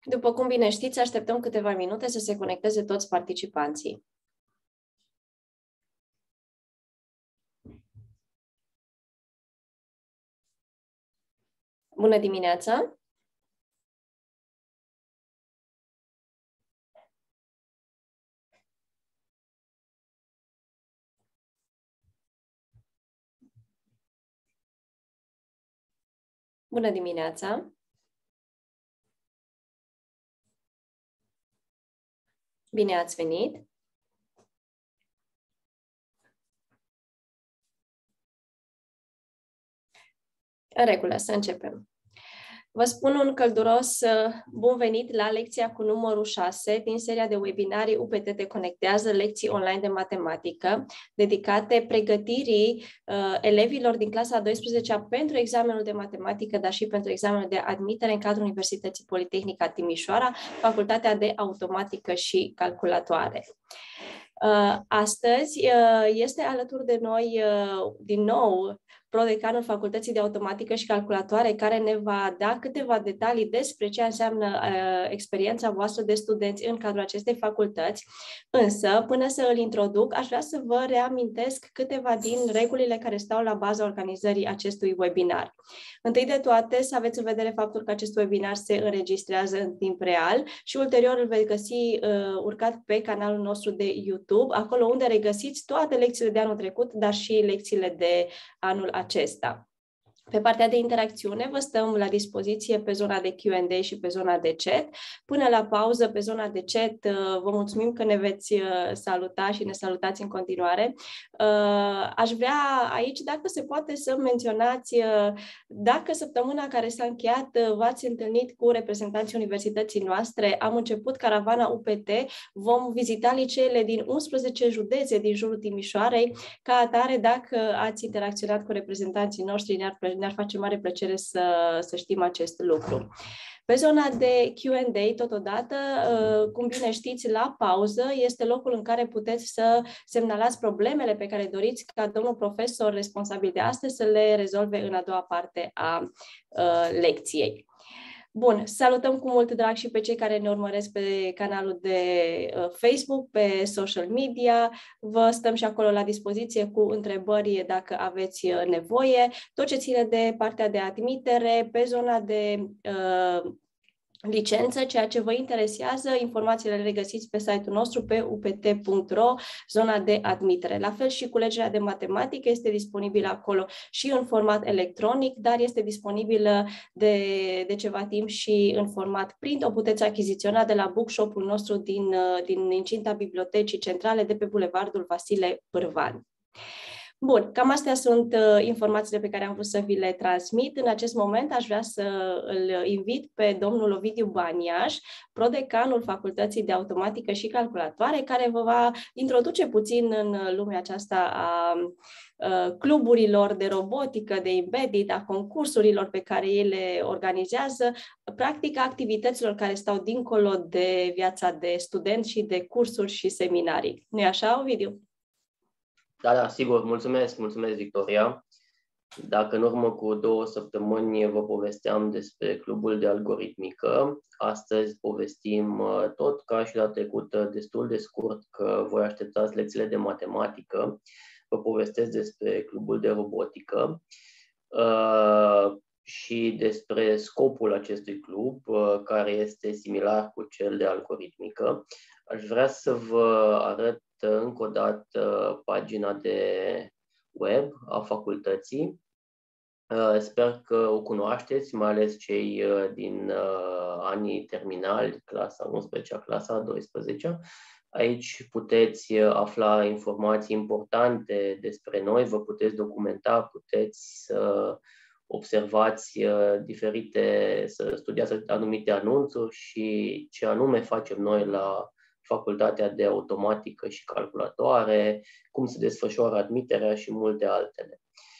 După cum bine știți, așteptăm câteva minute să se conecteze toți participanții. Bună dimineața! Bună dimineața! Bine ați venit! În regulă, să începem. Vă spun un călduros bun venit la lecția cu numărul 6 din seria de webinarii UPT Te Conectează, lecții online de matematică, dedicate pregătirii elevilor din clasa a 12-a pentru examenul de matematică, dar și pentru examenul de admitere în cadrul Universității Politehnica Timișoara, Facultatea de Automatică și Calculatoare. Astăzi este alături de noi din nou prodecanul Facultății de Automatică și Calculatoare, care ne va da câteva detalii despre ce înseamnă experiența voastră de studenți în cadrul acestei facultăți. Însă, până să îl introduc, aș vrea să vă reamintesc câteva din regulile care stau la baza organizării acestui webinar. Întâi de toate, să aveți în vedere faptul că acest webinar se înregistrează în timp real și ulterior îl veți găsi urcat pe canalul nostru de YouTube, acolo unde regăsiți toate lecțiile de anul trecut, dar și lecțiile de anul acesta. Pe partea de interacțiune vă stăm la dispoziție pe zona de Q&A și pe zona de chat. Până la pauză, pe zona de chat, vă mulțumim că ne veți saluta și ne salutați în continuare. Aș vrea aici, dacă se poate, să menționați dacă săptămâna care s-a încheiat v-ați întâlnit cu reprezentanții universității noastre. Am început caravana UPT, vom vizita liceele din 11 județe din jurul Timișoarei. Ca atare, dacă ați interacționat cu reprezentanții noștri, ne-ar face mare plăcere să știm acest lucru. Pe zona de Q&A, totodată, cum bine știți, la pauză este locul în care puteți să semnalați problemele pe care doriți ca domnul profesor responsabil de astăzi să le rezolve în a doua parte a lecției. Bun, salutăm cu mult drag și pe cei care ne urmăresc pe canalul de Facebook, pe social media. Vă stăm și acolo la dispoziție cu întrebări dacă aveți nevoie. Tot ce ține de partea de admitere, pe zona de licență, ceea ce vă interesează, informațiile le regăsiți pe site-ul nostru pe upt.ro, zona de admitere. La fel și culegerea de matematică este disponibilă acolo și în format electronic, dar este disponibilă de ceva timp și în format print. O puteți achiziționa de la bookshop-ul nostru din incinta Bibliotecii Centrale de pe Bulevardul Vasile Pârvan. Bun, cam astea sunt informațiile pe care am vrut să vi le transmit. În acest moment aș vrea să îl invit pe domnul Ovidiu Baniaș, prodecanul Facultății de Automatică și Calculatoare, care vă va introduce puțin în lumea aceasta a cluburilor de robotică, de embedded, a concursurilor pe care ei le organizează, practic activităților care stau dincolo de viața de student și de cursuri și seminarii. Nu-i așa, Ovidiu? Da, sigur. Mulțumesc, Victoria. Dacă în urmă cu 2 săptămâni vă povesteam despre clubul de algoritmică, astăzi povestim tot ca și la trecut destul de scurt, că voi așteptați lecțiile de matematică. Vă povestesc despre clubul de robotică și despre scopul acestui club, care este similar cu cel de algoritmică. Aș vrea să vă arăt încă o dată pagina de web a facultății. Sper că o cunoașteți, mai ales cei din anii terminali, clasa 11-a, clasa 12-a. Aici puteți afla informații importante despre noi, vă puteți documenta, puteți să observați să studiați anumite anunțuri și ce anume facem noi la Facultatea de Automatică și Calculatoare, cum se desfășoară admiterea și multe altele.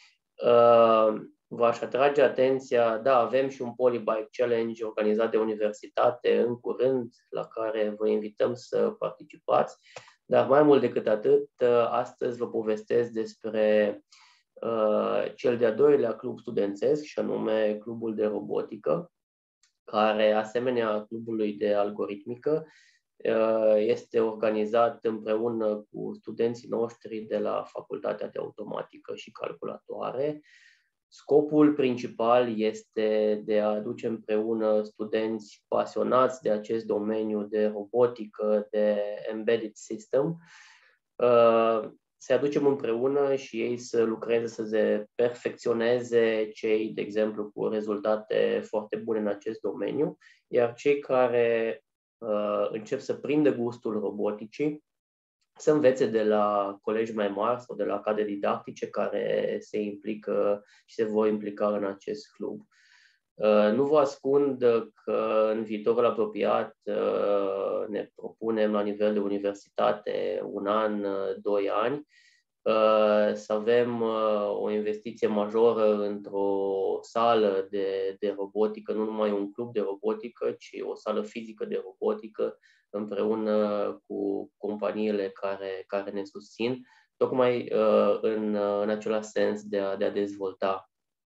V-aș atrage atenția, da, avem și un Polybike Challenge organizat de universitate în curând, la care vă invităm să participați, dar mai mult decât atât, astăzi vă povestesc despre cel de-al doilea club studențesc, și anume Clubul de Robotică. care, asemenea clubului de algoritmică, este organizat împreună cu studenții noștri de la Facultatea de Automatică și Calculatoare. Scopul principal este de a aduce împreună studenți pasionați de acest domeniu de robotică, de embedded system, să aducem împreună și ei să lucreze, să se perfecționeze, cei, de exemplu, cu rezultate foarte bune în acest domeniu, iar cei care încep să prindă gustul roboticii, să învețe de la colegi mai mari sau de la cadre didactice care se implică și se vor implica în acest club. Nu vă ascund că în viitorul apropiat ne propunem la nivel de universitate 1 an, 2 ani, să avem o investiție majoră într-o sală de robotică, nu numai un club de robotică, ci o sală fizică de robotică, împreună cu companiile care ne susțin, tocmai în același sens de a dezvolta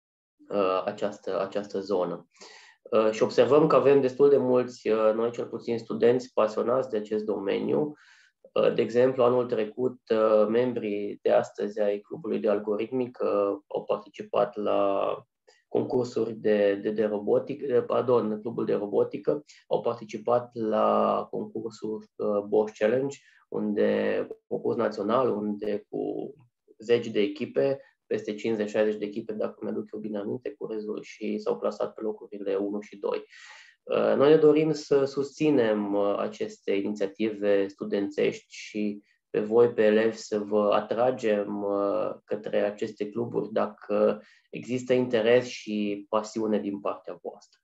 această zonă. Și observăm că avem destul de mulți, noi cel puțin, studenți pasionați de acest domeniu. De exemplu, anul trecut, membrii de astăzi ai clubului de algoritmică au participat la concursuri de robotică, clubul de robotică, au participat la concursul Bosch Challenge, concurs național, unde cu 10 de echipe, peste 50-60 de echipe, dacă mi-aduc eu bine aminte, și s-au clasat pe locurile 1 și 2. Noi ne dorim să susținem aceste inițiative studențești și pe voi, pe elevi, să vă atragem către aceste cluburi dacă există interes și pasiune din partea voastră.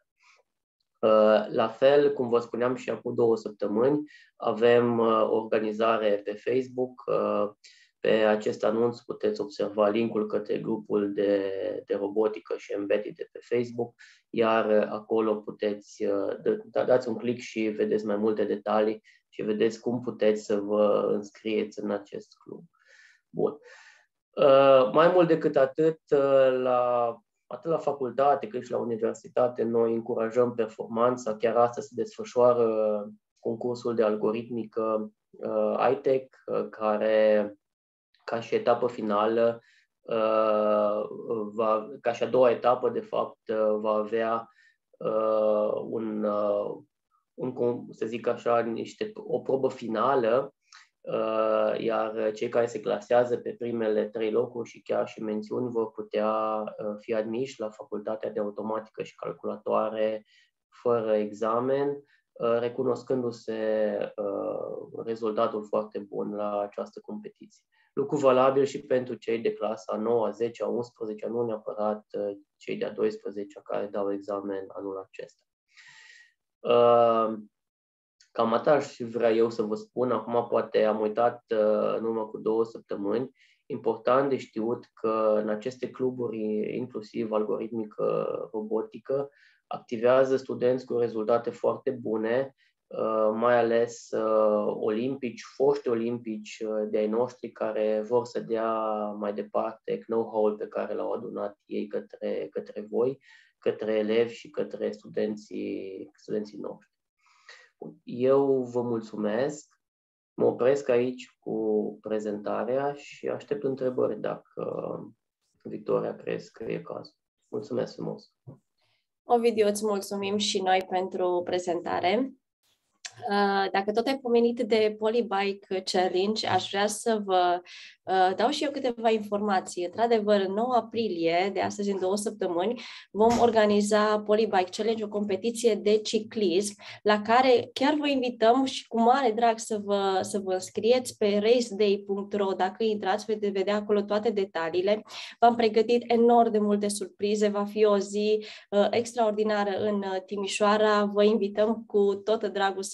La fel, cum vă spuneam și acum 2 săptămâni, avem organizare pe Facebook. Pe acest anunț puteți observa linkul către grupul de robotică și embedded de pe Facebook, iar acolo puteți dați un click și vedeți mai multe detalii și vedeți cum puteți să vă înscrieți în acest club. Bun. Mai mult decât atât, atât la facultate cât și la universitate, noi încurajăm performanța. Chiar astăzi se desfășoară concursul de algoritmică iTech, care, ca și etapă finală, ca și a doua etapă, de fapt, va avea să zic așa, o probă finală, iar cei care se clasează pe primele 3 locuri și chiar și mențiuni vor putea fi admiși la Facultatea de Automatică și Calculatoare fără examen, recunoscându-se rezultatul foarte bun la această competiție. Lucru valabil și pentru cei de clasa 9, 10, 11, nu neapărat cei de-a 12 care dau examen anul acesta. Cam atât aș vrea eu să vă spun. Acum poate am uitat în urmă cu 2 săptămâni. Important de știut că în aceste cluburi, inclusiv algoritmică, robotică, activează studenți cu rezultate foarte bune, mai ăles olimpici, foști olimpici de-ai noștri care vor să dea mai departe know-how-ul pe care l-au adunat ei către voi, către elevi și către studenții noștri. Eu vă mulțumesc, mă opresc aici cu prezentarea și aștept întrebări dacă, Victoria, crezi că e cazul. Mulțumesc frumos! Ovidiu, îți mulțumim și noi pentru prezentare. Dacă tot ai pomenit de Polybike Challenge, aș vrea să vă dau și eu câteva informații. Într-adevăr, în 9 aprilie, de astăzi în 2 săptămâni, vom organiza Polybike Challenge, o competiție de ciclism, la care chiar vă invităm și cu mare drag să vă înscrieți pe raceday.ro. Dacă intrați, veți vedea acolo toate detaliile. V-am pregătit enorm de multe surprize, va fi o zi extraordinară în Timișoara. Vă invităm cu tot dragul să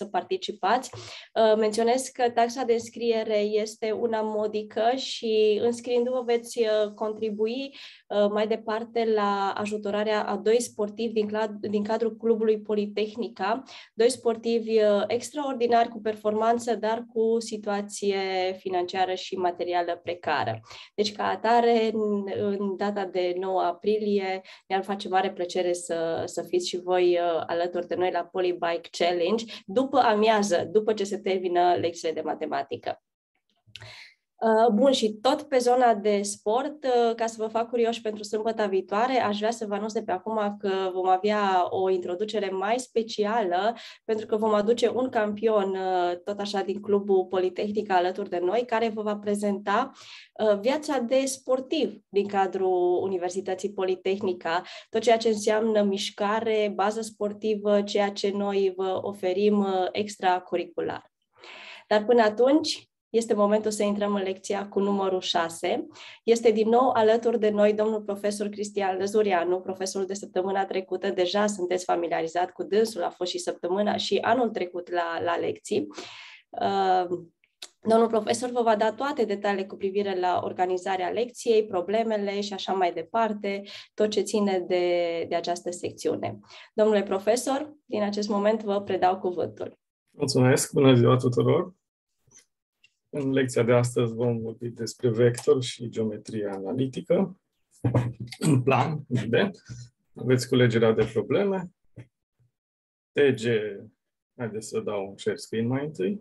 participați. Menționez că taxa de înscriere este una modică și înscriindu-vă veți contribui mai departe la ajutorarea a 2 sportivi din cadrul Clubului Politehnica, 2 sportivi extraordinari cu performanță, dar cu situație financiară și materială precară. Deci, ca atare, în data de 9 aprilie, ne-ar face mare plăcere să fiți și voi alături de noi la Polybike Challenge, după amiază, după ce se termină lecțiile de matematică. Bun, și tot pe zona de sport, ca să vă fac curioși pentru sâmbăta viitoare, aș vrea să vă anunț de pe acum că vom avea o introducere mai specială, pentru că vom aduce un campion, tot așa, din Clubul Politehnica alături de noi, care vă va prezenta viața de sportiv din cadrul Universității Politehnica, tot ceea ce înseamnă mișcare, bază sportivă, ceea ce noi vă oferim extracurricular. Dar până atunci, este momentul să intrăm în lecția cu numărul 6. Este din nou alături de noi domnul profesor Cristian Lăzurianu, profesorul de săptămâna trecută. Deja sunteți familiarizat cu dânsul, a fost și săptămâna și anul trecut la lecții. Domnul profesor vă va da toate detaliile cu privire la organizarea lecției, problemele și așa mai departe, tot ce ține de această secțiune. Domnule profesor, din acest moment vă predau cuvântul. Mulțumesc! Bună ziua tuturor! În lecția de astăzi vom vorbi despre vector și geometrie analitică, în plan, evident. Aveți culegerea de probleme. TG, haideți să dau un share screen mai întâi.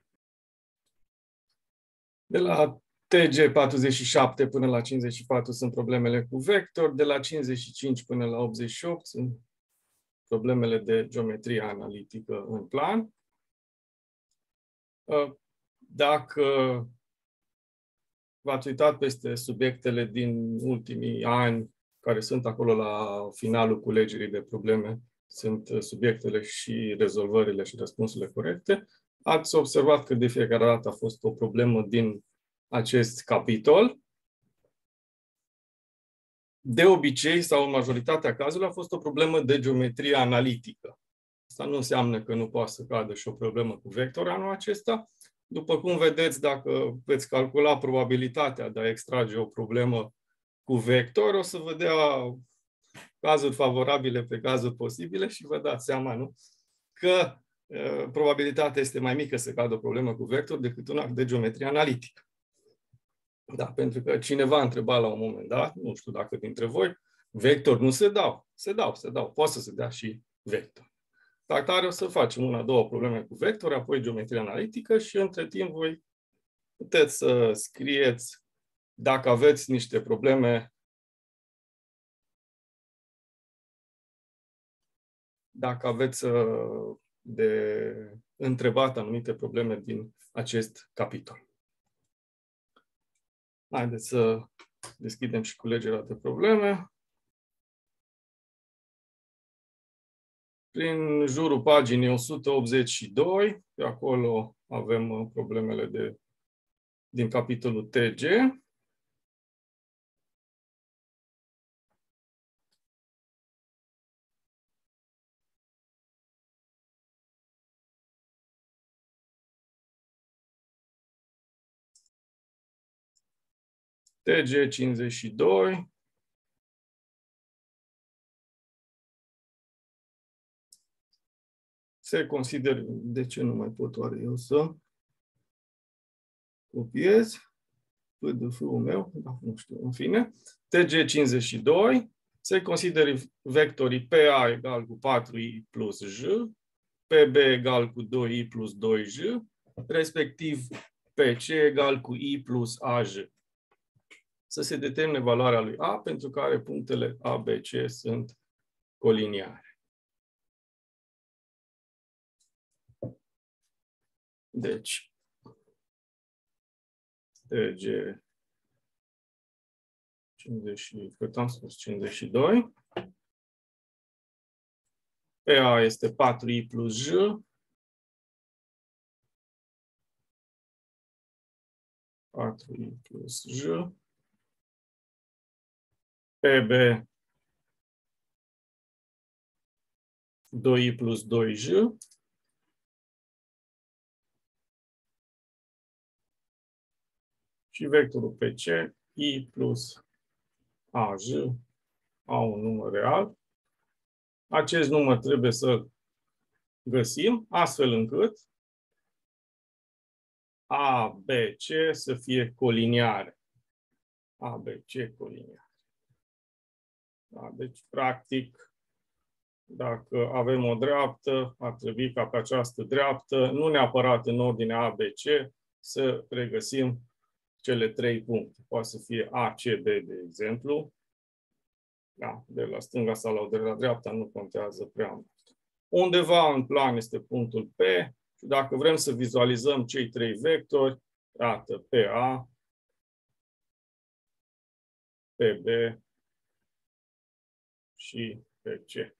De la TG 47 până la 54 sunt problemele cu vector, de la 55 până la 88 sunt problemele de geometrie analitică în plan. Dacă v-ați uitat peste subiectele din ultimii ani, care sunt acolo la finalul culegerii de probleme, sunt subiectele și rezolvările și răspunsurile corecte, ați observat că de fiecare dată a fost o problemă din acest capitol. De obicei, sau în majoritatea cazurilor, a fost o problemă de geometrie analitică. Asta nu înseamnă că nu poate să cadă și o problemă cu vector anul acesta. După cum vedeți, dacă veți calcula probabilitatea de a extrage o problemă cu vector, o să vă dea cazuri favorabile pe cazuri posibile și vă dați seama, nu? Că probabilitatea este mai mică să cadă o problemă cu vector decât una de geometrie analitică. Da, pentru că cineva a întrebat la un moment dat, nu știu dacă dintre voi, vector nu se dau. Se dau. Poate să se dea și vector. Ca tare o să facem una, două probleme cu vector, apoi geometrie analitică și între timp voi puteți să scrieți dacă aveți niște probleme, dacă aveți de întrebat anumite probleme din acest capitol. Haideți să deschidem și culegerea de probleme. Prin jurul paginii 182, pe acolo avem problemele din capitolul TG. TG 52. Se consideră, de ce nu mai pot oare eu să copiez PDF-ul meu, da, nu știu, în fine, TG 52, se consideră vectorii PA egal cu 4i plus j, PB egal cu 2i plus 2j, respectiv PC egal cu i plus aj. Să se determine valoarea lui A, pentru care punctele A, B, C sunt coliniare. Deci, TG 52. PA este 4i plus j. PB 2i plus 2j. și vectorul PC, I plus AJ, au un număr real. Acest număr trebuie să-l găsim, astfel încât A, B, C să fie coliniare. A, B, C coliniare. Da, deci, practic, dacă avem o dreaptă, ar trebui ca pe această dreaptă, nu neapărat în ordine A, B, C, să regăsim cele 3 puncte. Poate să fie A, C, B, de exemplu. Da, de la stânga sau de la dreapta nu contează prea mult. Undeva în plan este punctul P și dacă vrem să vizualizăm cei 3 vectori, iată, PA, PB și PC.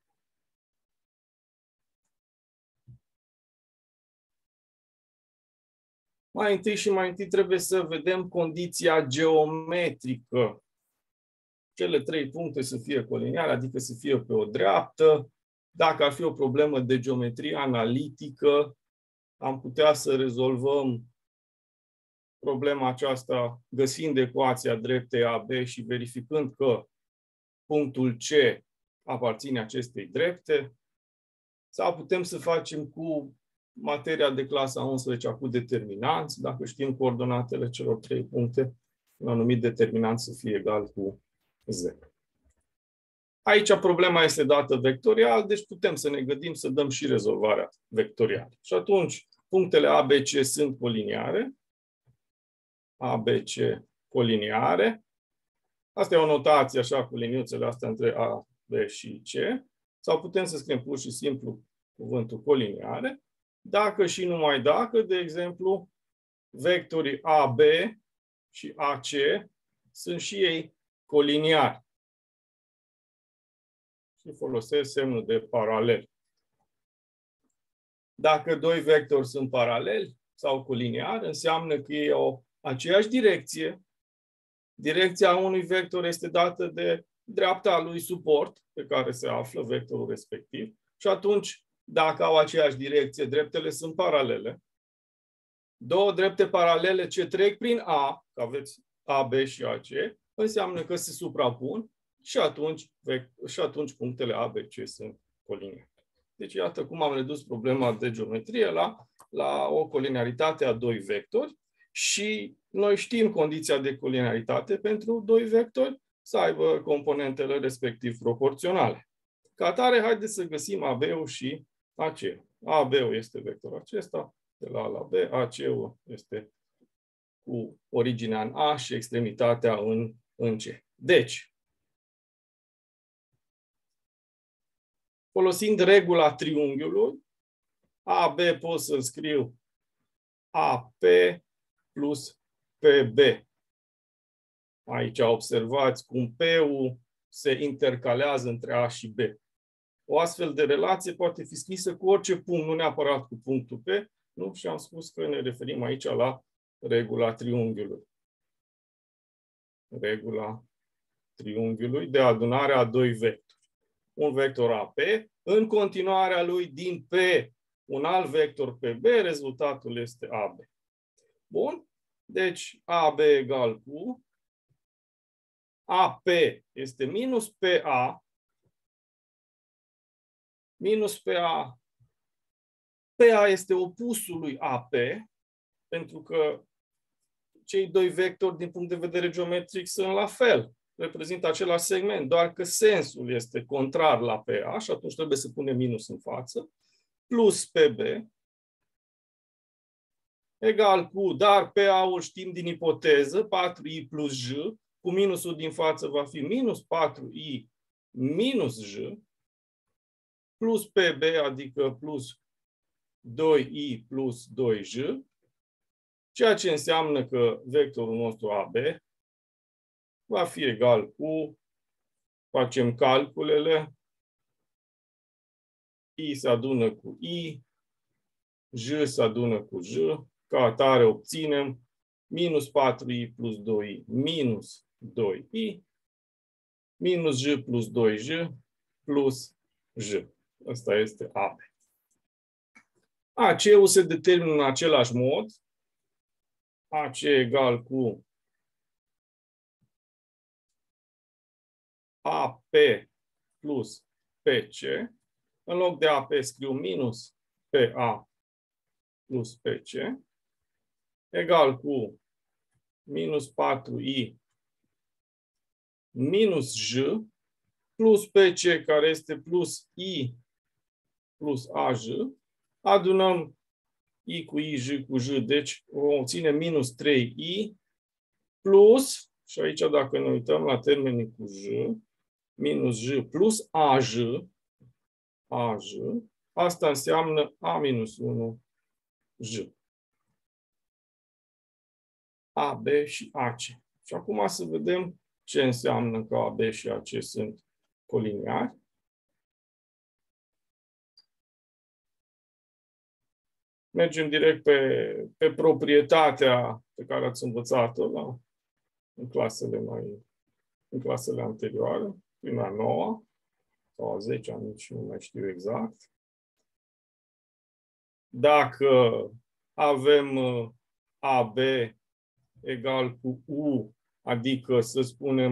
Mai întâi și mai întâi trebuie să vedem condiția geometrică. Cele 3 puncte să fie coliniare, adică să fie pe o dreaptă. Dacă ar fi o problemă de geometrie analitică, am putea să rezolvăm problema aceasta găsind ecuația dreptei AB și verificând că punctul C aparține acestei drepte. Sau putem să facem cu materia de clasa 11 cu determinanți, dacă știm coordonatele celor 3 puncte, un anumit determinant să fie egal cu 0. Aici problema este dată vectorial, deci putem să ne gândim să dăm și rezolvarea vectorială. Și atunci, punctele A, B, C sunt coliniare. A, B, C coliniare. Asta e o notație așa cu liniuțele astea între A, B și C. Sau putem să scriem pur și simplu cuvântul coliniare. Dacă și numai dacă, de exemplu, vectorii AB și AC sunt și ei coliniari. Și folosesc semnul de paralel. Dacă 2 vectori sunt paraleli sau coliniari, înseamnă că ei au aceeași direcție. Direcția unui vector este dată de dreapta lui suport, pe care se află vectorul respectiv. Și atunci, dacă au aceeași direcție, dreptele sunt paralele. 2 drepte paralele ce trec prin A, că aveți AB și AC, înseamnă că se suprapun și atunci punctele A, B, C sunt coliniare. Deci iată cum am redus problema de geometrie la o coliniaritate a 2 vectori și noi știm condiția de coliniaritate pentru 2 vectori să aibă componentele respectiv proporționale. Ca atare, haideți să găsim AB-ul și AC-ul. AB-ul este vectorul acesta, de la A la B, AC-ul este cu originea în A și extremitatea în C. Deci, folosind regula triunghiului, AB pot să scriu AP plus PB. Aici observați cum P-ul se intercalează între A și B. O astfel de relație poate fi scrisă cu orice punct, nu neapărat cu punctul P, nu? Și am spus că ne referim aici la regula triunghiului. Regula triunghiului de adunare a 2 vectori. Un vector AP, în continuarea lui din P, un alt vector PB, rezultatul este AB. Bun? Deci AB egal cu AP este minus PA, minus PA. PA este opusul lui AP, pentru că cei 2 vectori din punct de vedere geometric sunt la fel. Reprezintă același segment, doar că sensul este contrar la PA și atunci trebuie să punem minus în față, plus PB, egal cu, dar PA-ul știm din ipoteză, 4i plus j, cu minusul din față va fi minus 4i minus j, plus PB, adică plus 2i plus 2j, ceea ce înseamnă că vectorul nostru AB va fi egal cu, facem calculele, i se adună cu i, j se adună cu j, ca atare obținem minus 4i plus 2i minus 2i, minus j plus 2j plus j. Asta este AB. AC-ul se determină în același mod. AC egal cu AP plus PC. În loc de AP scriu minus PA plus PC. Egal cu minus 4I minus J plus PC, care este plus I plus AJ. Adunăm I cu I, J cu J, deci vom obține minus 3I plus, și aici dacă ne uităm la termenii cu J, minus J plus AJ, asta înseamnă A minus 1 J. AB și AC. Și acum să vedem ce înseamnă că AB și AC sunt coliniari. Mergem direct pe proprietatea pe care ați învățat-o în clasele anterioare, prin a 9 sau a 10-a, nici nu mai știu exact. Dacă avem AB egal cu U, adică să spunem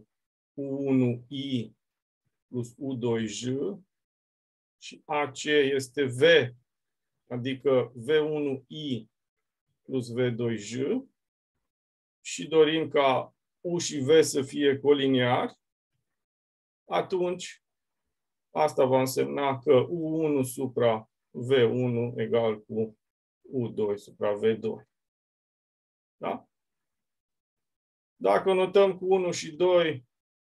U1I plus U2J și AC este V, adică V1I plus V2J și dorim ca U și V să fie coliniari, atunci asta va însemna că U1 supra V1 egal cu U2 supra V2. Da? Dacă notăm cu 1 și 2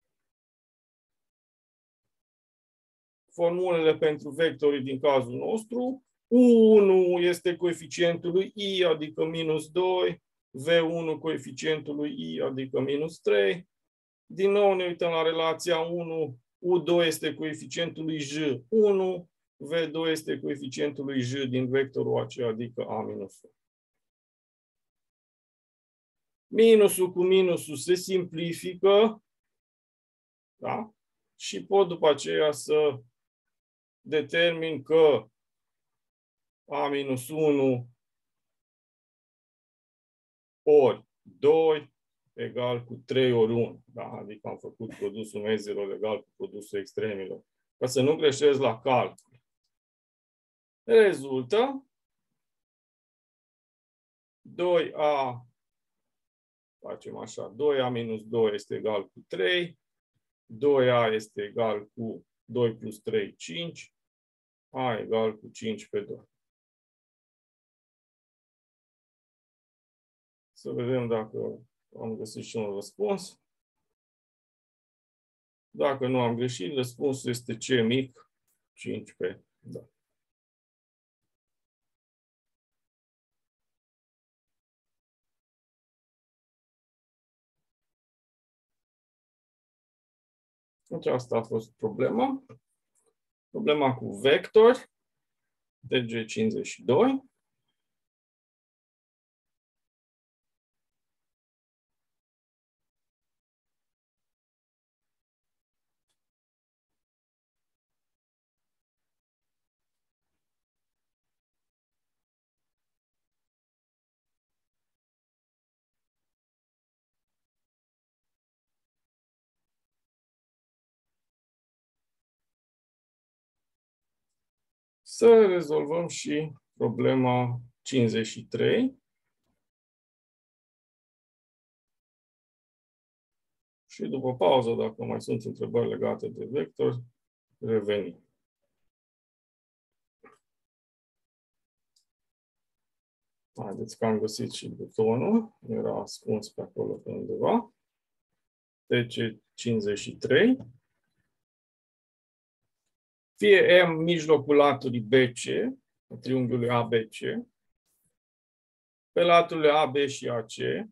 formulele pentru vectorii din cazul nostru, U1 este coeficientul lui I, adică minus 2, V1 coeficientul lui I, adică minus 3. Din nou ne uităm la relația 1, U2 este coeficientul lui J, 1, V2 este coeficientul lui J din vectorul acela, adică A minus 1. Minusul cu minusul se simplifică, da? Și pot după aceea să determin că A minus 1 ori 2 egal cu 3 ori 1. Da? Adică am făcut produsul mezilor egal cu produsul extremilor. Ca să nu greșesc la calcul. Rezultă 2A, facem așa, 2A minus 2 este egal cu 3, 2A este egal cu 2 plus 3, 5, A egal cu 5 pe 2. Să vedem dacă am găsit și un răspuns. Dacă nu am greșit, răspunsul este C mic, 5 pe 2. Deci asta a fost problema. Problema cu vectori, TG52. Să rezolvăm și problema 53. Și după pauză, dacă mai sunt întrebări legate de vector, revenim. Haideți că am găsit și butonul. Era ascuns pe acolo pe undeva. TC53. Fie M mijlocul laturii BC, triunghiului ABC, pe laturile AB și AC,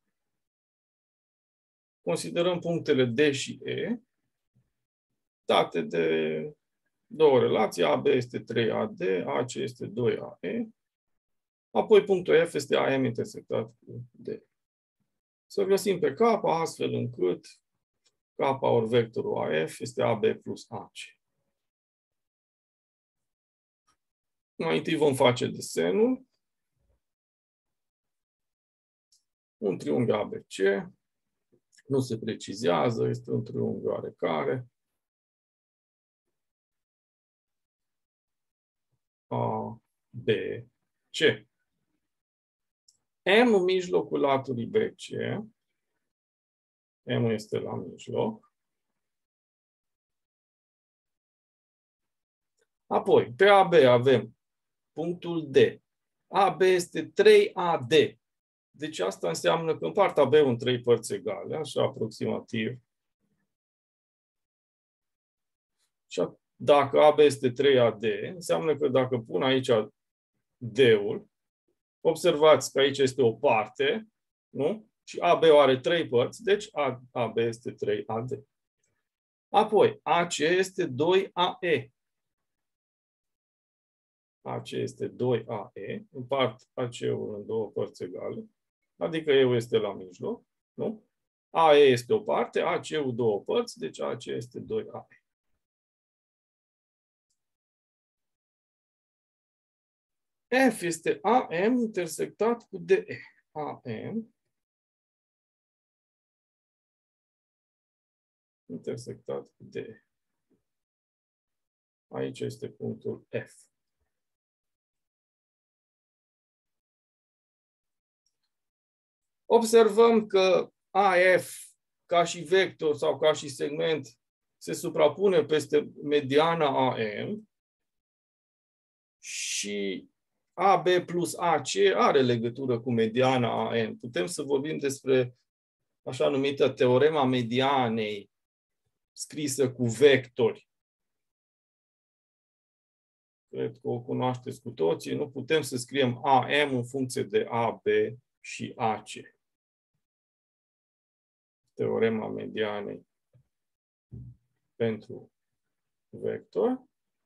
considerăm punctele D și E, date de două relații, AB este 3AD, AC este 2AE, apoi punctul F este AM intersectat cu D. Să găsim pe K astfel încât K ori vectorul AF este AB plus AC. Mai întâi vom face desenul. Un triunghi ABC, nu se precizează, este un triunghi oarecare. A, B, C. M în mijlocul laturii BC. M este la mijloc. Apoi, pe AB avem punctul D. AB este 3AD. Deci asta înseamnă că împart AB-ul în 3 părți egale, așa aproximativ. Și dacă AB este 3AD, înseamnă că dacă pun aici D-ul, observați că aici este o parte, nu? Și AB are 3 părți, deci AB este 3AD. Apoi, AC este 2AE. AC este 2AE, împart AC-ul în 2 părți egale, adică E-ul este la mijloc, nu? AE este o parte, AC-ul 2 părți, deci AC este 2AE. F este AM intersectat cu DE. AM intersectat cu DE. Aici este punctul F. Observăm că AF, ca și vector sau ca și segment, se suprapune peste mediana AM și AB plus AC are legătură cu mediana AM. Putem să vorbim despre așa numită teorema medianei, scrisă cu vectori. Cred că o cunoașteți cu toții. Nu putem să scriem AM în funcție de AB și AC. Teorema medianei pentru vector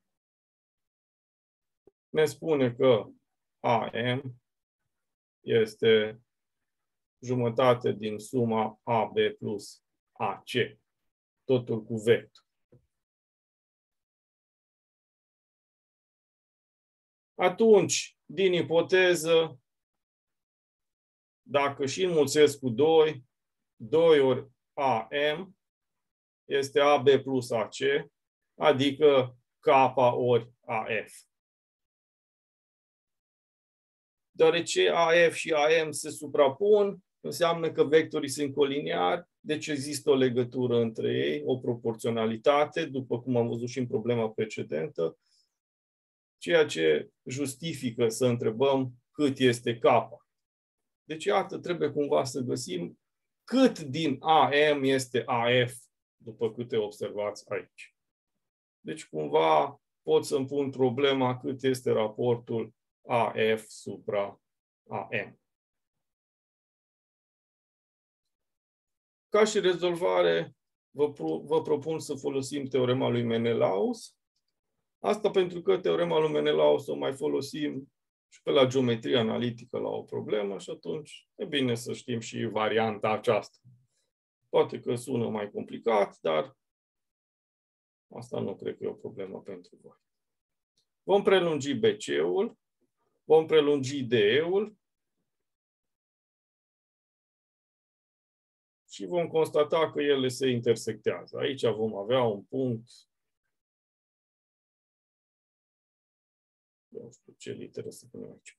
ne spune că AM este jumătate din suma AB plus AC, totul cu vector. Atunci, din ipoteză, dacă și înmulțesc cu 2, 2 ori AM este AB plus AC, adică K ori AF. Deoarece AF și AM se suprapun, înseamnă că vectorii sunt coliniari, deci există o legătură între ei, o proporționalitate, după cum am văzut și în problema precedentă, ceea ce justifică să întrebăm cât este K. Deci, iată, trebuie cumva să găsim cât din AM este AF, după câte observați aici. Deci, cumva, pot să-mi pun problema cât este raportul AF supra AM. Ca și rezolvare, vă propun să folosim teorema lui Menelaus. Asta pentru că teorema lui Menelaus o mai folosim și pe la geometrie analitică la o problemă și atunci e bine să știm și varianta aceasta. Poate că sună mai complicat, dar asta nu cred că e o problemă pentru voi. Vom prelungi BC-ul, vom prelungi DE-ul și vom constata că ele se intersectează. Aici vom avea un punct, nu știu ce literă să punem aici, P.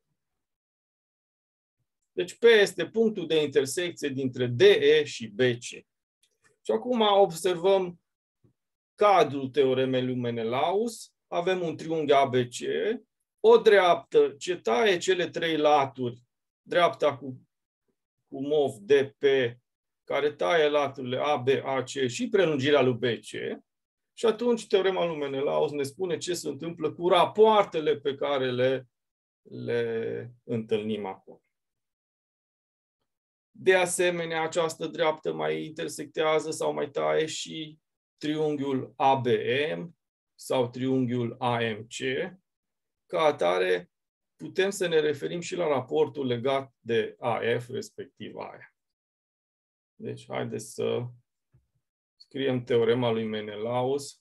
Deci P este punctul de intersecție dintre DE și BC. Și acum observăm cadrul teoremei lui Menelaus. Avem un triunghi ABC, o dreaptă ce taie cele 3 laturi, dreapta cu mov DP, care taie laturile AB, AC și prelungirea lui BC. Și atunci teorema lui Menelaus ne spune ce se întâmplă cu rapoartele pe care le întâlnim acolo. De asemenea, această dreaptă mai intersectează sau mai taie și triunghiul ABM sau triunghiul AMC. Ca atare, putem să ne referim și la raportul legat de AF, respectiv AE. Deci, haideți să scriem teorema lui Menelaus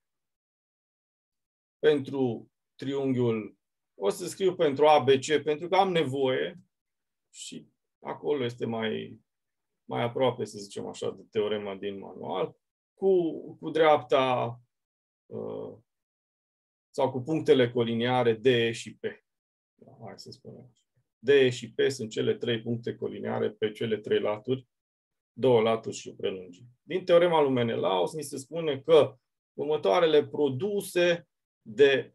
pentru triunghiul, o să scriu pentru ABC, pentru că am nevoie și Acolo este mai aproape, să zicem așa, de teorema din manual. Cu dreapta sau cu punctele coliniare D, E și P. Hai să spunem. D, E și P sunt cele 3 puncte coliniare pe cele 3 laturi, 2 laturi și o prelungire. Din teorema lui Menelaus ni se spune că următoarele produse de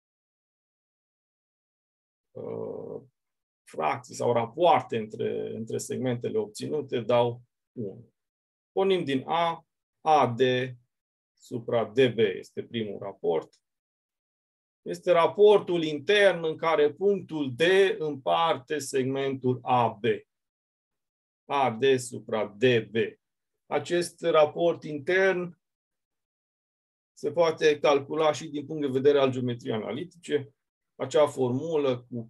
fracții sau rapoarte între segmentele obținute dau 1. Pornim din A, AD supra DB este primul raport. Este raportul intern în care punctul D împarte segmentul AB. AD supra DB. Acest raport intern se poate calcula și din punct de vedere al geometriei analitice. Acea formulă cu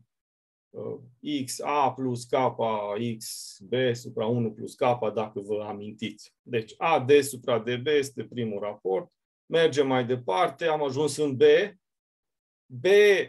XA plus kappa XB supra 1 plus kappa, dacă vă amintiți. Deci AD supra DB este primul raport. Mergem mai departe, am ajuns în B. B,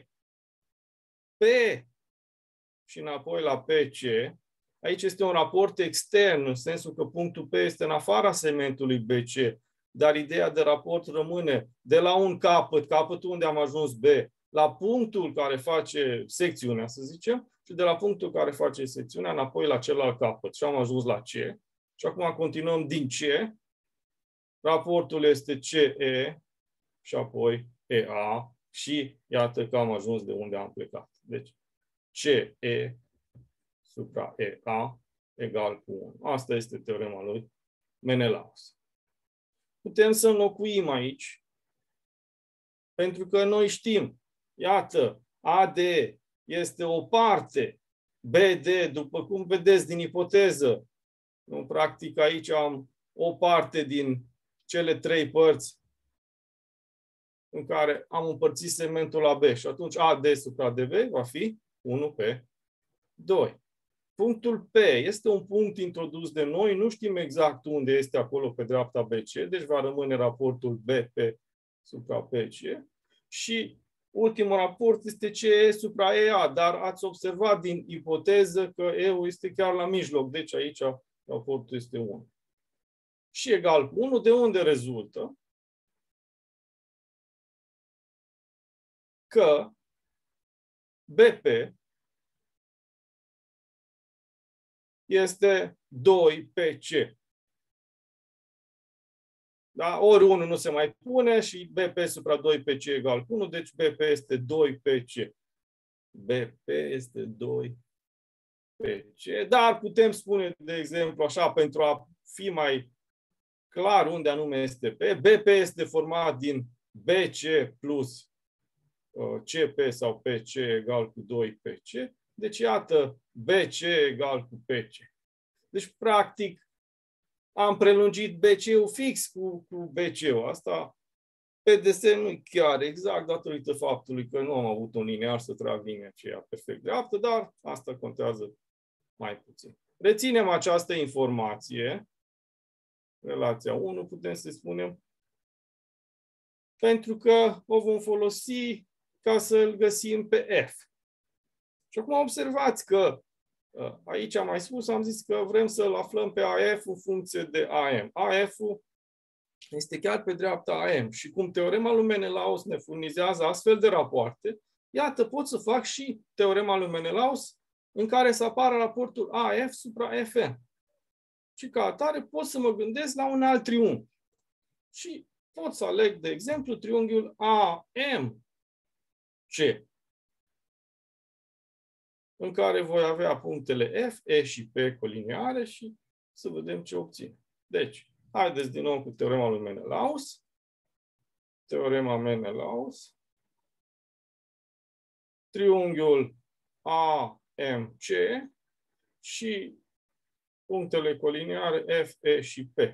P și înapoi la PC. Aici este un raport extern, în sensul că punctul P este în afara segmentului BC, dar ideea de raport rămâne de la un capătul unde am ajuns B, la punctul care face secțiunea, să zicem, și de la punctul care face secțiunea înapoi la celălalt capăt. Și am ajuns la C. Și acum continuăm din C. Raportul este CE și apoi EA și iată că am ajuns de unde am plecat. Deci CE supra EA egal cu 1. Asta este teorema lui Menelaus. Putem să înlocuim aici, pentru că noi știm, iată, AD este o parte, BD, după cum vedeți din ipoteză, în practic aici am o parte din cele 3 părți în care am împărțit segmentul la B și atunci AD supra DB va fi 1 pe 2. Punctul P este un punct introdus de noi, nu știm exact unde este acolo pe dreapta BC, deci va rămâne raportul BP supra PC și ultimul raport este CE supra EA, dar ați observat din ipoteză că E-ul este chiar la mijloc, deci aici raportul este 1. Și egal cu 1, de unde rezultă că BP este 2PC. Da? Ori 1 nu se mai pune și BP supra 2PC egal cu 1, deci BP este 2PC. BP este 2PC. Dar putem spune, de exemplu, așa, pentru a fi mai clar unde anume este P, BP este format din BC plus CP sau PC egal cu 2PC. Deci, iată, BC egal cu PC. Deci, practic, am prelungit BC-ul fix cu BC-ul. Asta, pe desen, nu chiar exact, datorită faptului că nu am avut un linear să trag linia aceea perfect dreaptă, dar asta contează mai puțin. Reținem această informație, relația 1, putem să spunem, pentru că o vom folosi ca să îl găsim pe F. Și acum observați că aici am mai spus, am zis că vrem să-l aflăm pe AF în funcție de AM. AF-ul este chiar pe dreapta AM. Și cum teorema lui Menelaus ne furnizează astfel de rapoarte, iată, pot să fac și teorema lui Menelaus în care să apară raportul AF supra FN. Și ca atare pot să mă gândesc la un alt triunghi. Și pot să aleg, de exemplu, triunghiul AMC, în care voi avea punctele F, E și P colineare și să vedem ce obțin. Deci, haideți din nou cu teorema lui Menelaus. Teorema Menelaus. Triunghiul AMC și punctele colineare F, E și P.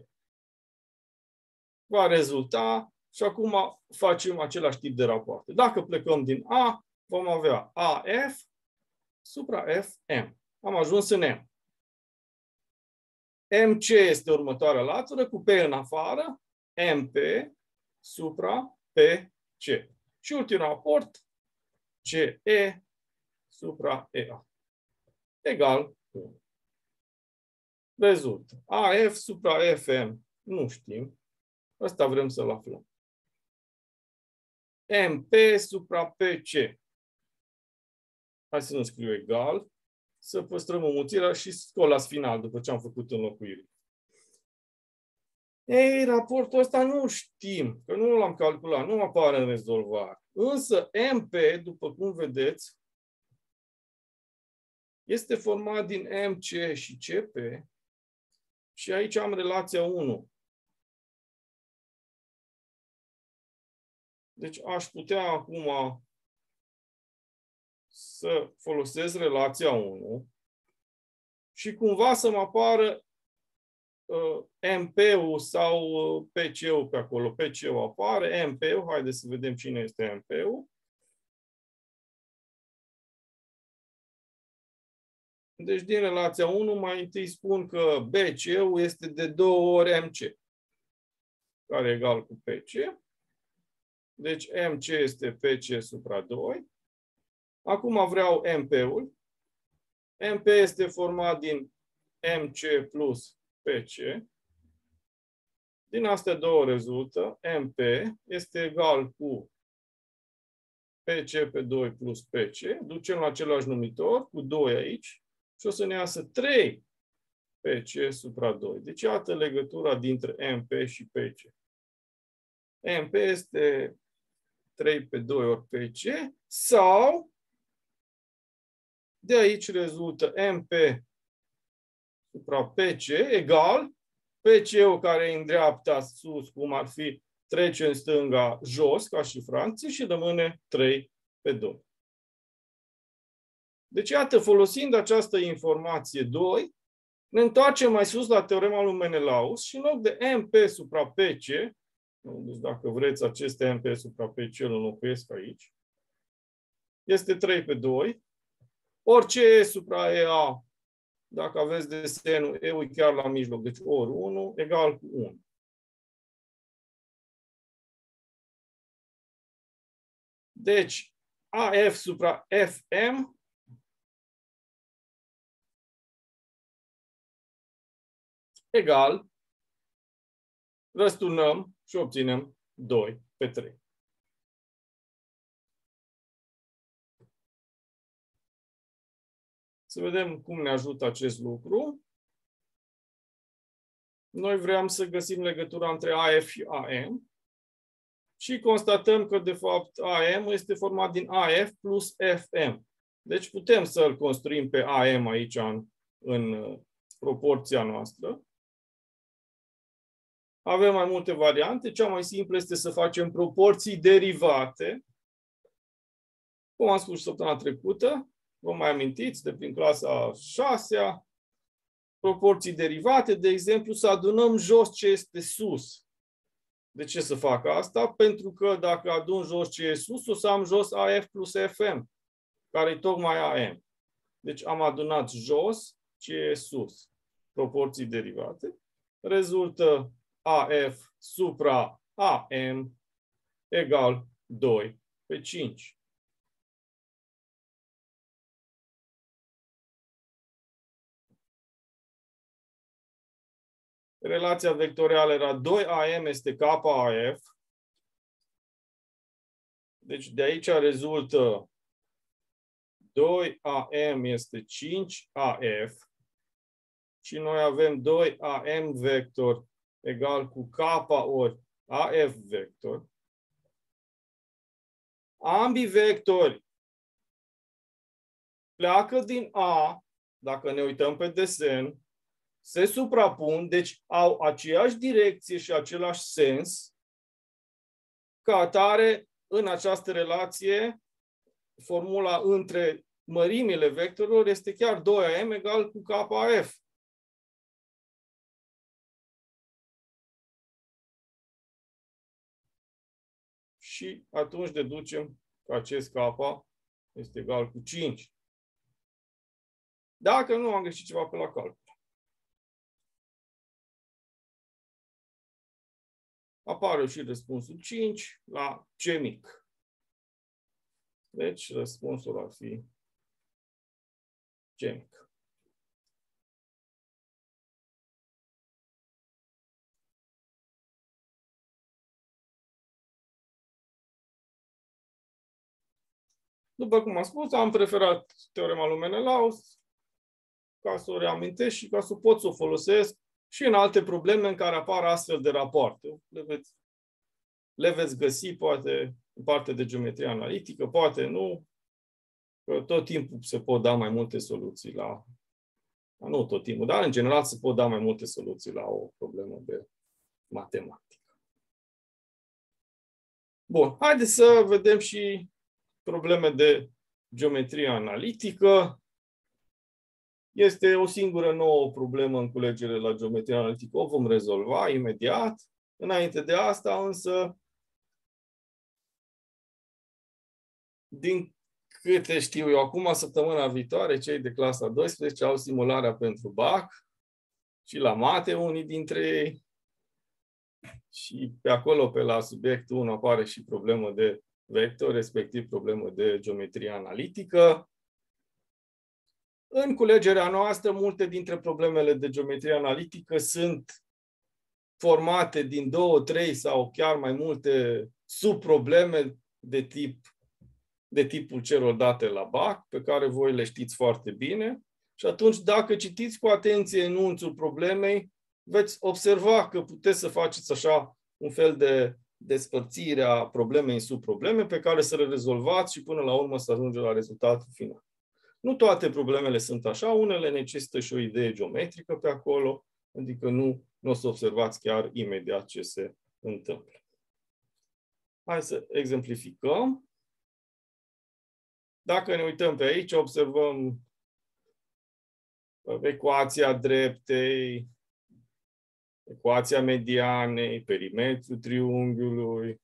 Va rezulta și acum facem același tip de rapoarte. Dacă plecăm din A, vom avea AF supra FM. Am ajuns în M. MC este următoarea latură, cu P în afară, MP supra PC. Și ultimul raport, CE supra EA. Egal 1. rezultă AF supra FM. Nu știm. Asta vrem să-l aflăm. MP supra PC. Hai să nu scriu egal. Să păstrăm înmulțirea și scol la final după ce am făcut înlocuire. Ei, raportul ăsta nu știm, că nu l-am calculat, nu apare în rezolvare. Însă MP, după cum vedeți, este format din MC și CP și aici am relația 1. Deci aș putea acum să folosesc relația 1 și cumva să mă apară MP-ul sau PC-ul pe acolo. PC-ul apare, MP-ul, haideți să vedem cine este MP-ul. Deci din relația 1 mai întâi spun că BC-ul este de 2 ori MC, care e egal cu PC. Deci MC este PC supra 2. Acum vreau MP-ul. MP este format din MC plus PC. Din astea două rezultă MP este egal cu PC pe 2 plus PC. Ducem la același numitor cu 2 aici și o să ne iasă 3 PC supra 2. Deci iată legătura dintre MP și PC. MP este 3 pe 2 ori PC sau de aici rezultă MP supra PC egal PC-ul care e în dreapta sus, cum ar fi trece în stânga jos, ca și fracție, și rămâne 3 pe 2. Deci, iată, folosind această informație 2, ne întoarcem mai sus la teorema lui Menelaus și în loc de MP supra PC, deci dacă vreți aceste MP supra PC îl înlocuiesc aici, este 3 pe 2, orice E supra EA, dacă aveți desenul, E-ul e chiar la mijloc, deci ori 1 egal cu 1. Deci, AF supra FM egal, răsturnăm și obținem 2 pe 3. Să vedem cum ne ajută acest lucru. Noi vrem să găsim legătura între AF și AM și constatăm că, de fapt, AM este format din AF plus FM. Deci putem să-l construim pe AM aici în proporția noastră. Avem mai multe variante. Cea mai simplă este să facem proporții derivate. Cum am spus săptămâna trecută, vă mai amintiți de prin clasa 6-a, proporții derivate, de exemplu, să adunăm jos ce este sus. De ce să fac asta? Pentru că dacă adun jos ce e sus, o să am jos AF plus FM, care e tocmai AM. Deci am adunat jos ce e sus. Proporții derivate. Rezultă AF supra AM egal 2 pe 5. Relația vectorială era 2AM este KAF. Deci de aici rezultă 2AM este 5AF. Și noi avem 2AM vector egal cu K ori AF vector. Ambii vectori pleacă din A, dacă ne uităm pe desen, se suprapun, deci au aceeași direcție și același sens. Ca atare, în această relație, formula între mărimile vectorilor este chiar 2AM egal cu KF. Și atunci deducem că acest K este egal cu 5. Dacă nu am greșit ceva pe la calcul. Apare și răspunsul 5 la C mic. Deci răspunsul ar fi C mic. După cum am spus, am preferat teorema lui Menelaus ca să o reamintesc și ca să pot să o folosesc și în alte probleme în care apar astfel de rapoarte. Le veți găsi, poate, în parte de geometrie analitică, poate nu, că tot timpul se pot da mai multe soluții la... Nu tot timpul, dar în general se pot da mai multe soluții la o problemă de matematică. Bun, haideți să vedem și probleme de geometrie analitică. Este o singură nouă problemă în culegere la geometrie analitică. O vom rezolva imediat. Înainte de asta, însă, din câte știu eu, acum, săptămâna viitoare, cei de clasa 12 au simularea pentru BAC și la mate, unii dintre ei. Și pe acolo, pe la subiectul 1, apare și problemă de vector, respectiv problemă de geometrie analitică. În culegerea noastră, multe dintre problemele de geometrie analitică sunt formate din 2, 3 sau chiar mai multe subprobleme de tipul celor date la BAC, pe care voi le știți foarte bine. Și atunci, dacă citiți cu atenție enunțul problemei, veți observa că puteți să faceți așa un fel de despărțire a problemei în subprobleme pe care să le rezolvați și până la urmă să ajungeți la rezultatul final. Nu toate problemele sunt așa, unele necesită și o idee geometrică pe acolo, adică nu o să observați chiar imediat ce se întâmplă. Hai să exemplificăm. Dacă ne uităm pe aici, observăm ecuația dreptei, ecuația medianei, perimetrul triunghiului.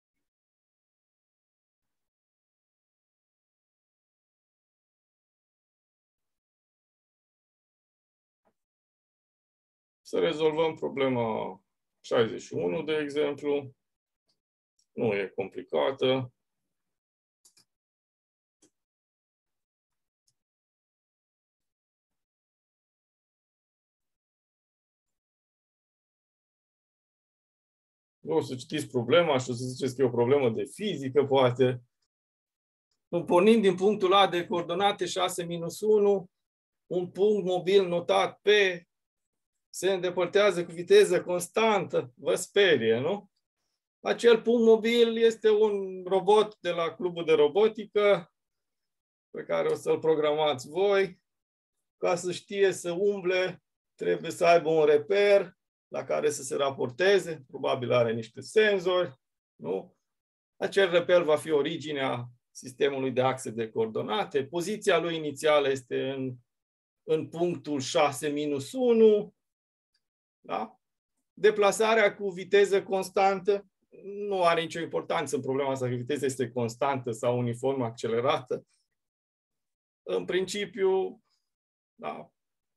Să rezolvăm problema 61, de exemplu. Nu e complicată. O să citiți problema și o să ziceți că e o problemă de fizică, poate. Pornind din punctul A de coordonate 6-1, un punct mobil notat P se îndepărtează cu viteză constantă. Vă sperie, nu? Acel punct mobil este un robot de la clubul de robotică pe care o să-l programați voi. Ca să știe să umble, trebuie să aibă un reper la care să se raporteze. Probabil are niște senzori, nu? Acel reper va fi originea sistemului de axe de coordonate. Poziția lui inițială este în punctul 6-1. Da? Deplasarea cu viteză constantă nu are nicio importanță în problema asta, că viteza este constantă sau uniform accelerată. În principiu, da,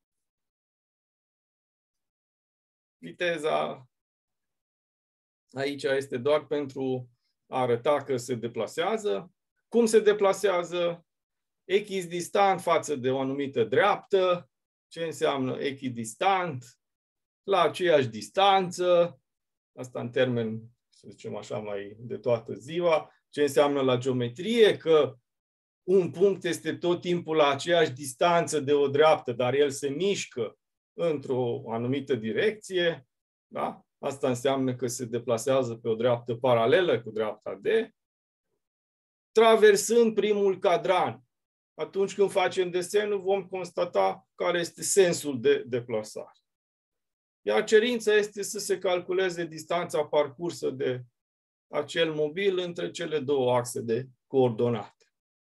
viteza aici este doar pentru a arăta că se deplasează. Cum se deplasează? Echidistant față de o anumită dreaptă. Ce înseamnă echidistant? La aceeași distanță. Asta în termen, să zicem așa, mai de toată ziua. Ce înseamnă la geometrie? Că un punct este tot timpul la aceeași distanță de o dreaptă, dar el se mișcă într-o anumită direcție. Da? Asta înseamnă că se deplasează pe o dreaptă paralelă cu dreapta D. Traversând primul cadran. Atunci când facem desenul, vom constata care este sensul de deplasare. Iar cerința este să se calculeze distanța parcursă de acel mobil între cele două axe de coordonate.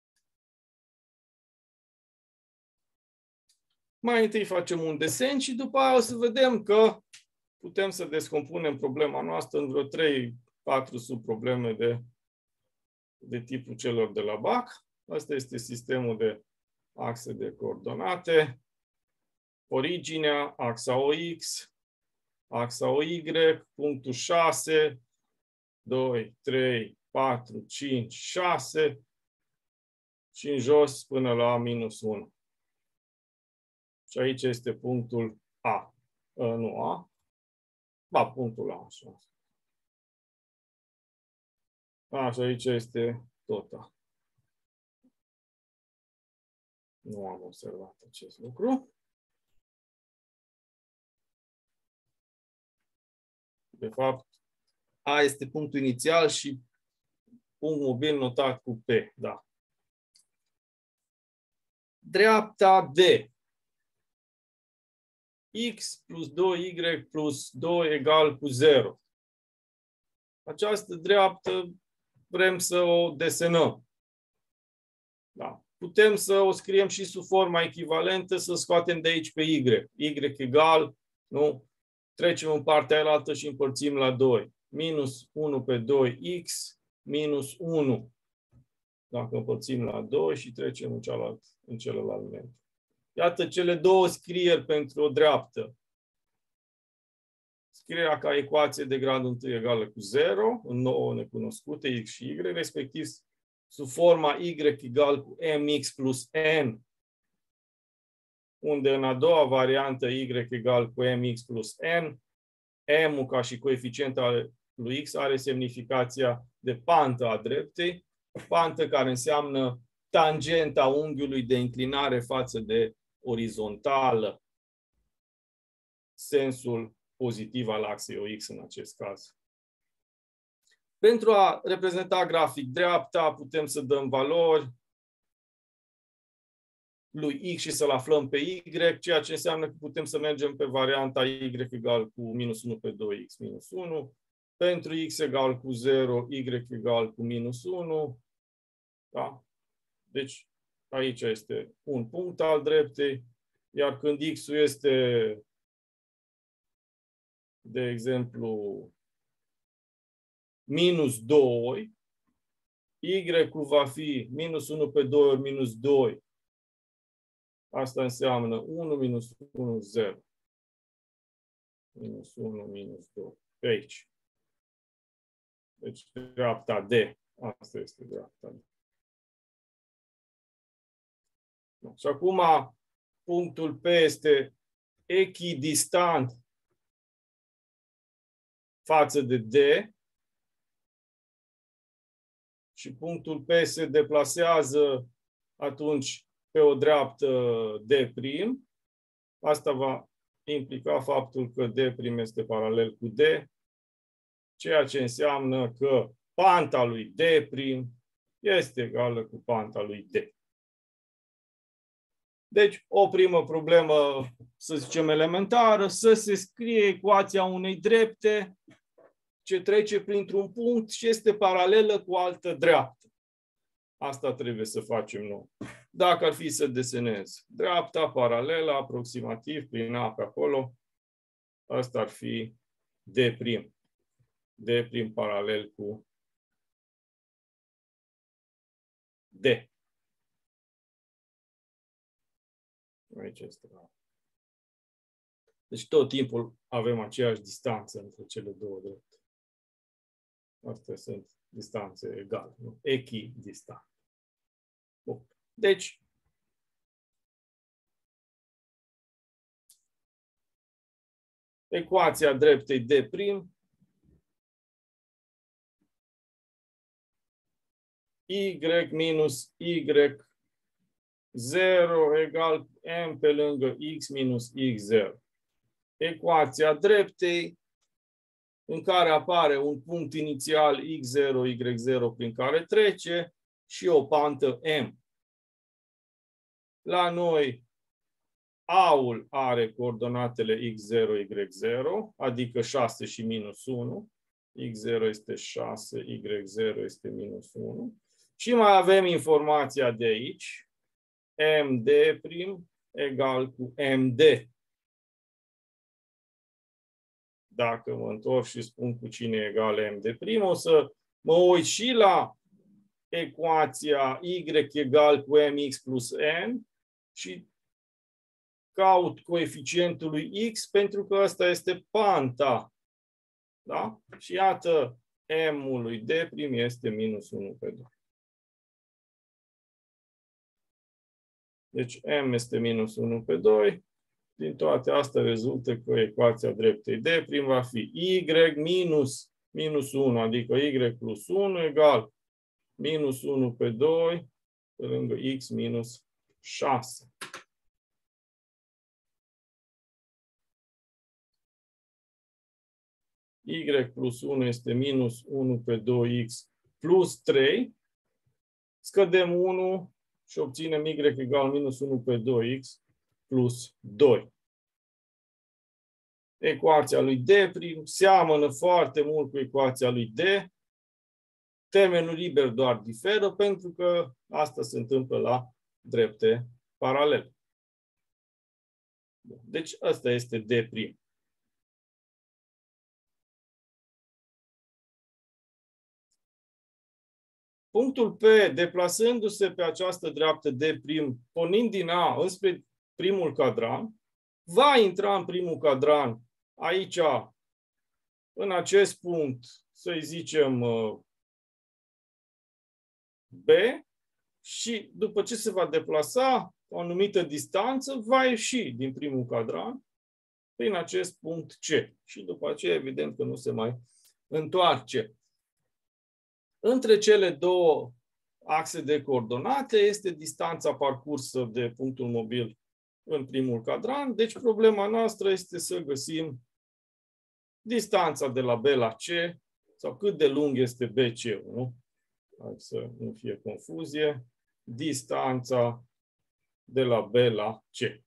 Mai întâi facem un desen și după aia o să vedem că putem să descompunem problema noastră în vreo 3-4 subprobleme de tipul celor de la BAC. Asta este sistemul de axe de coordonate. Originea, axa OX, axa OY, punctul 6, 2, 3, 4, 5, 6 și în jos până la -1. Și aici este punctul A. Nu A. Ba, punctul A. Așa, aici este tot A. Nu am observat acest lucru. De fapt, A este punctul inițial și punct mobil notat cu P. Da. Dreapta D. X plus 2Y plus 2 egal cu 0. Această dreaptă vrem să o desenăm. Da. Putem să o scriem și sub forma echivalentă, să scoatem de aici pe Y. Y egal, nu? Trecem în partea aia și împărțim la 2. Minus 1 pe 2x minus 1. Dacă împărțim la 2 și trecem în celălalt membru. Iată cele două scrieri pentru o dreaptă. Scrierea ca ecuație de gradul 1 egală cu 0, în 9 necunoscute, x și y, respectiv sub forma y egal cu mx plus n, unde în a doua variantă y egal cu mx plus n, m-ul ca și coeficient al lui x are semnificația de pantă a dreptei, pantă care înseamnă tangenta unghiului de inclinare față de orizontală, sensul pozitiv al axei OX în acest caz. Pentru a reprezenta grafic dreapta, putem să dăm valori lui X și să-l aflăm pe Y, ceea ce înseamnă că putem să mergem pe varianta Y egal cu minus 1 pe 2X minus 1, pentru X egal cu 0, Y egal cu minus 1. Da? Deci aici este un punct al dreptei, iar când X-ul este, de exemplu, minus 2, Y-ul va fi minus 1 pe 2 ori minus 2. Asta înseamnă 1 minus 1, 0. Minus 1, minus 2. Pe aici. Deci dreapta D. Asta este dreapta D. Și acum punctul P este echidistant față de D și punctul P se deplasează atunci pe o dreaptă D'. Asta va implica faptul că D' este paralel cu D, ceea ce înseamnă că panta lui D' este egală cu panta lui D. Deci, o primă problemă, să zicem, elementară, să se scrie ecuația unei drepte ce trece printr-un punct și este paralelă cu o altă dreaptă. Asta trebuie să facem noi. Dacă ar fi să desenez dreapta paralelă, aproximativ, prin A pe acolo, asta ar fi D'. D' paralel cu D. Aici este. Deci tot timpul avem aceeași distanță între cele două drepte. Astea sunt distanțe egale, nu? Echidistante. Bun. Deci, ecuația dreptei D', Y minus Y0 egal M pe lângă X minus X0. Ecuația dreptei în care apare un punct inițial X0, Y0 prin care trece și o pantă M. La noi A-ul are coordonatele X0, Y0, adică 6 și minus 1. X0 este 6, Y0 este minus 1. Și mai avem informația de aici. MD' egal cu MD. Dacă mă întorc și spun cu cine e egal MD', o să mă uit și la ecuația Y egal cu MX plus N și caut coeficientul lui X pentru că ăsta este panta. Da? Și iată, M-ul lui D' este minus 1 pe 2. Deci M este minus 1 pe 2. Din toate astea rezultă că ecuația dreptei D' va fi Y minus 1, adică Y plus 1 egal minus 1 pe 2 pe lângă X minus 6. Y plus 1 este minus 1 pe 2x plus 3. Scădem 1 și obținem y egal minus 1 pe 2x plus 2. Ecuația lui D' seamănă foarte mult cu ecuația lui D. Termenul liber doar diferă pentru că asta se întâmplă la drepte paralele. Deci asta este D'. Punctul P, deplasându-se pe această dreaptă D', pornind din A înspre primul cadran, va intra în primul cadran aici, în acest punct, să-i zicem B, și după ce se va deplasa o anumită distanță, va ieși din primul cadran prin acest punct C. Și după aceea, evident că nu se mai întoarce. Între cele două axe de coordonate este distanța parcursă de punctul mobil în primul cadran. Deci problema noastră este să găsim distanța de la B la C sau cât de lung este BC-ul. Nu? Hai să nu fie confuzie. Distanța de la B la C.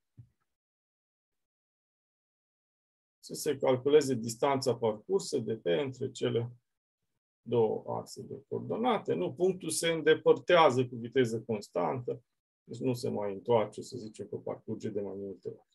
Să se calculeze distanța parcursă de P între cele două axe de coordonate. Nu, punctul se îndepărtează cu viteză constantă, deci nu se mai întoarce, să zicem că parcurge de mai multe ori.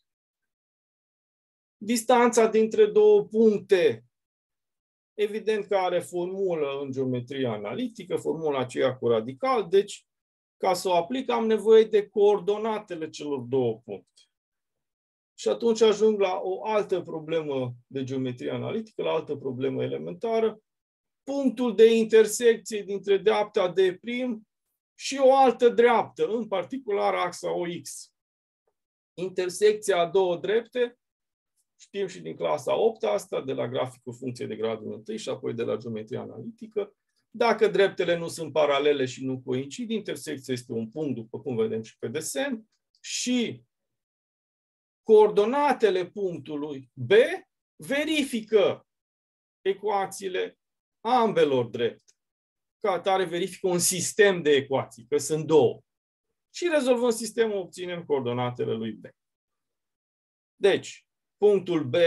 Distanța dintre două puncte, evident că are formulă în geometria analitică, formula aceea cu radical, deci ca să o aplic am nevoie de coordonatele celor două puncte. Și atunci ajung la o altă problemă de geometrie analitică, la altă problemă elementară, punctul de intersecție dintre dreapta D' și o altă dreaptă, în particular axa OX. Intersecția a două drepte, știm și din clasa 8 asta, de la graficul funcției de gradul 1 și apoi de la geometria analitică. Dacă dreptele nu sunt paralele și nu coincid, intersecția este un punct, după cum vedem și pe desen, și coordonatele punctului B verifică ecuațiile ambelor drepte. Ca atare verifică un sistem de ecuații, că sunt două. Și rezolvând sistemul, obținem coordonatele lui B. Deci, punctul B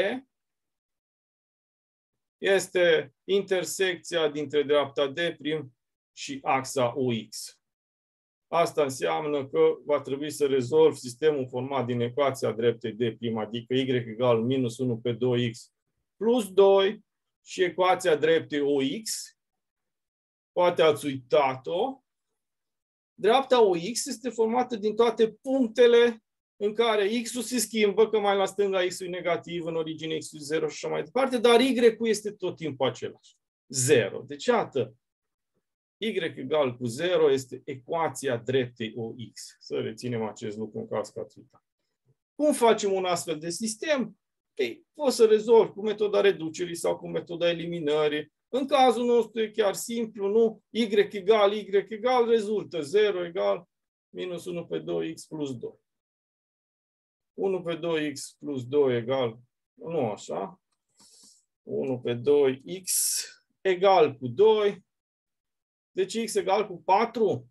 este intersecția dintre dreapta D' și axa OX. Asta înseamnă că va trebui să rezolv sistemul format din ecuația dreptei D', adică y egal minus 1 pe 2x plus 2, și ecuația dreptei OX, poate ați uitat-o, dreapta OX este formată din toate punctele în care X-ul se schimbă, că mai la stânga X-ul e negativ, în origine X-ul e 0 și așa mai departe, dar Y-ul este tot timpul același. 0. Deci, iată, Y egal cu 0 este ecuația dreptei OX. Să reținem acest lucru în caz că ați uitat. Cum facem un astfel de sistem? Ei, poți să rezolvi cu metoda reducerii sau cu metoda eliminării. În cazul nostru e chiar simplu, nu? Y egal, rezultă 0 egal minus 1 pe 2x plus 2. 1 pe 2x plus 2 egal, nu așa, 1 pe 2x egal cu 2. Deci x egal cu 4.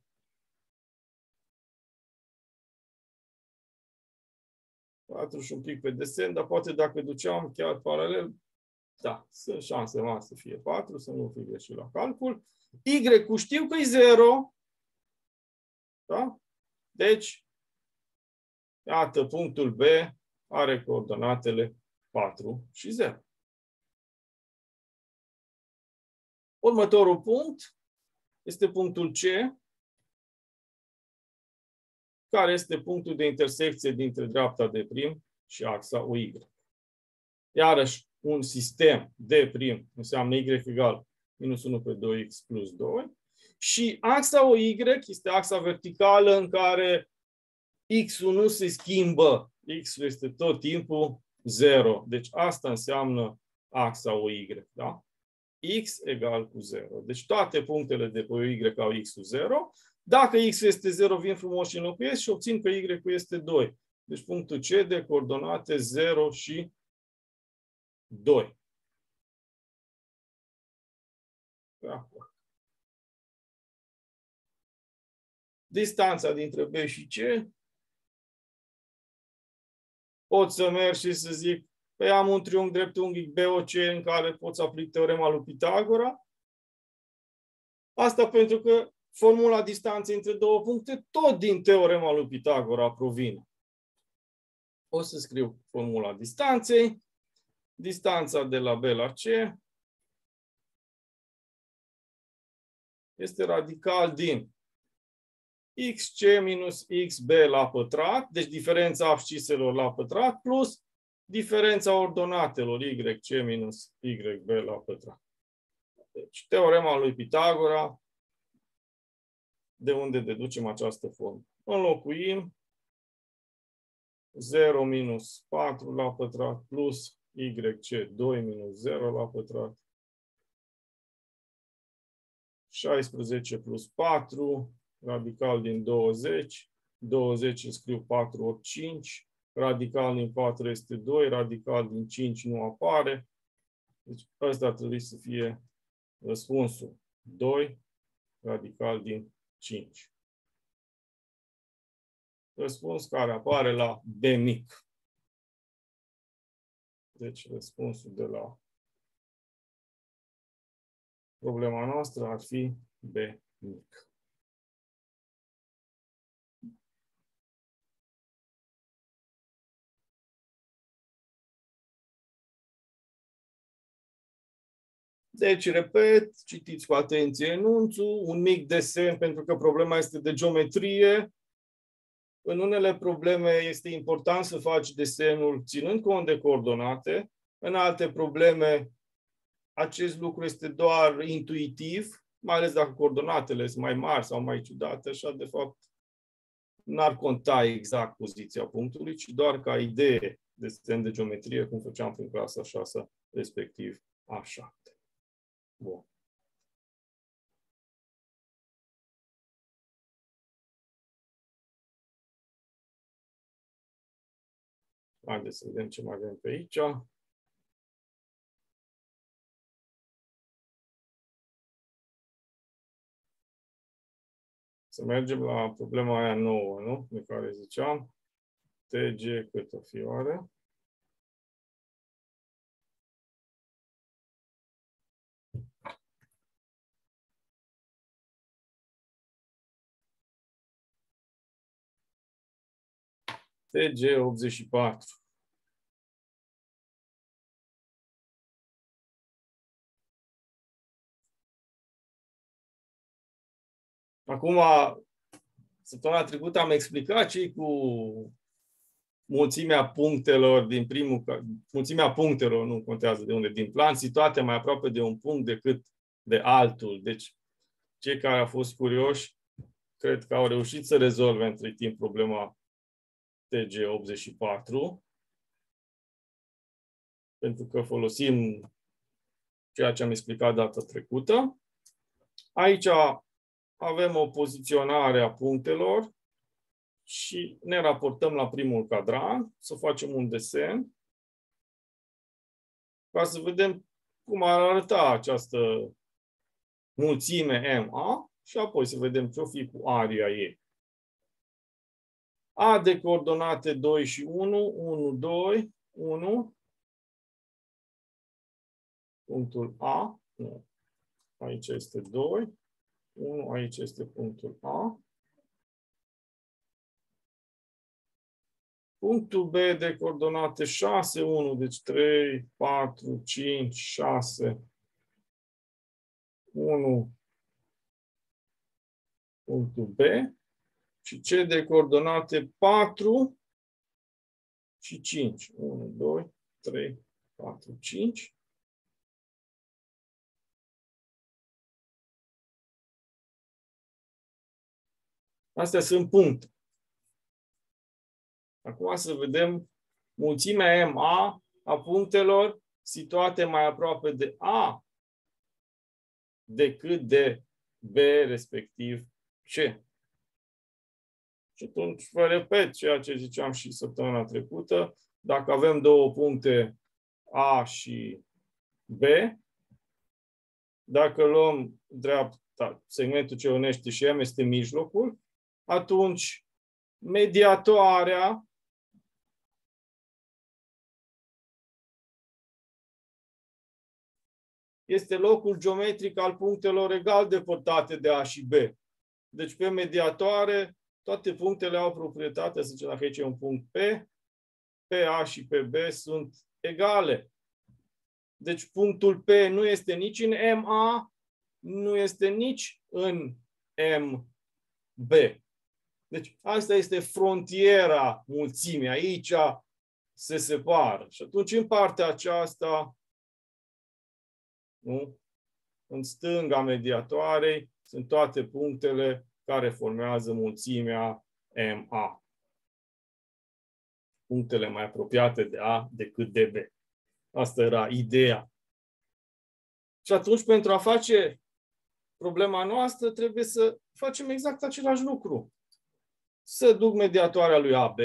Și un pic pe desen, dar poate dacă duceam chiar paralel, da, sunt șanse mari să fie 4, să nu fie greșit la calcul. Y-ul știu că e 0. Da? Deci, iată, punctul B are coordonatele 4 și 0. Următorul punct este punctul C, care este punctul de intersecție dintre dreapta D' și axa OY. Iarăși, un sistem D' înseamnă Y egal minus 1 pe 2x plus 2 și axa OY este axa verticală în care X-ul nu se schimbă. X-ul este tot timpul 0. Deci asta înseamnă axa OY. Da? X egal cu 0. Deci toate punctele de pe Y au X-ul 0. Dacă X este 0, vin frumos și înlocuiesc și obțin că Y este 2. Deci punctul C de coordonate 0 și 2. Distanța dintre B și C. Pot să merg și să zic, păi am un triunghi dreptunghic BOC în care pot să aplic teorema lui Pitagora. Asta pentru că formula distanței între două puncte tot din teorema lui Pitagora provine. O să scriu formula distanței. Distanța de la B la C este radical din xc minus xb la pătrat, deci diferența absciselor la pătrat, plus diferența ordonatelor yc minus yb la pătrat. Deci, teorema lui Pitagora, de unde deducem această formă. Înlocuim 0 minus 4 la pătrat plus yc 2 minus 0 la pătrat. 16 plus 4, radical din 20. 20 îl scriu 4 ori 5. Radical din 4 este 2, radical din 5 nu apare. Deci ăsta ar trebui să fie răspunsul. 2, radical din 5. Răspuns care apare la B mic. Deci răspunsul de la problema noastră ar fi B mic. Deci, repet, citiți cu atenție enunțul, un mic desen pentru că problema este de geometrie. În unele probleme este important să faci desenul ținând cont de coordonate. În alte probleme acest lucru este doar intuitiv, mai ales dacă coordonatele sunt mai mari sau mai ciudate, așa de fapt n-ar conta exact poziția punctului, ci doar ca idee de desen de geometrie, cum făceam prin clasa 6, respectiv A7. Bun. Haideți să vedem ce mai avem pe aici. Să mergem la problema aia nouă, nu? De care ziceam. TG cât o fi oare? TG 84. Acum, săptămâna trecută am explicat ce cu mulțimea punctelor din primul, mulțimea punctelor, nu contează de unde, din plan, situate mai aproape de un punct decât de altul. Deci, cei care au fost curioși, cred că au reușit să rezolve între timp problema TG84, pentru că folosim ceea ce am explicat data trecută. Aici avem o poziționare a punctelor și ne raportăm la primul cadran, să facem un desen, ca să vedem cum ar arăta această mulțime MA și apoi să vedem ce o fi cu aria ei. A de coordonate 2 și 1, 1, 2, 1, punctul A, nu. Aici este 2, 1, aici este punctul A. Punctul B de coordonate 6, 1, deci 3, 4, 5, 6, 1, punctul B. Și C de coordonate 4 și 5. 1, 2, 3, 4, 5. Astea sunt puncte. Acum să vedem mulțimea MA a punctelor situate mai aproape de A decât de B, respectiv C. Și atunci vă repet ceea ce ziceam și săptămâna trecută. Dacă avem două puncte A și B, dacă luăm dreapta, segmentul ce unește și M este mijlocul, atunci mediatoarea este locul geometric al punctelor egal depărtate de A și B. Deci pe mediatoare toate punctele au proprietatea, să zicem, dacă aici e un punct P A și P B sunt egale. Deci punctul P nu este nici în MA, nu este nici în MB. Deci asta este frontiera mulțimii. Aici se separă. Și atunci în partea aceasta, nu? În stânga mediatoarei sunt toate punctele care formează mulțimea MA. Punctele mai apropiate de A decât de B. Asta era ideea. Și atunci, pentru a face problema noastră, trebuie să facem exact același lucru. Să duc mediatoarea lui AB,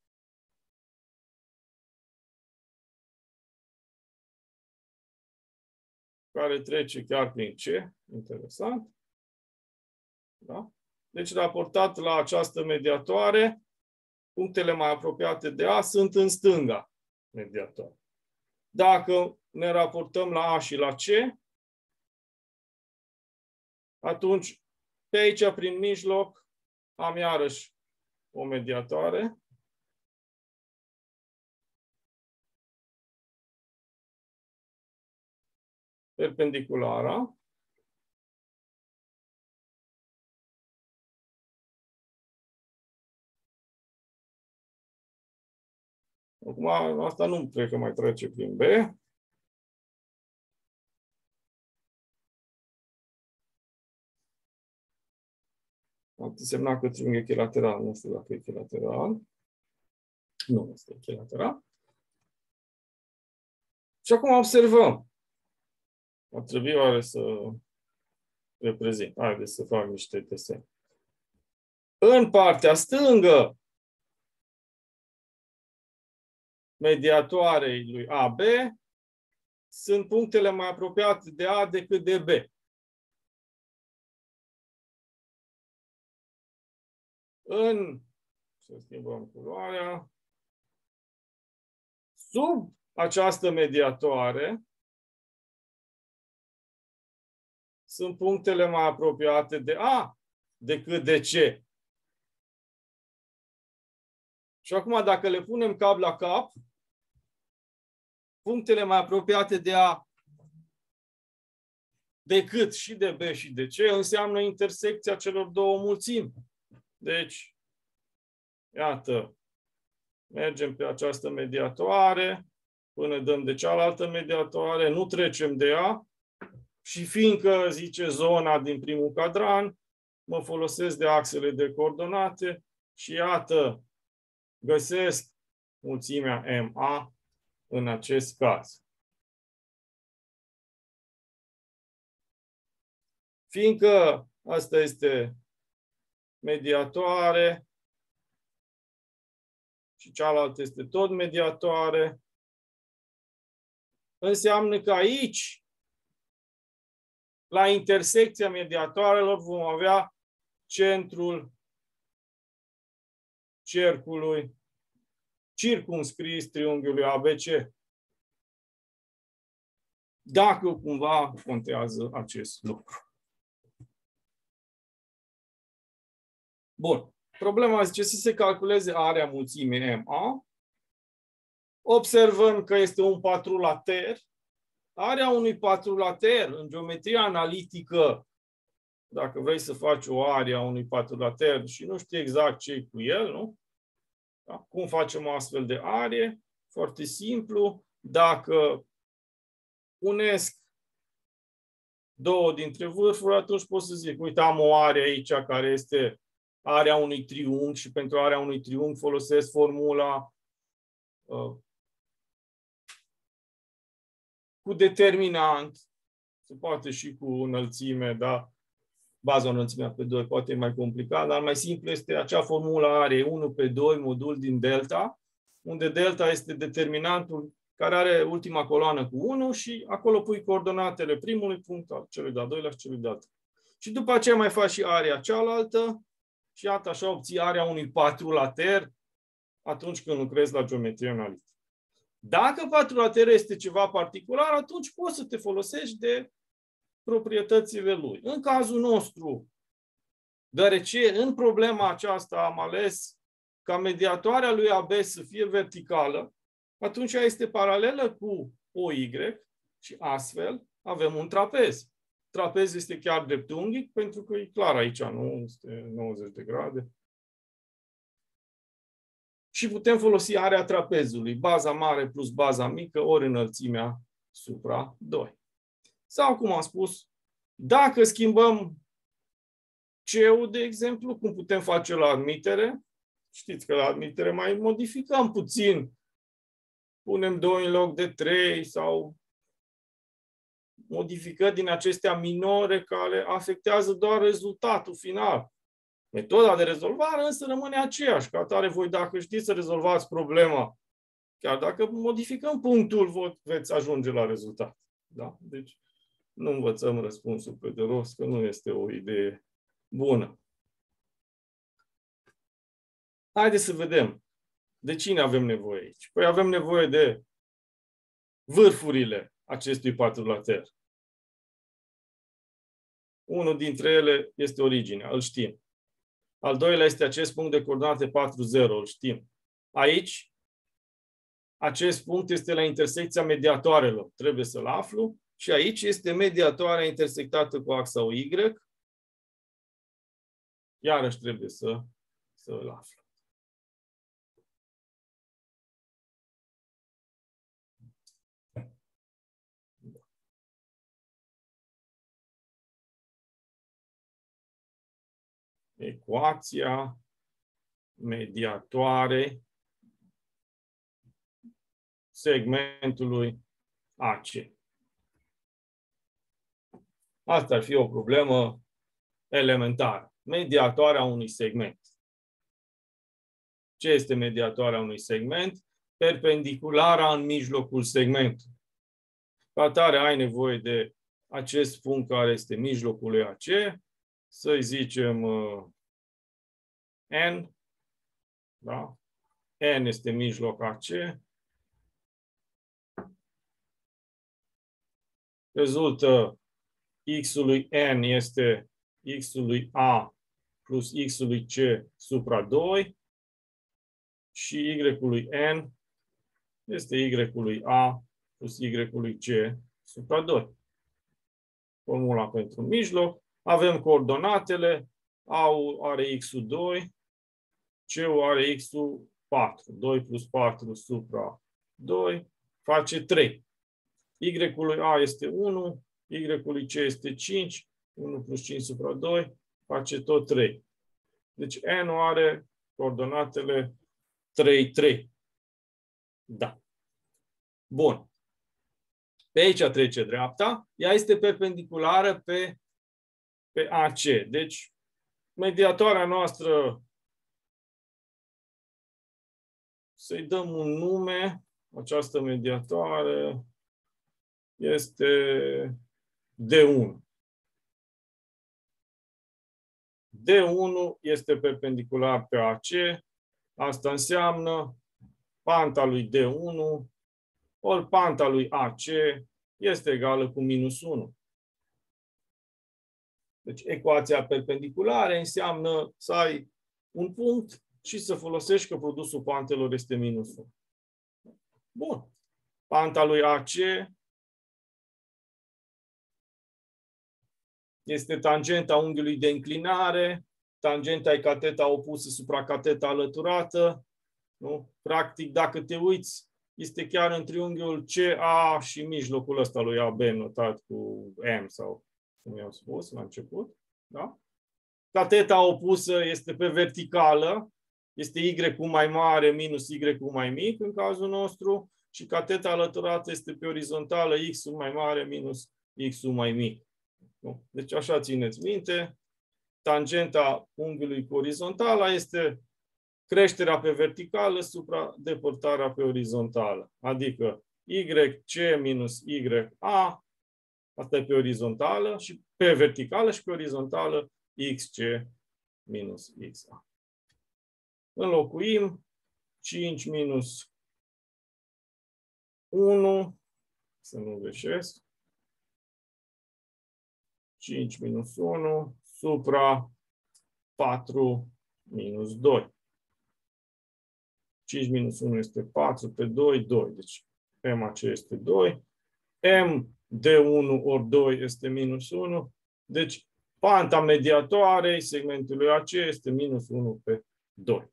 care trece chiar prin C. Interesant. Da? Deci, raportat la această mediatoare, punctele mai apropiate de A sunt în stânga mediatoare. Dacă ne raportăm la A și la C, atunci pe aici, prin mijloc, am iarăși o mediatoare. Perpendiculară. Acum, asta nu cred că mai trece prin B. Ar însemna că triunghi echilateral. Nu știu dacă e echilateral. Nu este echilateral. Și acum observăm. Ar trebui oare să reprezint. Haideți să fac niște desene. În partea stângă mediatoarei lui AB sunt punctele mai apropiate de A decât de B. Să schimbăm culoarea. Sub această mediatoare sunt punctele mai apropiate de A decât de C. Și acum, dacă le punem cap la cap, punctele mai apropiate de A decât și de B și de C înseamnă intersecția celor două mulțimi. Deci, iată, mergem pe această mediatoare, până dăm de cealaltă mediatoare, nu trecem de ea și fiindcă, zice zona din primul cadran, mă folosesc de axele de coordonate și iată, găsesc mulțimea MA în acest caz. Fiindcă asta este mediatoare și cealaltă este tot mediatoare, înseamnă că aici, la intersecția mediatoarelor, vom avea centrul cercului circumscris triunghiului ABC. Dacă cumva contează acest lucru. Bun. Problema zice să se calculeze area mulțimii MA. Observăm că este un patrulater. Area unui patrulater în geometria analitică, dacă vrei să faci o area unui patrulater și nu știi exact ce-i cu el, nu? Da? Cum facem o astfel de arie? Foarte simplu. Dacă unesc două dintre vârfuri, atunci pot să zic, uite, am o arie aici care este area unui triunghi și pentru area unui triunghi folosesc formula cu determinant, se poate și cu înălțime, da? baza înălțimea pe 2 poate e mai complicat, dar mai simplu este acea formulă are 1 pe 2 modul din delta, unde delta este determinantul care are ultima coloană cu 1 și acolo pui coordonatele primului punct, al celui de-al doilea și celui de-al treilea. Și după aceea mai faci și area cealaltă și iată așa obții area unui patrulater atunci când lucrezi la geometrie analitică. Dacă patrulater este ceva particular, atunci poți să te folosești de proprietățile lui. În cazul nostru, deoarece în problema aceasta am ales ca mediatoarea lui AB să fie verticală, atunci ea este paralelă cu OY și astfel avem un trapez. Trapezul este chiar dreptunghic pentru că e clar aici, nu este 90 de grade. Și putem folosi area trapezului, baza mare plus baza mică, ori înălțimea supra 2. Sau, cum am spus, dacă schimbăm C-ul, de exemplu, cum putem face la admitere, știți că la admitere mai modificăm puțin, punem 2 în loc de 3 sau modificări din acestea minore care afectează doar rezultatul final. Metoda de rezolvare însă rămâne aceeași. Ca atare, voi dacă știți să rezolvați problema, chiar dacă modificăm punctul, veți ajunge la rezultat. Da? Deci nu învățăm răspunsul pe de rost, că nu este o idee bună. Haideți să vedem de cine avem nevoie aici. Păi avem nevoie de vârfurile acestui patrulater. Unul dintre ele este originea, îl știm. Al doilea este acest punct de coordonate 4, 0, îl știm. Aici, acest punct este la intersecția mediatoarelor. Trebuie să-l aflu. Și aici este mediatoarea intersectată cu axa Y. Iarăși trebuie să-l aflu. Ecuația mediatoare segmentului AC. Asta ar fi o problemă elementară. Mediatoarea unui segment. Ce este mediatoarea unui segment? Perpendiculara în mijlocul segmentului. Ca atare ai nevoie de acest punct care este mijlocul lui AC, să-i zicem N. Da? N este mijloc AC. Rezultă x-ului N este x-ului A plus x-ului C supra 2 și y-ului N este y-ului A plus y-ului C supra 2. Formula pentru mijloc. Avem coordonatele. A-ul are x-ul 2, C-ul are x-ul 4. 2 plus 4 supra 2 face 3. Y-ului A este 1, Y-ului C este 5, 1 plus 5 supra 2 face tot 3. Deci N-ul are coordonatele 3, 3. Da. Bun. Pe aici trece dreapta. Ea este perpendiculară pe AC. Deci, mediatoarea noastră, să-i dăm un nume, această mediatoare este D1. D1 este perpendicular pe AC. Asta înseamnă panta lui D1 ori panta lui AC este egală cu minus 1. Deci ecuația perpendiculară înseamnă să ai un punct și să folosești că produsul pantelor este minus 1. Bun. Panta lui AC este tangenta unghiului de înclinare, tangenta e cateta opusă supra cateta alăturată. Nu? Practic, dacă te uiți, este chiar în triunghiul CA și mijlocul ăsta lui AB notat cu M sau cum i-am spus la început. Da? Cateta opusă este pe verticală, este Y-ul mai mare minus Y-ul mai mic în cazul nostru și cateta alăturată este pe orizontală X-ul mai mare minus X-ul mai mic. Deci așa țineți minte, tangenta unghiului cu orizontala este creșterea pe verticală supra depărtarea pe orizontală. Adică YC minus YA, asta e pe orizontală, și pe verticală și pe orizontală XC minus XA. Înlocuim 5 minus 1, să nu greșesc, 5 minus 1 supra 4 minus 2. 5 minus 1 este 4, pe 2, 2. Deci MAC este 2. M de 1 ori 2 este minus 1. Deci panta mediatoarei segmentului AC este minus 1 pe 2.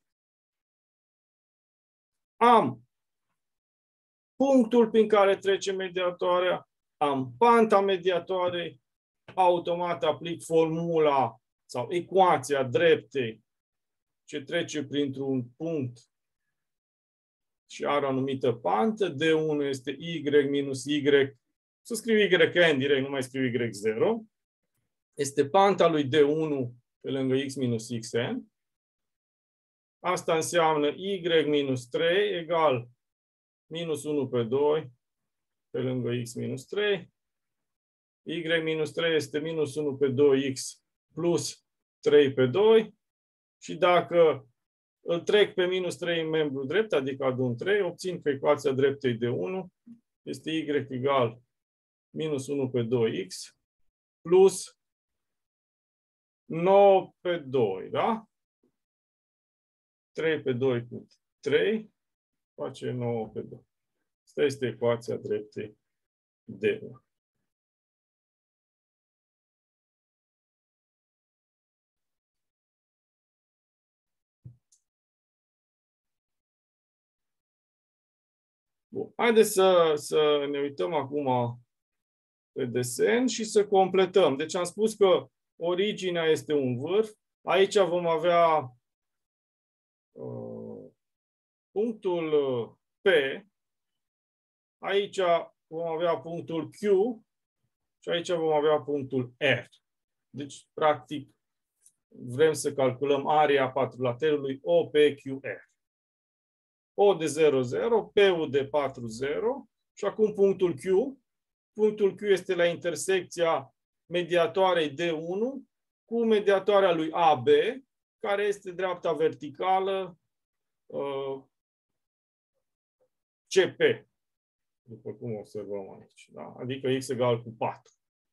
Am punctul prin care trece mediatoarea, am panta mediatoarei, automat aplic formula sau ecuația dreptei ce trece printr-un punct și are o anumită pantă. D1 este Y minus Y. Să scriu YN direct, nu mai scriu Y0. Este panta lui D1 pe lângă X minus XN. Asta înseamnă Y minus 3 egal minus 1 pe 2 pe lângă X minus 3. Y minus 3 este minus 1 pe 2X plus 3 pe 2. Și dacă îl trec pe minus 3 în membru drept, adică adun 3, obțin că ecuația dreptei de 1 este Y egal minus 1 pe 2X plus 9 pe 2, da? 3 pe 2 cu 3 face 9 pe 2. Asta este ecuația dreptei de 1. Bun. Haideți să ne uităm acum pe desen și să completăm. Deci am spus că originea este un vârf. Aici vom avea punctul P. Aici vom avea punctul Q. Și aici vom avea punctul R. Deci, practic, vrem să calculăm area patrulaterului OPQR. O de 0, 0, P-ul de 4, 0 și acum punctul Q. Punctul Q este la intersecția mediatoarei D1 cu mediatoarea lui AB, care este dreapta verticală CP, după cum observăm aici. Da? Adică X egal cu 4.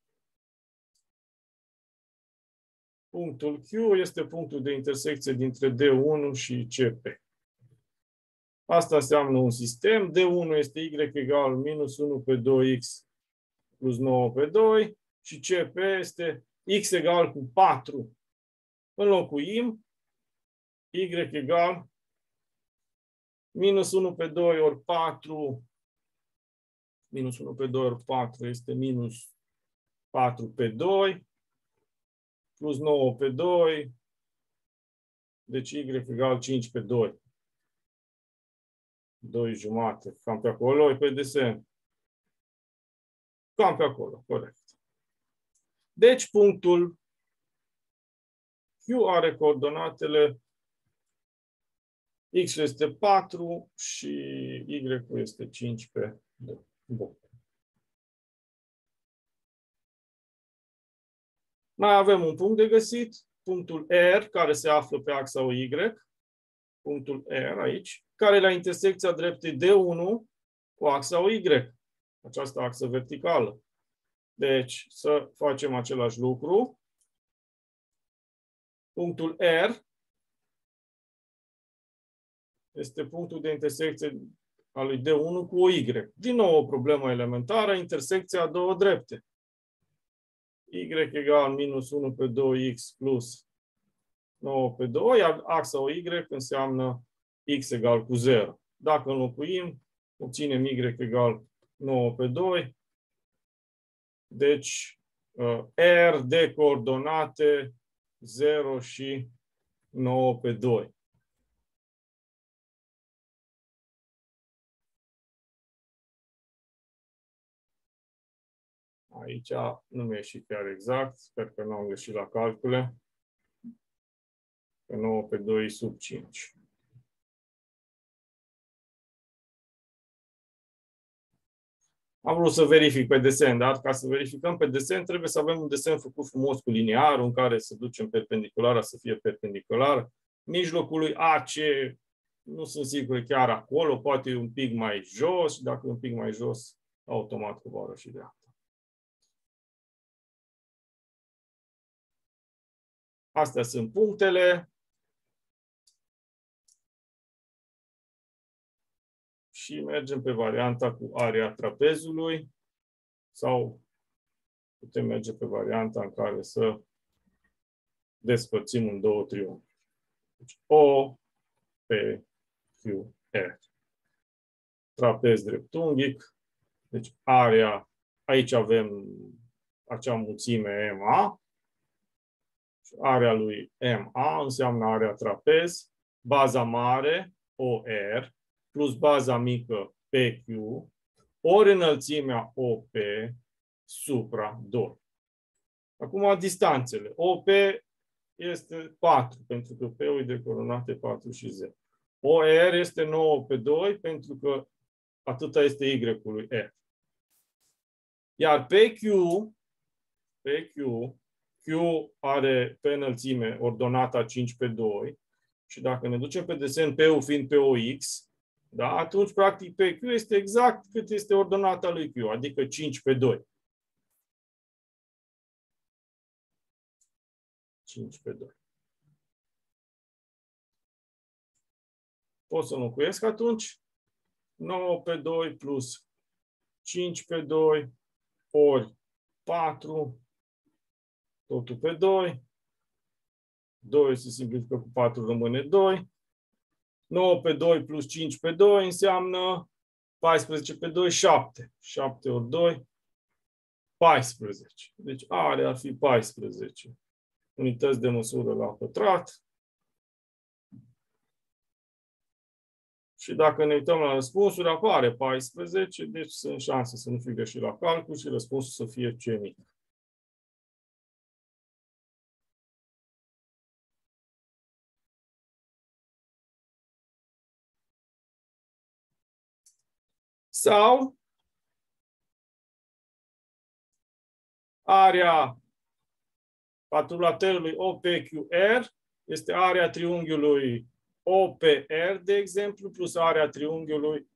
Punctul Q este punctul de intersecție dintre D1 și CP. Asta înseamnă un sistem. D1 este Y egal minus 1 pe 2X plus 9 pe 2 și CP este X egal cu 4. Înlocuim Y egal minus 1 pe 2 ori 4. Minus 1 pe 2 ori 4 este minus 4 pe 2 plus 9 pe 2. Deci Y egal 5 pe 2. 2 jumate. Cam pe acolo e pe desen. Cam pe acolo, corect. Deci punctul Q are coordonatele X este 4 și Y este 5 pe 2. Bun. Mai avem un punct de găsit, punctul R, care se află pe axa OY, punctul R aici, care e la intersecția dreptei D1 cu axa OY, această axă verticală. Deci, să facem același lucru. Punctul R este punctul de intersecție al lui D1 cu OY. Din nou o problemă elementară, intersecția a două drepte. Y egal minus 1 pe 2X plus 9 pe 2, iar axa OY înseamnă X egal cu 0. Dacă înlocuim, obținem Y egal 9 pe 2. Deci, R de coordonate 0 și 9 pe 2. Aici nu mi-a ieșit chiar exact. Sper că nu am greșit la calcule. Că 9 pe 2 sub 5. Am vrut să verific pe desen, dar ca să verificăm pe desen, trebuie să avem un desen făcut frumos cu liniarul, în care să ducem perpendiculara să fie perpendiculară. Mijlocul lui AC, nu sunt sigur chiar acolo, poate e un pic mai jos și dacă e un pic mai jos, automat coboară și dreapta. Astea sunt punctele. Și mergem pe varianta cu area trapezului sau putem merge pe varianta în care să despărțim în două triunghi. Deci O, P, Q, R. Trapez dreptunghic. Deci area, aici avem acea mulțime MA. Area lui MA înseamnă area trapez. Baza mare, OR, plus baza mică PQ, ori înălțimea OP supra 2. Acum distanțele. OP este 4, pentru că P-ul e de coordonate 4 și 0. OR este 9 pe 2, pentru că atâta este Y-ului R. Iar Q are pe înălțime ordonata 5 pe 2 și dacă ne ducem pe desen P-ul fiind POX, da? Atunci, practic, PQ este exact cât este ordonata lui Q, adică 5 pe 2. 5 pe 2. Pot să înlocuiesc atunci 9 pe 2 plus 5 pe 2 ori 4, totul pe 2. 2 se simplifică cu 4, rămâne 2. 9 pe 2 plus 5 pe 2 înseamnă 14 pe 2, 7. 7 ori 2, 14. Deci area ar fi 14 unități de măsură la pătrat. Și dacă ne uităm la răspunsuri, apare 14, deci sunt șanse să nu fie greșit la calcul și răspunsul să fie C mic. Sau area patrulaterului OPQR este area triunghiului OPR, de exemplu, plus area triunghiului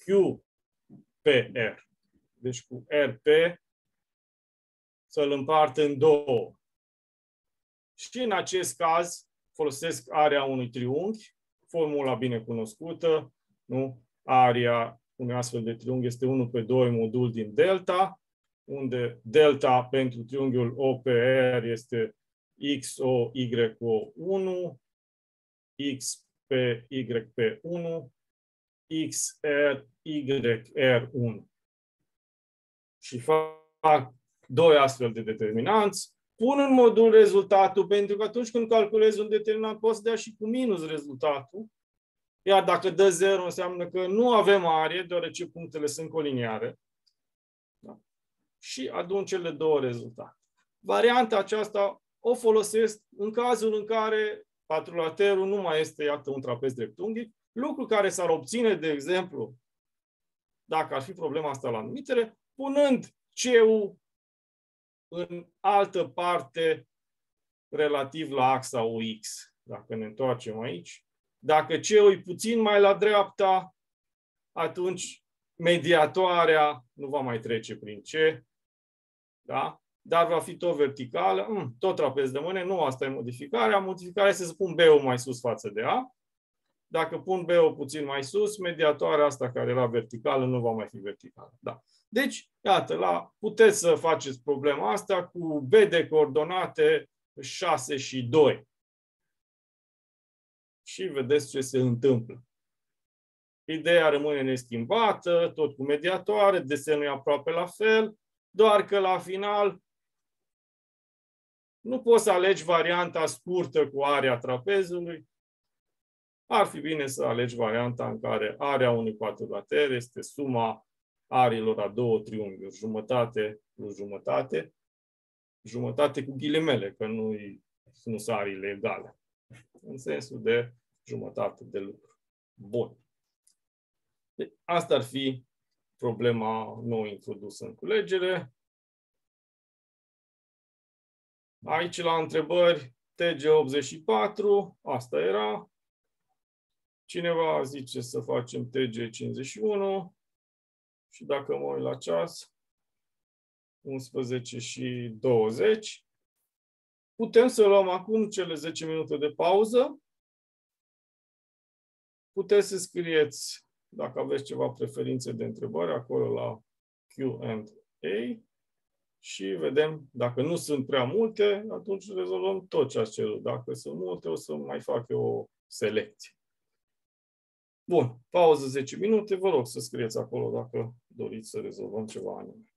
QPR. Deci cu RP să-l împart în două. Și în acest caz folosesc area unui triunghi, formula bine cunoscută, nu? Area unui astfel de triunghi este 1 pe 2 modul din delta, unde delta pentru triunghiul OPR este XOYO1, X pe Y pe 1, XR YR1. Și fac doi astfel de determinanți, pun în modul rezultatul, pentru că atunci când calculezi un determinant poți să dea și cu minus rezultatul, iar dacă dă 0 înseamnă că nu avem arie, deoarece punctele sunt coliniare. Da? Și adun cele două rezultate. Varianta aceasta o folosesc în cazul în care patrulaterul nu mai este, iată, un trapez dreptunghic, lucru care s-ar obține, de exemplu, dacă ar fi problema asta la admitere, punând C-ul în altă parte relativ la axa OX. Dacă ne întoarcem aici, dacă C-ul e puțin mai la dreapta, atunci mediatoarea nu va mai trece prin C, da? Dar va fi tot verticală, tot trapez de mâne, nu asta e modificarea. Modificarea este să pun B-ul mai sus față de A. Dacă pun B-ul puțin mai sus, mediatoarea asta care era verticală nu va mai fi verticală. Da. Deci, iată, puteți să faceți problema asta cu B de coordonate 6 și 2. Și vedeți ce se întâmplă. Ideea rămâne neschimbată, tot cu mediatoare, desenul e aproape la fel, doar că la final nu poți să alegi varianta scurtă cu area trapezului. Ar fi bine să alegi varianta în care area unui quadrilater este suma ariilor a două triunghiuri, jumătate plus jumătate, jumătate cu ghilimele, că nu sunt ariile egale. în sensul de jumătate de lucru. Bun. Deci, asta ar fi problema nou introdusă în culegere. Aici, la întrebări, TG84, asta era. Cineva zice să facem TG51 și dacă mă uit la ceas, 11:20. Putem să luăm acum cele 10 minute de pauză. Puteți să scrieți, dacă aveți ceva preferințe de întrebări, acolo la Q&A și vedem, dacă nu sunt prea multe, atunci rezolvăm tot ce ați cerut. Dacă sunt multe, o să mai fac eu o selecție. Bun, pauză 10 minute, vă rog să scrieți acolo dacă doriți să rezolvăm ceva anume.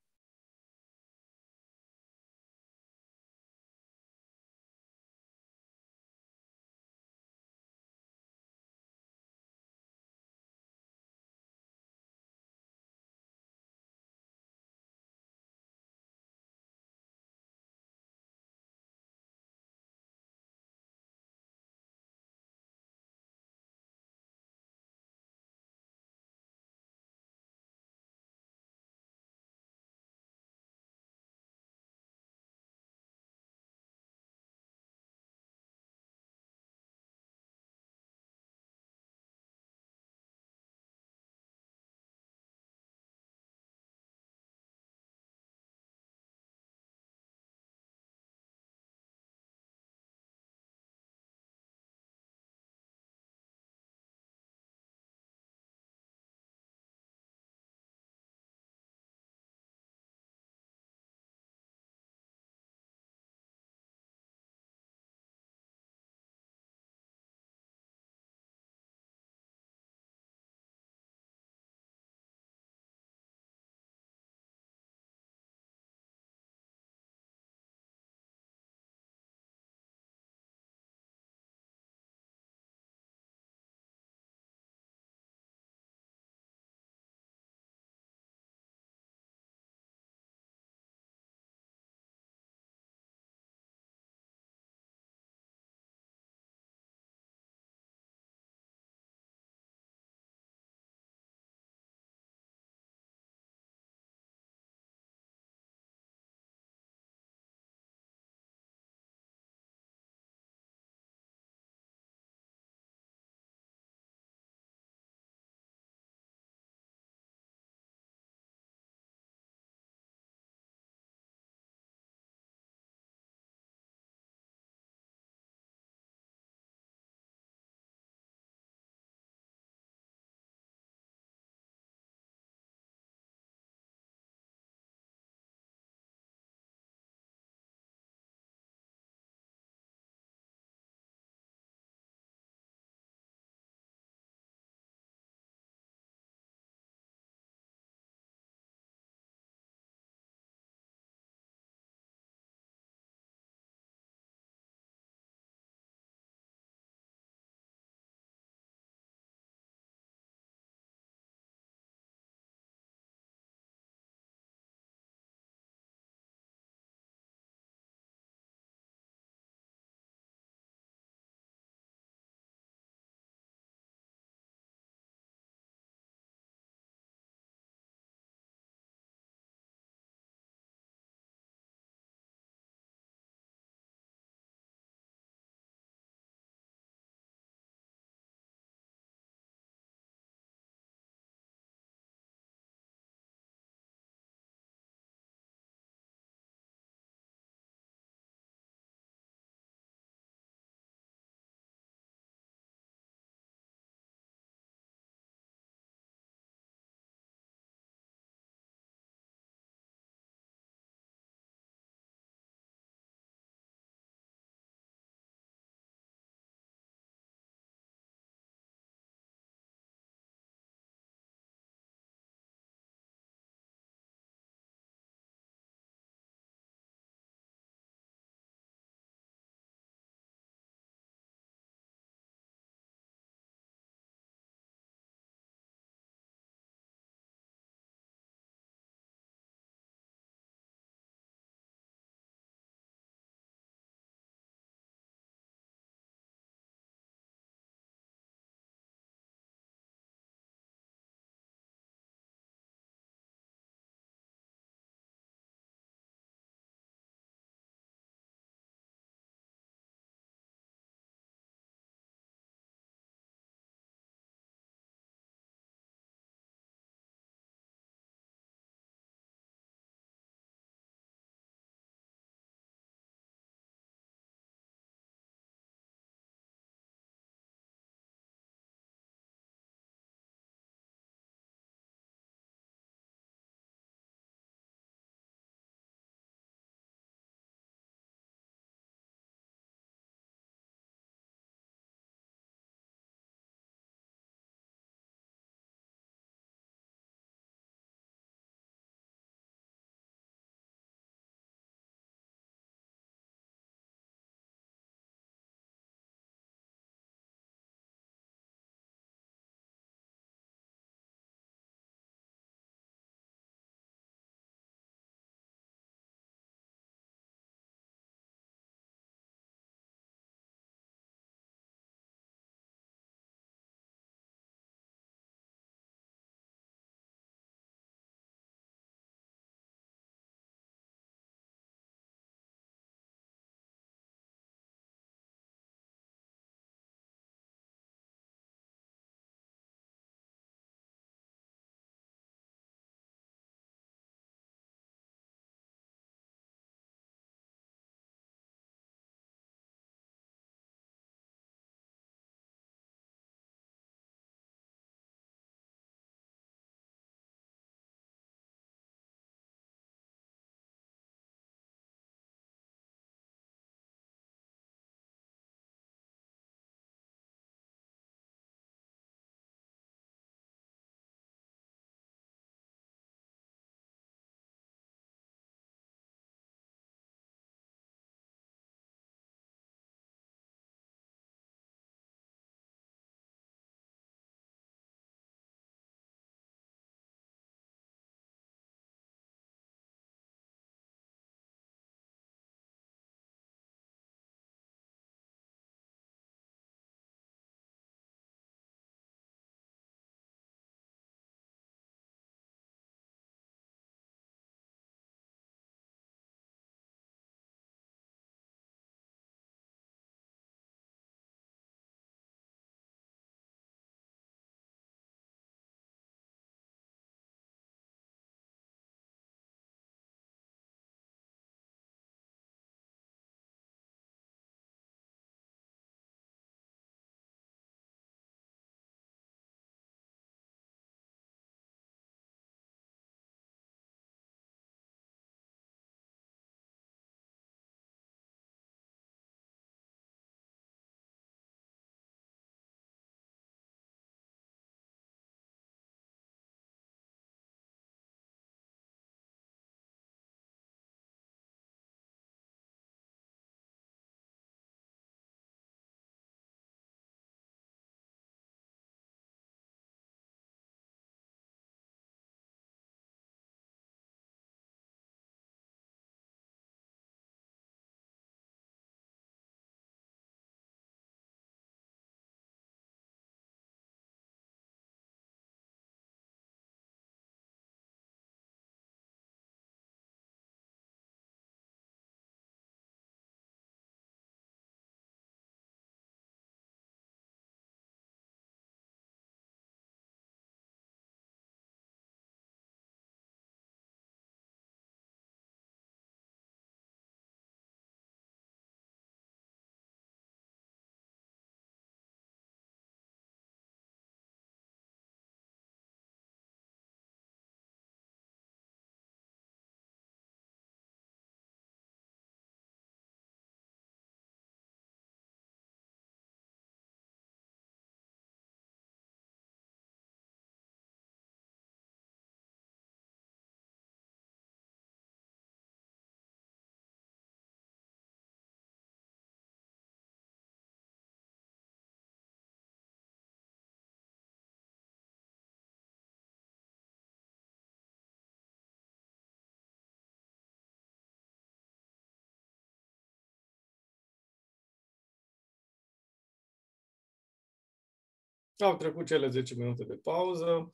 Au trecut cele 10 minute de pauză.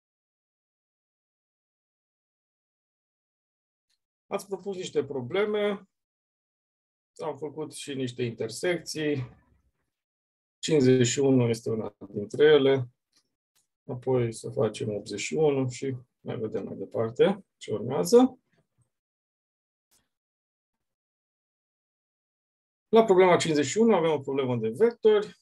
Ați propus niște probleme. Am făcut și niște intersecții. 51 este una dintre ele. Apoi să facem 81 și mai vedem mai departe ce urmează. La problema 51 avem o problemă de vectori.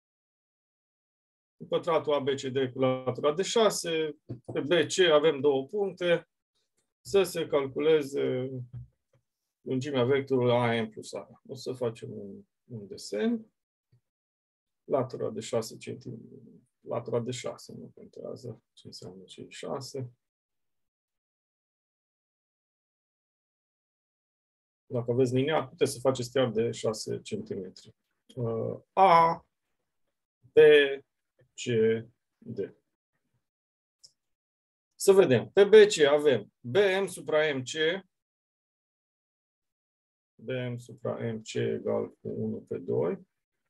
Pătratul ABCD cu latura de 6. Pe BC avem două puncte. Să se calculeze lungimea vectorului AM plus A. O să facem un desen. Latura de 6 cm. Latura de 6 nu contează ce înseamnă cei 6. Dacă aveți linear, puteți să faceți chiar de 6 cm. A, B, C, D. Să vedem. Pe BC avem BM supra MC. BM supra MC egal cu 1 pe 2.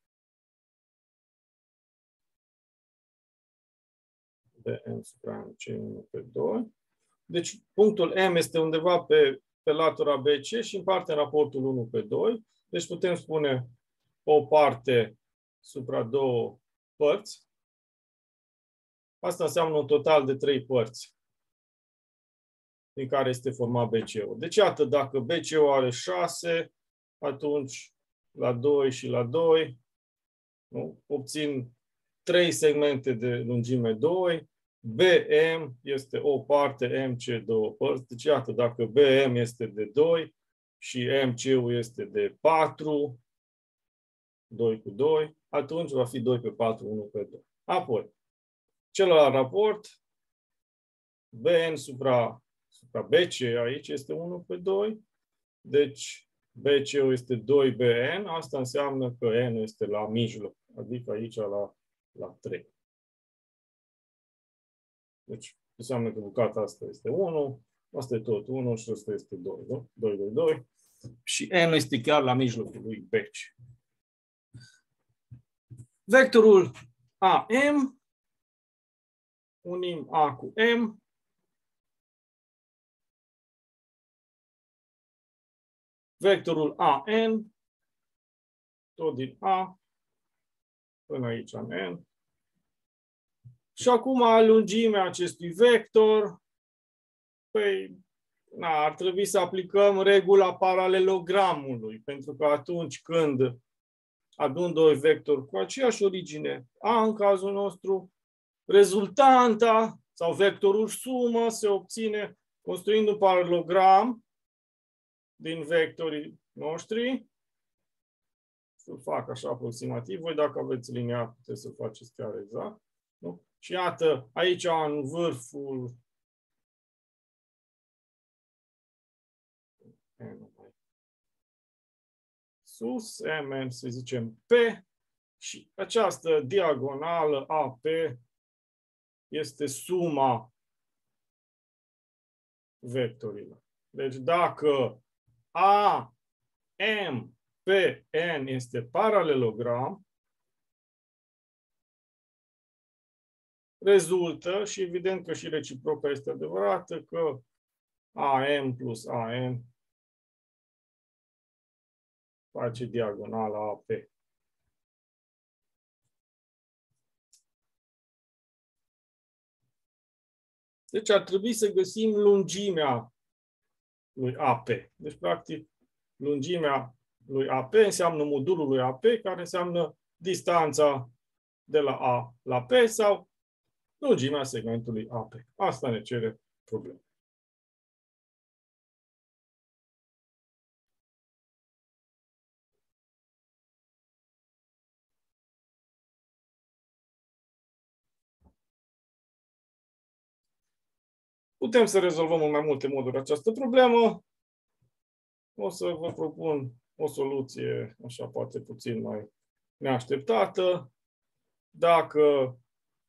BM supra MC 1 pe 2. Deci punctul M este undeva pe latura BC și împarte raportul 1 pe 2. Deci putem spune o parte supra două părți. Asta înseamnă un total de 3 părți din care este format BC-ul. Deci, iată, dacă BC-ul are 6, atunci la 2 și la 2 obțin 3 segmente de lungime 2. BM este o parte, MC două părți. Deci, iată, dacă BM este de 2 și MC-ul este de 4, 2 cu 2, atunci va fi 2 pe 4, 1 pe 2. Apoi, celălalt raport, BN supra BC aici este 1 pe 2. Deci BC-ul este 2BN. Asta înseamnă că N este la mijloc. Adică aici la 3. Deci înseamnă că bucata asta este 1. Asta e tot 1 și asta este 2. Nu? 2, 2, 2. Și N este chiar la mijlocul lui BC. Vectorul AM. Unim A cu M. Vectorul AN, tot din A, până aici în N. Și acum lungimea acestui vector, păi, ar trebui să aplicăm regula paralelogramului, pentru că atunci când adun doi vectori cu aceeași origine, A în cazul nostru, rezultanta sau vectorul sumă se obține construind un paralelogram din vectorii noștri. Să-l fac așa aproximativ. Voi, dacă aveți linear, puteți să faceți chiar exact. Nu? Și iată, aici în vârful sus, MN, să zicem P, și această diagonală AP este suma vectorilor. Deci dacă A, M, P, N este paralelogram, rezultă, și evident că și reciproca este adevărată, că AM plus AN face diagonala AP. Deci ar trebui să găsim lungimea lui AP. Deci, practic, lungimea lui AP înseamnă modulul lui AP, care înseamnă distanța de la A la P sau lungimea segmentului AP. Asta ne cere problema. Putem să rezolvăm în mai multe moduri această problemă. O să vă propun o soluție, așa poate puțin mai neașteptată. Dacă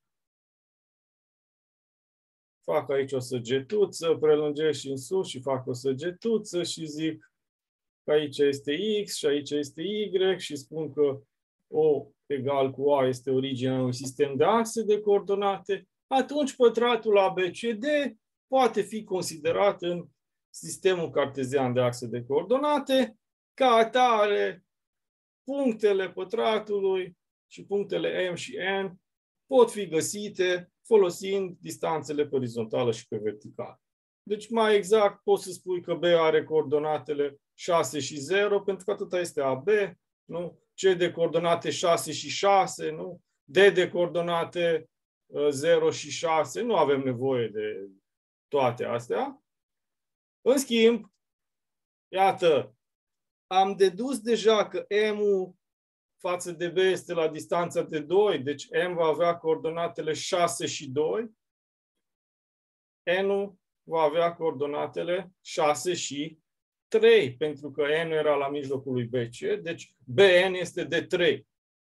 fac aici o săgetuță, prelungesc și în sus și fac o săgetuță și zic că aici este X și aici este Y și spun că O egal cu A este originea unui sistem de axe de coordonate, atunci pătratul ABCD poate fi considerat în sistemul cartezian de axe de coordonate. Ca atare, punctele pătratului și punctele M și N pot fi găsite folosind distanțele pe orizontală și pe verticală. Deci, mai exact, poți să spui că B are coordonatele 6 și 0, pentru că atâta este AB, nu? C de coordonate 6 și 6, nu? D de coordonate 0 și 6. Nu avem nevoie de toate astea. În schimb, iată, am dedus deja că M-ul față de B este la distanța de 2, deci M va avea coordonatele 6 și 2. N-ul va avea coordonatele 6 și 3, pentru că N era la mijlocul lui BC, deci BN este de 3.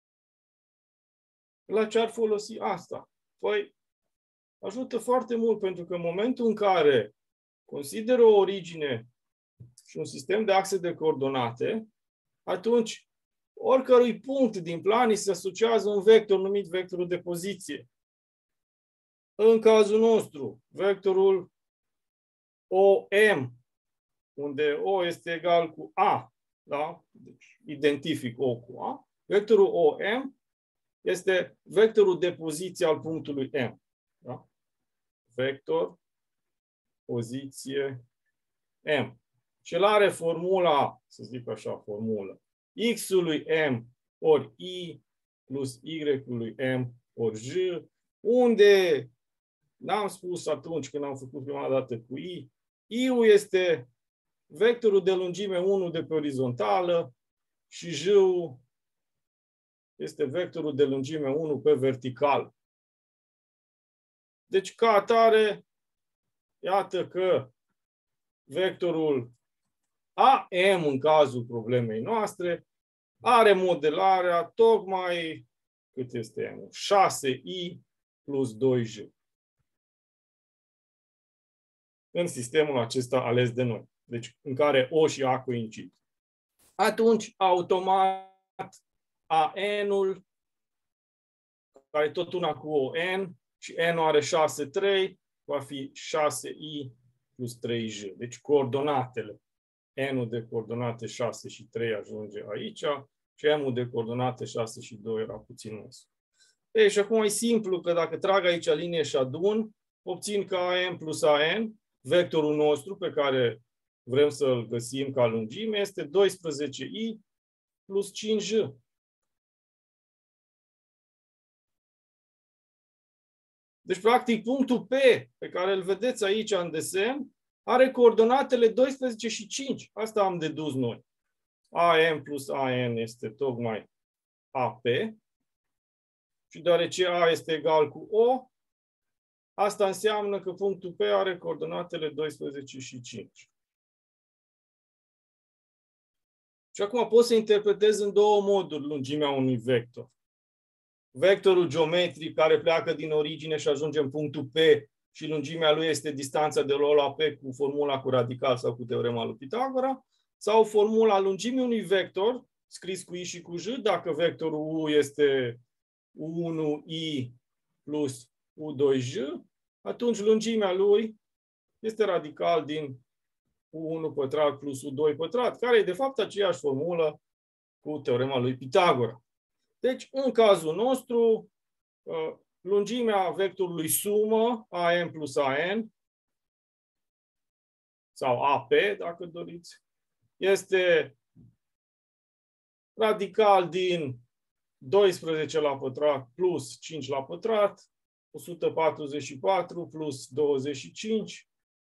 La ce ar folosi asta? Păi, ajută foarte mult, pentru că în momentul în care consider o origine și un sistem de axe de coordonate, atunci oricărui punct din plan îi se asociază un vector numit vectorul de poziție. În cazul nostru, vectorul OM, unde O este egal cu A, da? Deci, identific O cu A, vectorul OM este vectorul de poziție al punctului M. Da? Vector, poziție, M. Și el are formula, să zic așa, formulă, X-ului M ori I plus Y-ului M ori J, unde n-am spus atunci când am făcut prima dată cu I, I-ul este vectorul de lungime 1 de pe orizontală și J-ul este vectorul de lungime 1 pe vertical. Deci, ca atare, iată că vectorul AM, în cazul problemei noastre, are modelarea tocmai, cât este M? 6I plus 2J. În sistemul acesta ales de noi. Deci, în care O și A coincid. Atunci, automat, AN-ul, care e tot una cu ON, și N-ul are 6, 3, va fi 6I plus 3J. Deci, coordonatele. N-ul de coordonate 6 și 3 ajunge aici și M-ul de coordonate 6 și 2 era puțin mus. Ei, și acum e simplu că dacă trag aici linie și adun, obțin că AM plus AN, vectorul nostru pe care vrem să-l găsim ca lungime, este 12I plus 5J. Deci, practic, punctul P pe care îl vedeți aici în desen are coordonatele 12 și 5. Asta am dedus noi. AM plus AN este tocmai AP. Și deoarece A este egal cu O, asta înseamnă că punctul P are coordonatele 12 și 5. Și acum pot să interpretez în două moduri lungimea unui vector. Vectorul geometric care pleacă din origine și ajunge în punctul P și lungimea lui este distanța de O la P cu formula cu radical sau cu teorema lui Pitagora, sau formula lungimii unui vector, scris cu I și cu J, dacă vectorul U este U1I plus U2J, atunci lungimea lui este radical din U1 pătrat plus U2 pătrat, care e de fapt aceeași formulă cu teorema lui Pitagora. Deci, în cazul nostru, lungimea vectorului sumă, AM plus AN, sau AP, dacă doriți, este radical din 12 la pătrat plus 5 la pătrat, 144 plus 25,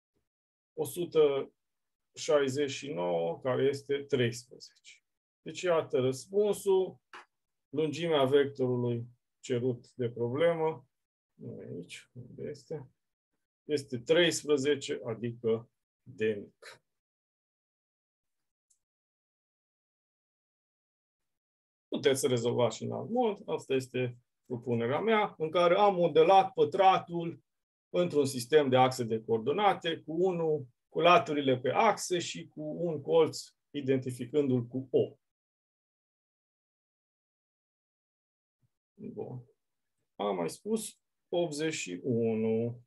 169, care este 13. Deci, iată răspunsul. Lungimea vectorului cerut de problemă, nu aici, unde este? Este 13, adică D mic. Puteți să rezolvați și în alt mod. Asta este propunerea mea, în care am modelat pătratul într-un sistem de axe de coordonate cu laturile pe axe și cu un colț identificându-l cu O. Bun. Am mai spus 81.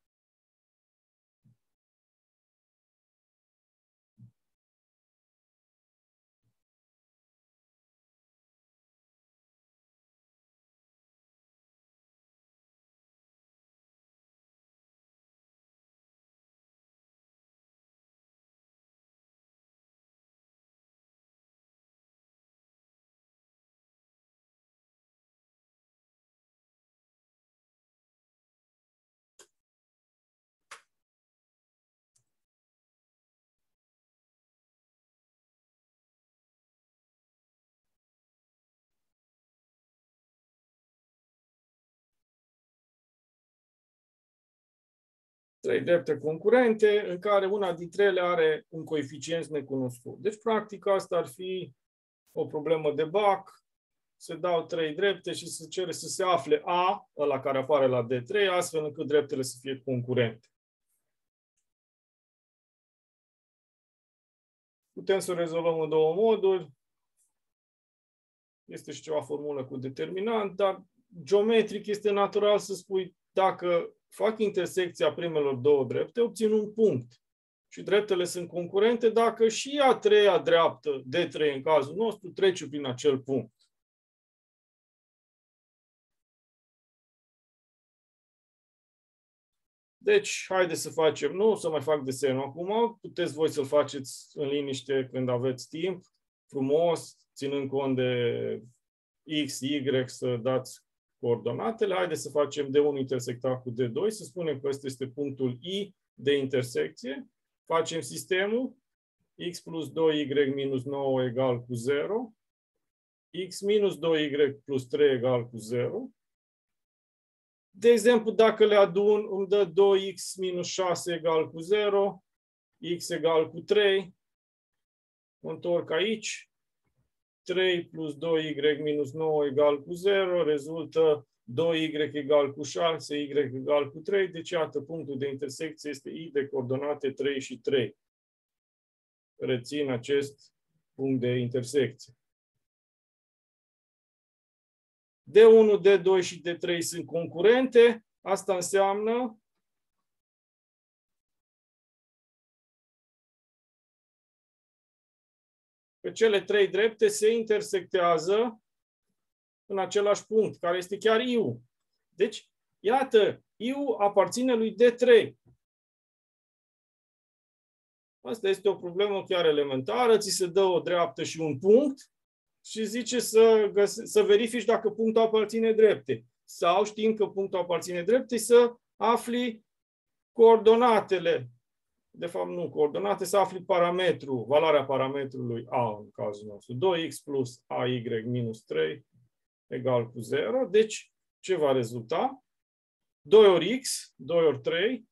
Trei drepte concurente, în care una dintre ele are un coeficient necunoscut. Deci, practic, asta ar fi o problemă de BAC. Se dau trei drepte și se cere să se afle A, ăla care apare la D3, astfel încât dreptele să fie concurente. Putem să o rezolvăm în două moduri. Este și ceva formulă cu determinant, dar geometric este natural să spui dacă fac intersecția primelor două drepte, obțin un punct. Și dreptele sunt concurente dacă și a treia dreaptă, D3 în cazul nostru, trece prin acel punct. Deci, haideți să facem, nu o să mai fac desenul acum, puteți voi să-l faceți în liniște când aveți timp, frumos, ținând cont de X, Y, să dați coordonatele. Haideți să facem D1 intersectat cu D2, să spunem că ăsta este punctul I de intersecție. Facem sistemul X plus 2Y minus 9 egal cu 0, X minus 2Y plus 3 egal cu 0. De exemplu, dacă le adun, îmi dă 2x minus 6 egal cu 0, x egal cu 3. Mă întorc aici. 3 plus 2y minus 9 egal cu 0, rezultă 2y egal cu 6, y egal cu 3. Deci, iată, punctul de intersecție este I de coordonate 3 și 3. Rețin acest punct de intersecție. D1, D2 și D3 sunt concurente. Asta înseamnă că cele trei drepte se intersectează în același punct, care este chiar I-ul. Deci, iată, I-ul aparține lui D3. Asta este o problemă chiar elementară. Ți se dă o dreaptă și un punct și zice să verifici dacă punctul aparține dreptei. Sau, știind că punctul aparține dreptei, să afli coordonatele. De fapt, nu coordonate, să afli parametru, valoarea parametrului A în cazul nostru. 2x plus AY minus 3 egal cu 0. Deci, ce va rezulta? 2 ori x, 2 ori 3,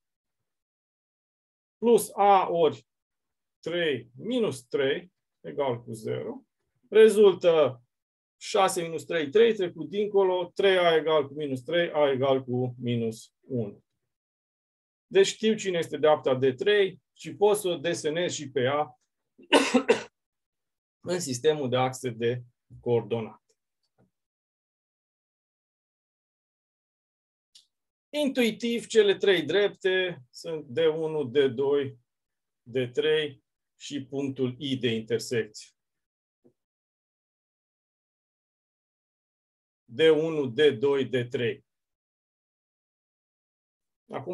plus A ori 3 minus 3 egal cu 0. Rezultă 6 minus 3, 3, trecut dincolo, 3A egal cu minus 3, A egal cu minus 1. Deci știu cine este dreapta D3 și pot să o desenez și pe ea în sistemul de axe de coordonate. Intuitiv, cele trei drepte sunt D1, D2, D3 și punctul I de intersecție. D1, D2, D3. Acum,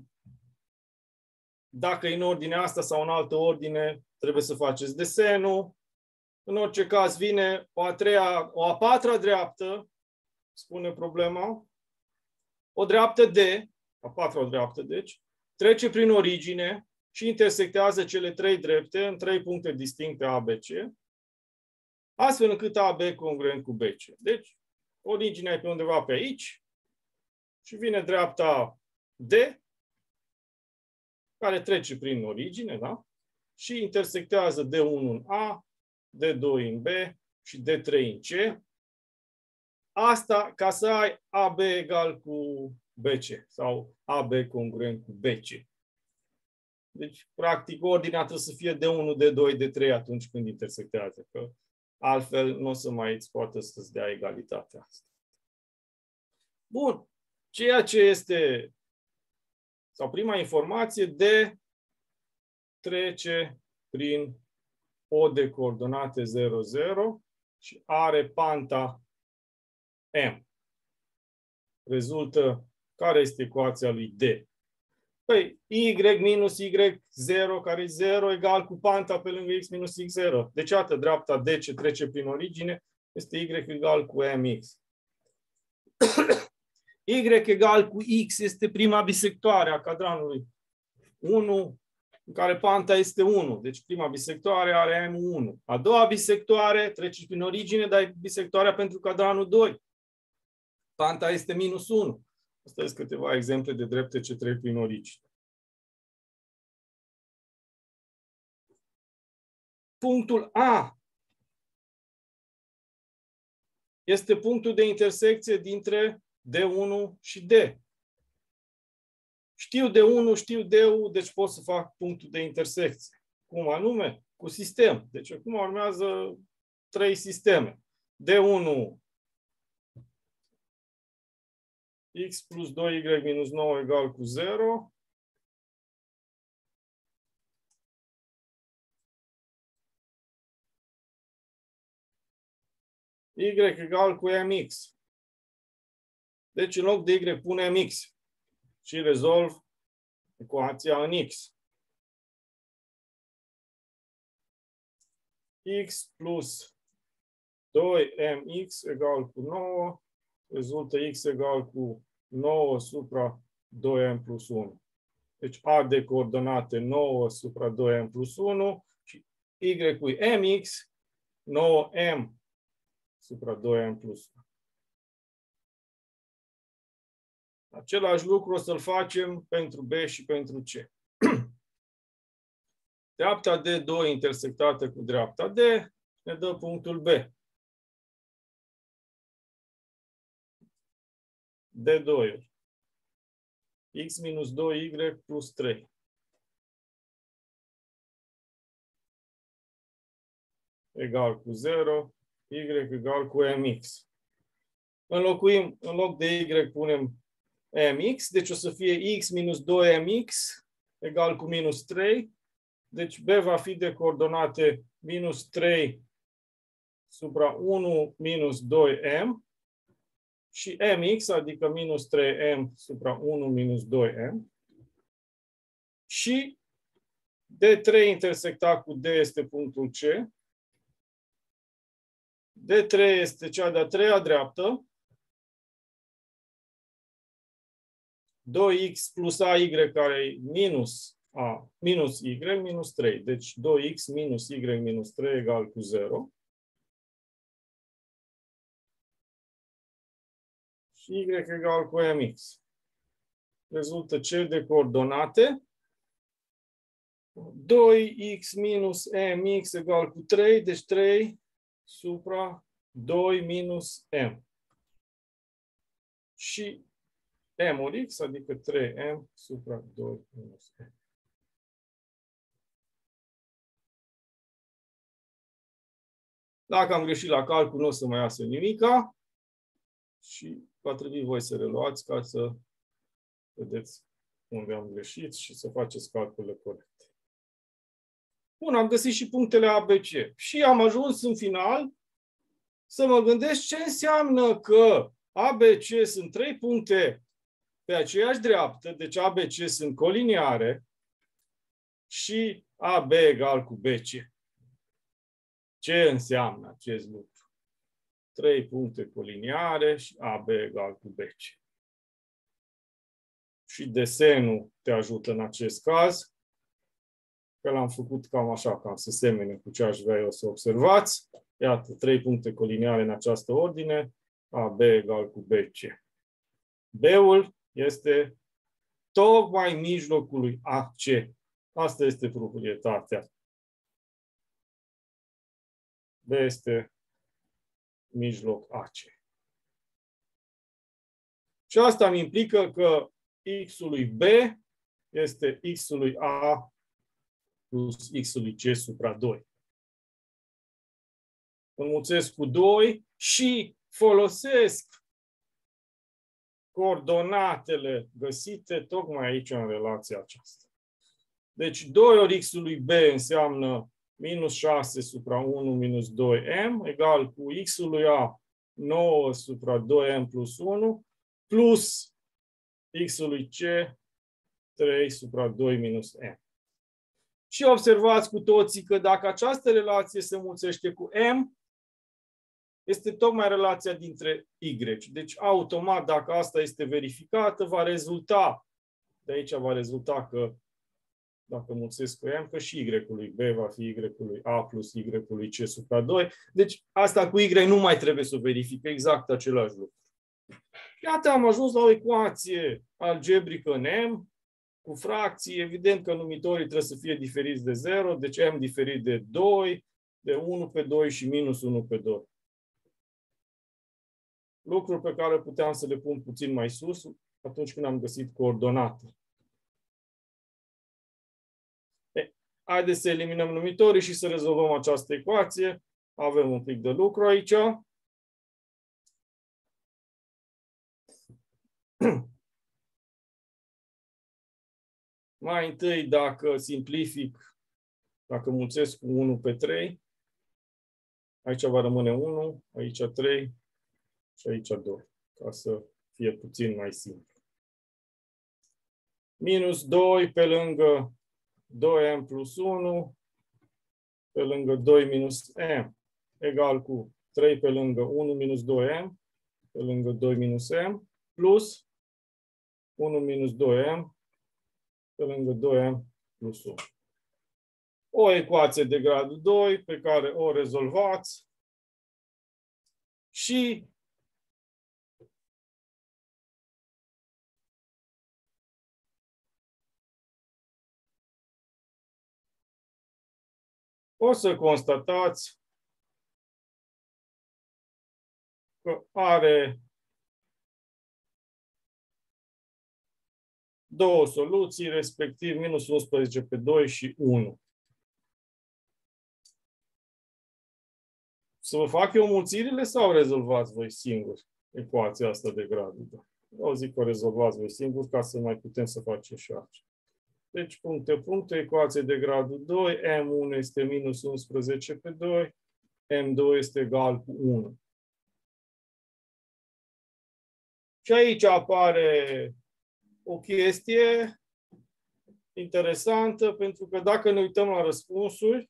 dacă e în ordinea asta sau în altă ordine, trebuie să faceți desenul. În orice caz vine o a patra dreaptă, spune problema, o dreaptă D, a patra dreaptă, deci, trece prin origine și intersectează cele trei drepte în trei puncte distincte ABC, astfel încât AB congruent cu BC. Deci, originea e pe undeva pe aici și vine dreapta D, care trece prin origine, da? Și intersectează D1 în A, D2 în B și D3 în C. Asta ca să ai AB egal cu BC sau AB congruent cu BC. Deci, practic, ordinea trebuie să fie D1, D2, D3 atunci când intersectează, că altfel nu o să mai îți poată să-ți dea egalitatea asta. Bun. Ceea ce este, sau prima informație, D trece prin O de coordonate 0, 0 și are panta M. Rezultă, care este ecuația lui D? Păi, Y minus Y0, care e 0, egal cu panta pe lângă X minus X0. Deci, iată, dreapta D ce trece prin origine este Y egal cu MX. Y egal cu X este prima bisectoare a cadranului 1, în care panta este 1. Deci prima bisectoare are M1. A doua bisectoare trece prin origine, dar e bisectoarea pentru cadranul 2. Panta este minus 1. Astea sunt câteva exemple de drepte ce trec prin origine. Punctul A este punctul de intersecție dintre D1 și D. Știu D1, știu D1, deci pot să fac punctul de intersecție. Cum anume? Cu sistem. Deci acum urmează 3 sisteme. D1 X plus 2Y minus 9 egal cu 0. Y egal cu MX. Deci în loc de Y pun MX și rezolv ecuația în X. X plus 2mx egal cu 9. Rezultă X egal cu 9 supra 2m plus 1. Deci A de coordonate 9 supra 2m plus 1 și Y-ul mx 9m supra 2m plus 1. Același lucru o să-l facem pentru B și pentru C. Dreapta D2 intersectată cu dreapta D ne dă punctul B. D2 X minus 2Y plus 3. Egal cu 0. Y egal cu MX. Înlocuim, în loc de Y punem MX, deci o să fie X minus 2MX egal cu minus 3. Deci B va fi de coordonate minus 3 supra 1 minus 2M și MX, adică minus 3M supra 1 minus 2M. Și D3 intersectat cu D este punctul C. D3 este cea de-a treia dreaptă. 2x plus AY care e minus A minus Y minus 3. Deci 2x minus Y minus 3 egal cu 0. Și Y egal cu MX. Rezultă C de coordonate. 2x minus MX egal cu 3. Deci 3 supra 2 minus M. Și M ori X, adică 3M supra 2 minus M. Dacă am greșit la calcul, nu o să mai iasă nimica și va trebui voi să reluați ca să vedeți unde am greșit și să faceți calculele corecte. Bun, am găsit și punctele ABC. Și am ajuns în final să mă gândesc ce înseamnă că ABC sunt 3 puncte pe aceeași dreaptă, deci ABC sunt coliniare și AB egal cu BC. Ce înseamnă acest lucru? 3 puncte coliniare și AB egal cu BC. Și desenul te ajută în acest caz, că l-am făcut cam așa, cam să semene cu ce aș vrea eu să observați. Iată, 3 puncte coliniare în această ordine, AB egal cu BC. B-ul este tocmai în mijlocul lui AC. Asta este proprietatea. B este mijloc AC. Și asta îmi implică că X-ul lui B este X-ul lui A plus X-ul lui C supra 2. Înmulțesc cu 2 și folosesc coordonatele găsite tocmai aici în relația aceasta. Deci 2 ori x-ul lui B înseamnă minus 6 supra 1 minus 2m egal cu x-ul lui A 9 supra 2m plus 1 plus x-ul lui C 3 supra 2 minus m. Și observați cu toții că dacă această relație se mulțește cu m, este tocmai relația dintre y. Deci, automat, dacă asta este verificată, va rezulta, de aici va rezulta că, dacă mulțesc cu m, că și y-ul lui B va fi y-ul lui A plus y-ul lui C supra 2. Deci, asta cu y nu mai trebuie să o verifică, exact același lucru. Iată, am ajuns la o ecuație algebrică în m, cu fracții. Evident că numitorii trebuie să fie diferiți de 0, deci m diferit de 2, de 1 pe 2 și minus 1 pe 2. Lucruri pe care puteam să le pun puțin mai sus atunci când am găsit coordonate. Haideți să eliminăm numitorii și să rezolvăm această ecuație. Avem un pic de lucru aici. Mai întâi, dacă simplific, dacă mulțesc cu 1 pe 3, aici va rămâne 1, aici 3 și aici 2, ca să fie puțin mai simplu. Minus 2 pe lângă 2m plus 1, pe lângă 2 minus m, egal cu 3 pe lângă 1 minus 2m, pe lângă 2 minus m, plus 1 minus 2m, pe lângă 2m plus 1. O ecuație de gradul 2 pe care o rezolvați și o să constatați că are două soluții, respectiv minus 11 pe 2 și 1. Să vă fac eu mulțirile sau rezolvați voi singuri ecuația asta de gradul 2? Eu zic că o rezolvați voi singuri ca să mai putem să facem și așa. Deci, puncte, ecuație de gradul 2, M1 este minus 11 pe 2, M2 este egal cu 1. Și aici apare o chestie interesantă, pentru că dacă ne uităm la răspunsuri,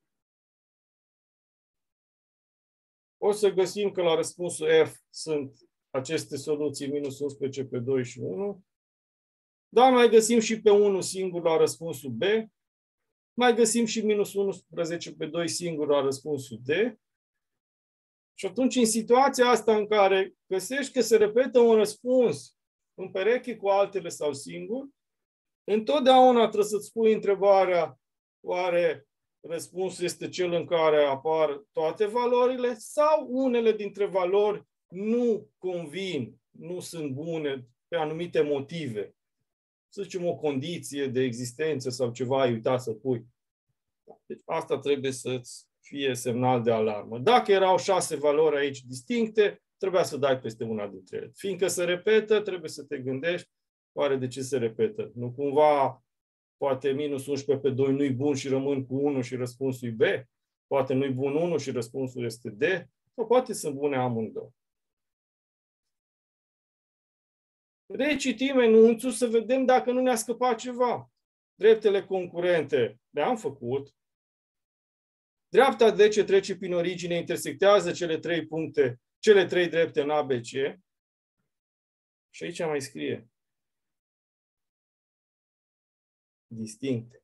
o să găsim că la răspunsul F sunt aceste soluții minus 11 pe 2 și 1. Dar mai găsim și pe 1 singur la răspunsul B. Mai găsim și minus 11 pe 2 singur la răspunsul D. Și atunci, în situația asta în care găsești că se repetă un răspuns în pereche cu altele sau singur, întotdeauna trebuie să-ți pui întrebarea: oare răspunsul este cel în care apar toate valorile sau unele dintre valori nu convin, nu sunt bune pe anumite motive? Să zicem o condiție de existență sau ceva ai uitat să pui. Deci asta trebuie să-ți fie semnal de alarmă. Dacă erau 6 valori aici distincte, trebuia să dai peste una dintre ele. Fiindcă se repetă, trebuie să te gândești, oare de ce se repetă? Nu cumva, poate minus 11 pe 2 nu-i bun și rămân cu 1 și răspunsul e B? Poate nu-i bun 1 și răspunsul este D? Sau poate sunt bune amândouă. Recitim enunțul să vedem dacă nu ne-a scăpat ceva. Dreptele concurente le-am făcut. Dreapta D ce trece prin origine intersectează cele 3 puncte, cele 3 drepte în ABC. Și aici mai scrie distincte.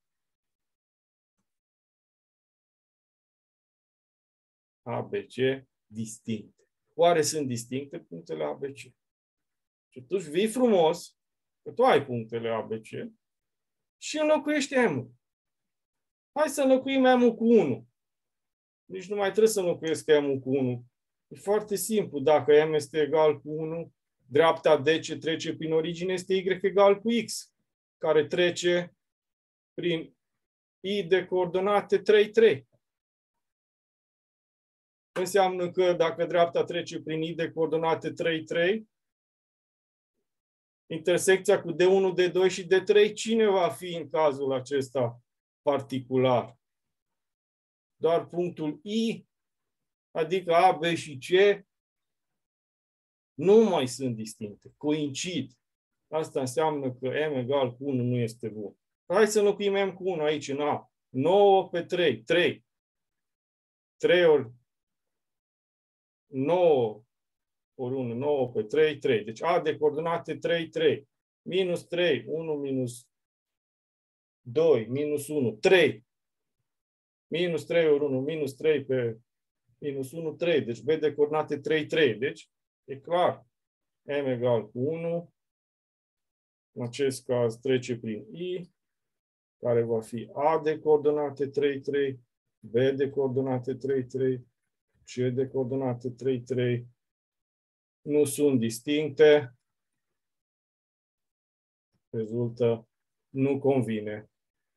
ABC distincte. Oare sunt distincte punctele ABC? Și atunci vii frumos, că tu ai punctele ABC, și înlocuiești M-ul. Hai să înlocuim M-ul cu 1. Nici nu mai trebuie să înlocuiesc M-ul cu 1. E foarte simplu. Dacă M este egal cu 1, dreapta D ce trece prin origine este Y egal cu X, care trece prin I de coordonate 3, 3. Înseamnă că dacă dreapta trece prin I de coordonate 3, 3, intersecția cu D1, D2 și D3, cine va fi în cazul acesta particular? Doar punctul I, adică A, B și C, nu mai sunt distincte, coincid. Asta înseamnă că M egal cu 1 nu este bun. Hai să înlocuim M cu 1 aici în A. 9 pe 3, 3. 3 ori 9 ori 1, 9 pe 3, 3. Deci A de coordonate 3, 3. Minus 3, 1 minus 2, minus 1, 3. Minus 3 ori 1, minus 3 pe minus 1, 3. Deci B de coordonate 3, 3. Deci e clar. M egal cu 1. În acest caz trece prin I, care va fi A de coordonate 3, 3, B de coordonate 3, 3, C de coordonate 3, 3. Nu sunt distincte. Rezultă nu convine.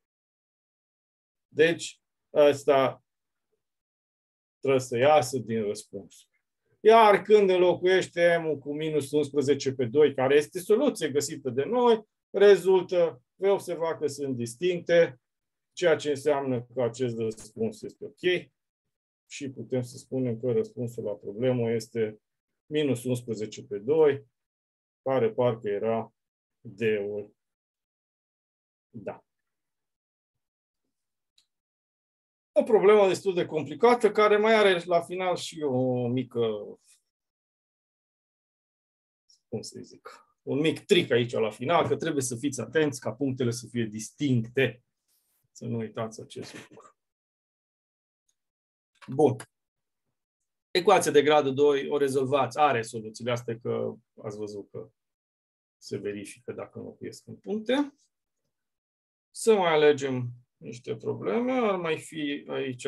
Deci, asta trebuie să iasă din răspuns. Iar când înlocuiește M cu minus 11 pe 2, care este soluție găsită de noi, rezultă, vei observa că sunt distincte, ceea ce înseamnă că acest răspuns este ok și putem să spunem că răspunsul la problemă este minus 11 pe 2, care parcă era D-ul. Da. O problemă destul de complicată, care mai are la final și o mică, cum să zic, un mic trick aici la final, că trebuie să fiți atenți ca punctele să fie distincte. Să nu uitați acest lucru. Bun. Ecuația de gradul 2 o rezolvați. Are soluțiile astea, că ați văzut că se verifică dacă înlocuiesc în puncte. Să mai alegem niște probleme. Ar mai fi aici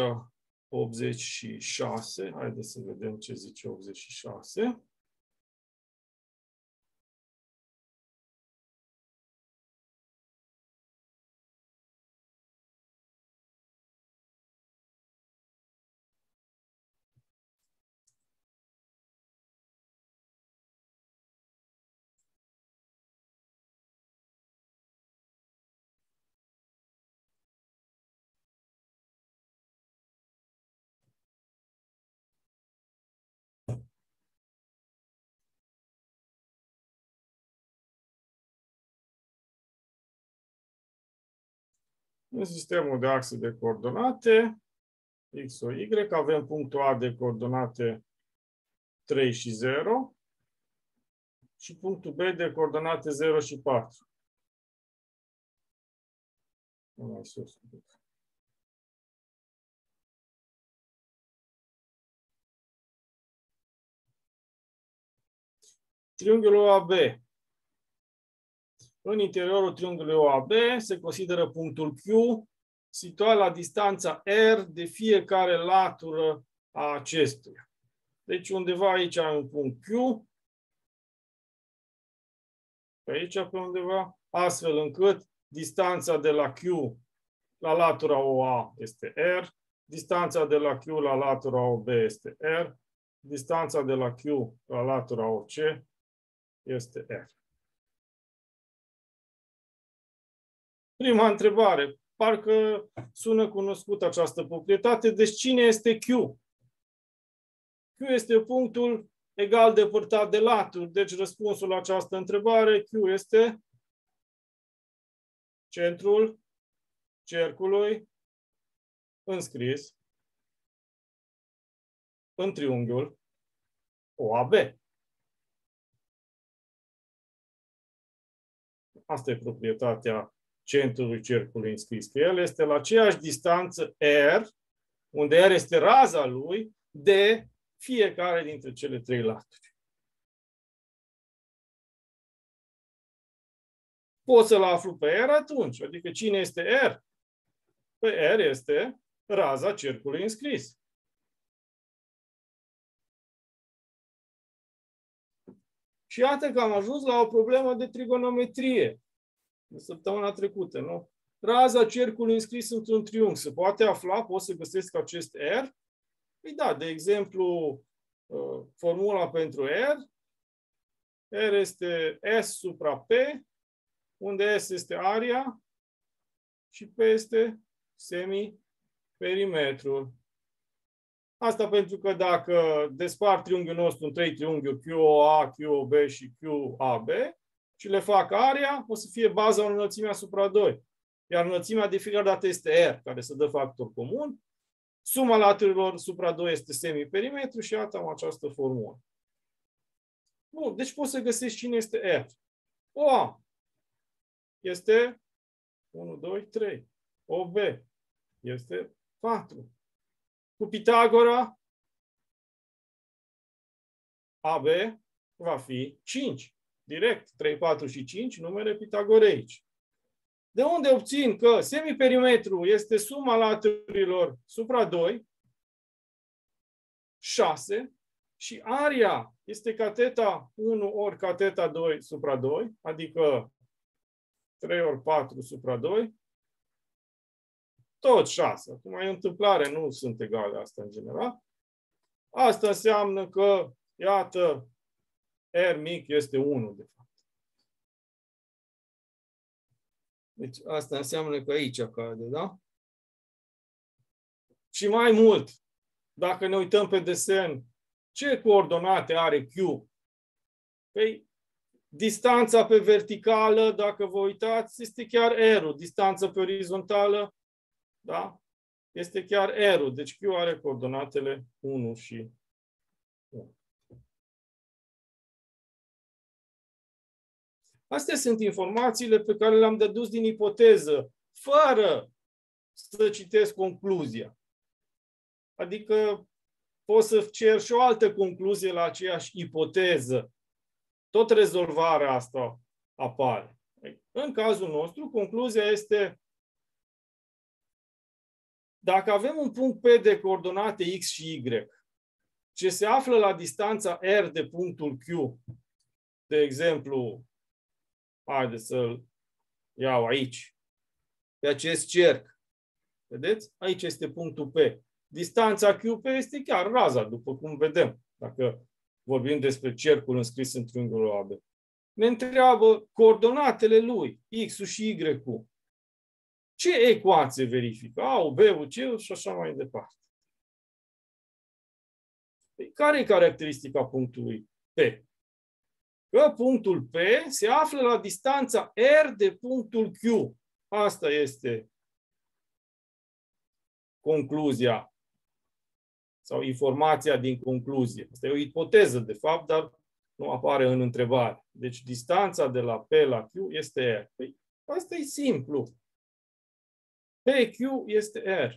86. Haideți să vedem ce zice 86. În sistemul de axe de coordonate, X o Y, avem punctul A de coordonate 3 și 0 și punctul B de coordonate 0 și 4. Mai sus. Triunghiul OAB. În interiorul triunghiului OAB se consideră punctul Q situat la distanța R de fiecare latură a acestuia. Deci undeva aici am un punct Q, pe aici pe undeva, astfel încât distanța de la Q la latura OA este R, distanța de la Q la latura OB este R, distanța de la Q la latura OC este R. Prima întrebare. Parcă sună cunoscut această proprietate. Deci cine este Q? Q este punctul egal depărtat de laturi. Deci răspunsul la această întrebare, Q este centrul cercului înscris în triunghiul OAB. Asta e proprietatea centrului cercului înscris, că el este la aceeași distanță R, unde R este raza lui, de fiecare dintre cele trei laturi. Pot să-l aflu pe R atunci. Adică cine este R? Păi R este raza cercului înscris. Și iată că am ajuns la o problemă de trigonometrie de săptămâna trecută, nu? Raza cercului înscris într-un triunghi. Se poate afla, pot să găsesc acest R? Păi da, de exemplu, formula pentru R R este S supra P, unde S este area și P este semiperimetrul. Asta pentru că dacă despart triunghiul nostru în 3 triunghiuri QOA, QOB și QAB și le fac area, o să fie baza unei înălțimi asupra 2. Iar înălțimea de fiecare dată este R, care se dă factor comun. Suma laturilor supra 2 este semiperimetru și iată am această formulă. Bun, deci poți să găsești cine este R. OA este 1, 2, 3. OB este 4. Cu Pitagora, AB va fi 5. Direct, 3, 4 și 5, numere pitagoreici. De unde obțin că semiperimetru este suma laturilor supra 2, 6, și area este cateta 1 ori cateta 2 supra 2, adică 3 ori 4 supra 2, tot 6. Acum e întâmplare, nu sunt egale asta în general. Asta înseamnă că, iată, R mic este 1, de fapt. Deci asta înseamnă că aici cade, da? Și mai mult, dacă ne uităm pe desen, ce coordonate are Q? Păi, distanța pe verticală, dacă vă uitați, este chiar R-ul. Distanța pe orizontală, da? Este chiar R-ul. Deci Q are coordonatele 1 și 1. Astea sunt informațiile pe care le-am dedus din ipoteză, fără să citesc concluzia. Adică pot să cer și o altă concluzie la aceeași ipoteză. Tot rezolvarea asta apare. În cazul nostru, concluzia este: dacă avem un punct P de coordonate X și Y, ce se află la distanța R de punctul Q, de exemplu, haideți să-l iau aici, pe acest cerc. Vedeți? Aici este punctul P. Distanța QP este chiar raza, după cum vedem, dacă vorbim despre cercul înscris în triunghiul AB. Ne întreabă coordonatele lui, X-ul și Y-ul. Ce ecuație verifică? A-ul, B-ul, C-ul și așa mai departe. Care e caracteristica punctului P? Că punctul P se află la distanța R de punctul Q. Asta este concluzia sau informația din concluzie. Asta e o ipoteză, de fapt, dar nu apare în întrebare. Deci distanța de la P la Q este R. Păi, asta e simplu. PQ este R.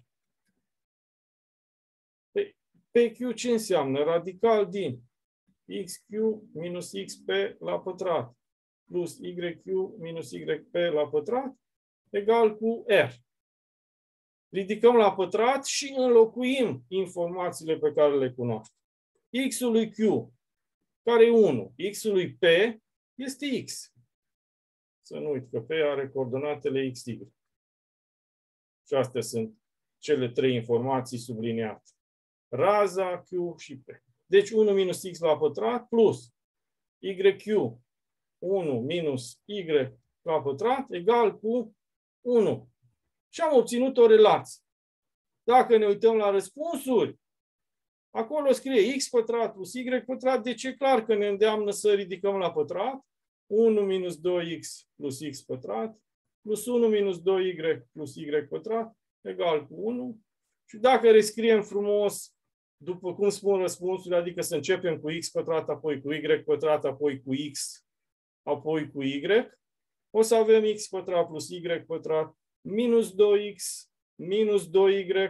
Păi, PQ ce înseamnă? Radical din XQ minus XP la pătrat plus YQ minus YP la pătrat egal cu R. Ridicăm la pătrat și înlocuim informațiile pe care le cunoaștem. X-ul lui Q, care e 1. X-ul lui P este X. Să nu uit că P are coordonatele XY. Și astea sunt cele 3 informații subliniate. Raza, Q și P. Deci 1 minus X la pătrat plus YQ 1 minus Y la pătrat egal cu 1. Și am obținut o relație. Dacă ne uităm la răspunsuri, acolo scrie x pătrat plus y pătrat, deci e clar că ne îndeamnă să ridicăm la pătrat 1 minus 2x plus x pătrat plus 1 minus 2y plus y pătrat egal cu 1. Și dacă rescriem frumos, după cum spun răspunsurile, adică să începem cu x pătrat, apoi cu y pătrat, apoi cu x, apoi cu y, o să avem x pătrat plus y pătrat minus 2x minus 2y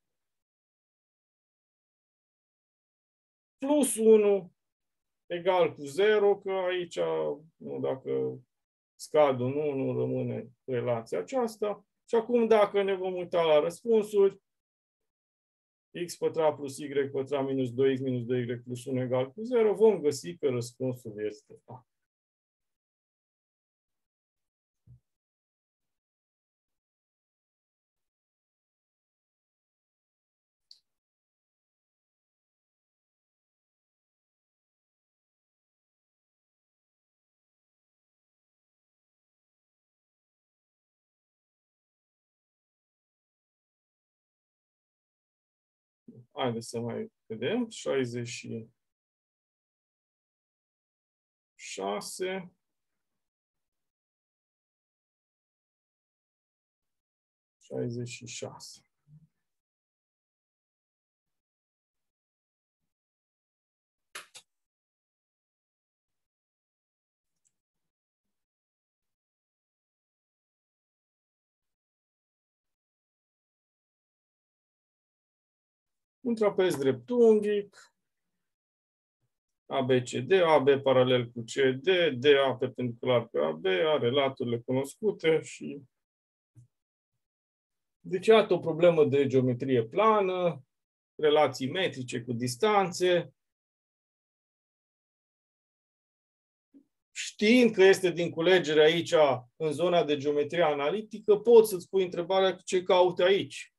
plus 1 egal cu 0, că aici, nu, dacă scad un 1, rămâne relația aceasta. Și acum, dacă ne vom uita la răspunsuri, x pătrat plus y pătrat minus 2x minus 2y plus 1 egal cu 0, vom găsi că răspunsul este A. Haideți să mai vedem. 66. 66. Un trapez dreptunghic, ABCD, AB paralel cu CD, DA perpendicular pe AB, are laturile cunoscute și... Deci, iată o problemă de geometrie plană, relații metrice cu distanțe. Știind că este din culegere aici, în zona de geometrie analitică, poți să-ți pui întrebarea ce cauți aici.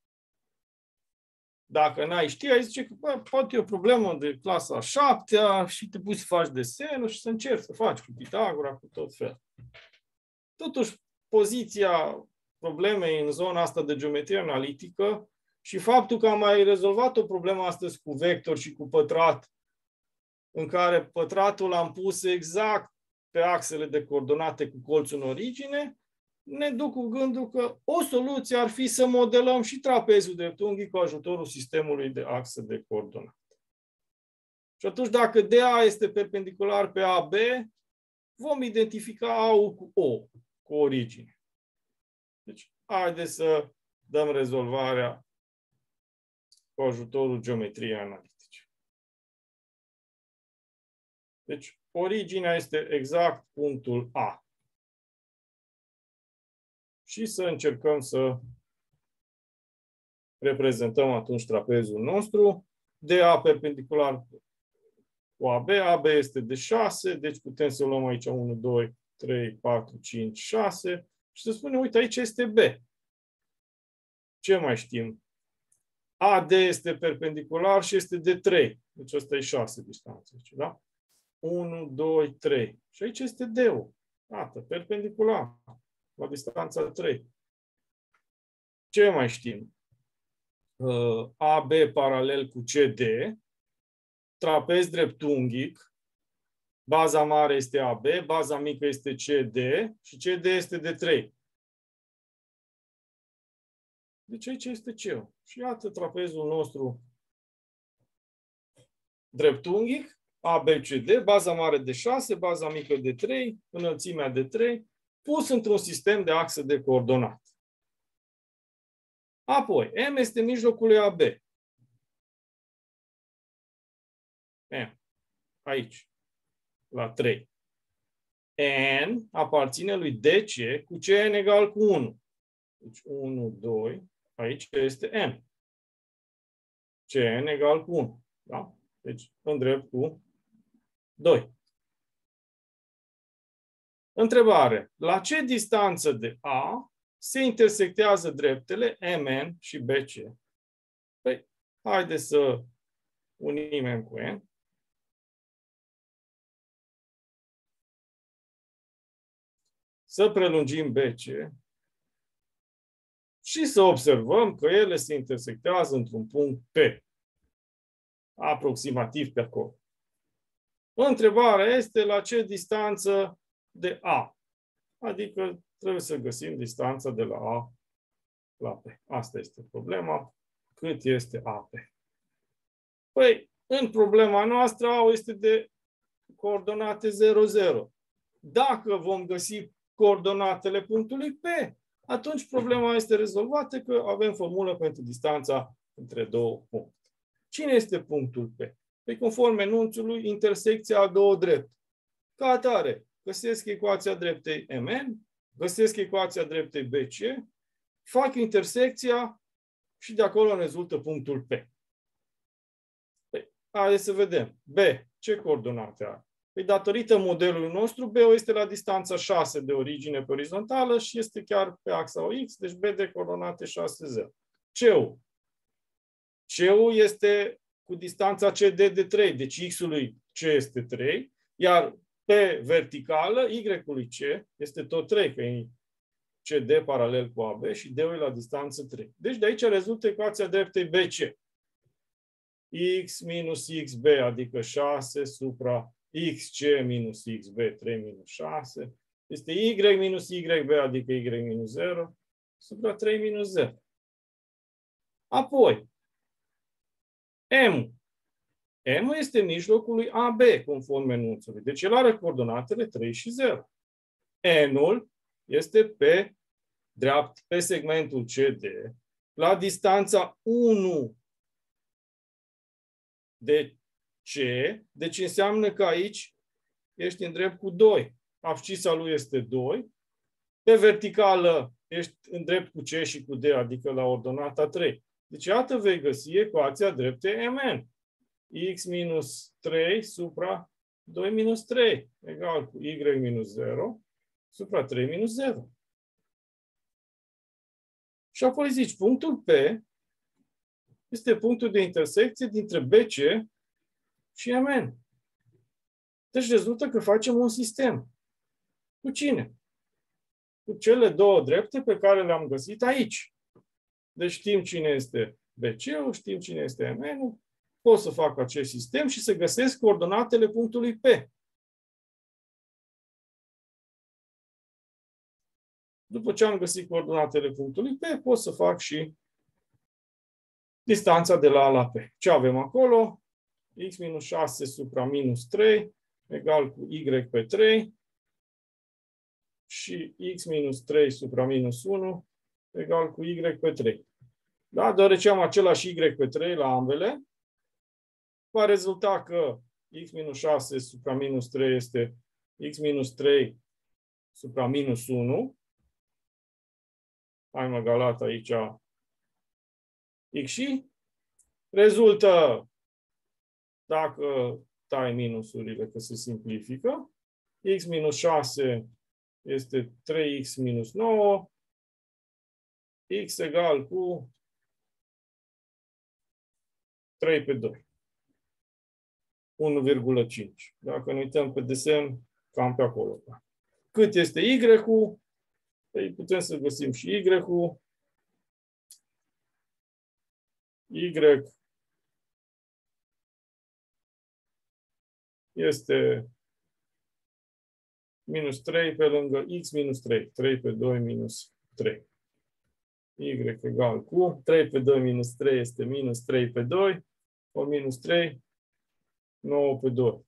Dacă n-ai ști, ai zice că poate e o problemă de clasa a 7-a și te pui să faci desenul și să încerci să faci cu Pitagora, cu tot felul. Totuși, poziția problemei în zona asta de geometrie analitică și faptul că am mai rezolvat o problemă astăzi cu vector și cu pătrat, în care pătratul l-am pus exact pe axele de coordonate cu colțul în origine, ne duc cu gândul că o soluție ar fi să modelăm și trapezul dreptunghic cu ajutorul sistemului de axe de coordonate. Și atunci, dacă DA este perpendicular pe AB, vom identifica A-ul cu O, cu origine. Deci, haideți să dăm rezolvarea cu ajutorul geometriei analitice. Deci, originea este exact punctul A. Și să încercăm să reprezentăm atunci trapezul nostru. DA perpendicular cu AB. AB este de 6, deci putem să luăm aici 1, 2, 3, 4, 5, 6 și să spunem, uite, aici este B. Ce mai știm? AD este perpendicular și este de 3. Deci ăsta e 6 distanță. Da? 1, 2, 3. Și aici este D-ul. Iată, perpendicular la distanța 3. Ce mai știm? AB paralel cu CD, trapez dreptunghic, baza mare este AB, baza mică este CD și CD este de 3. Deci aici este C-ul. Și iată trapezul nostru dreptunghic, ABCD, baza mare de 6, baza mică de 3, înălțimea de 3, pus într-un sistem de axe de coordonate. Apoi, M este mijlocul lui AB. M. Aici. La 3. N aparține lui DC cu Cn egal cu 1. Deci 1, 2. Aici este N. Cn egal cu 1. Da? Deci îndrept cu 2. Întrebare. La ce distanță de A se intersectează dreptele MN și BC? Păi, haideți să unim M cu N. Să prelungim BC și să observăm că ele se intersectează într-un punct P. Aproximativ pe acolo. Întrebarea este la ce distanță de A. Adică trebuie să găsim distanța de la A la P. Asta este problema. Cât este AP? Păi, în problema noastră A este de coordonate 0, 0. Dacă vom găsi coordonatele punctului P, atunci problema este rezolvată că avem formulă pentru distanța între două puncte. Cine este punctul P? Păi, conform enunțului, intersecția a două drepte. Ca atare, găsesc ecuația dreptei MN, găsesc ecuația dreptei BC, fac intersecția și de acolo rezultă punctul P. Păi, haideți să vedem. B, ce coordonate are? Păi, datorită modelului nostru, B este la distanța 6 de origine pe orizontală și este chiar pe axa OX, deci B de coordonate 6, 0. C-ul. C-ul este cu distanța CD de 3, deci X-ului C este 3, iar pe verticală, Y-ului C este tot 3, că e CD paralel cu AB și D-ul la distanță 3. Deci de aici rezultă ecuația dreptei BC. x minus xb, adică 6 supra xc minus xb, 3 minus 6, este y minus yb, adică y minus 0, supra 3 minus 0. Apoi, m. M este mijlocul lui AB, conform enunțului. Deci el are coordonatele 3 și 0. N-ul este pe segmentul CD, la distanța 1 de C, deci înseamnă că aici ești în drept cu 2. Abscisa lui este 2. Pe verticală ești în drept cu C și cu D, adică la ordonata 3. Deci iată vei găsi ecuația dreptei MN. X minus 3 supra 2 minus 3 egal cu Y minus 0 supra 3 minus 0. Și apoi zici, punctul P este punctul de intersecție dintre BC și MN. Deci rezultă că facem un sistem. Cu cine? Cu cele două drepte pe care le-am găsit aici. Deci știm cine este BC-ul, știm cine este MN-ul, pot să fac acest sistem și să găsesc coordonatele punctului P. După ce am găsit coordonatele punctului P, pot să fac și distanța de la A la P. Ce avem acolo? X minus 6 supra minus 3 egal cu Y pe 3 și X minus 3 supra minus 1 egal cu Y pe 3. Da? Deoarece am același Y pe 3 la ambele, va rezulta că X minus 6 supra minus 3 este X minus 3 supra minus 1. Am egalat aici X și rezultă, dacă tai minusurile, că se simplifică, X minus 6 este 3X minus 9, X egal cu 3 pe 2. 1,5. Dacă ne uităm pe desen, cam pe acolo. Cât este Y-ul? Păi putem să găsim și Y-ul. Y este minus 3 pe lângă X minus 3. 3 pe 2 minus 3. Y egal cu 3 pe 2 minus 3 este minus 3 pe 2. O minus 3, 9 pe 2.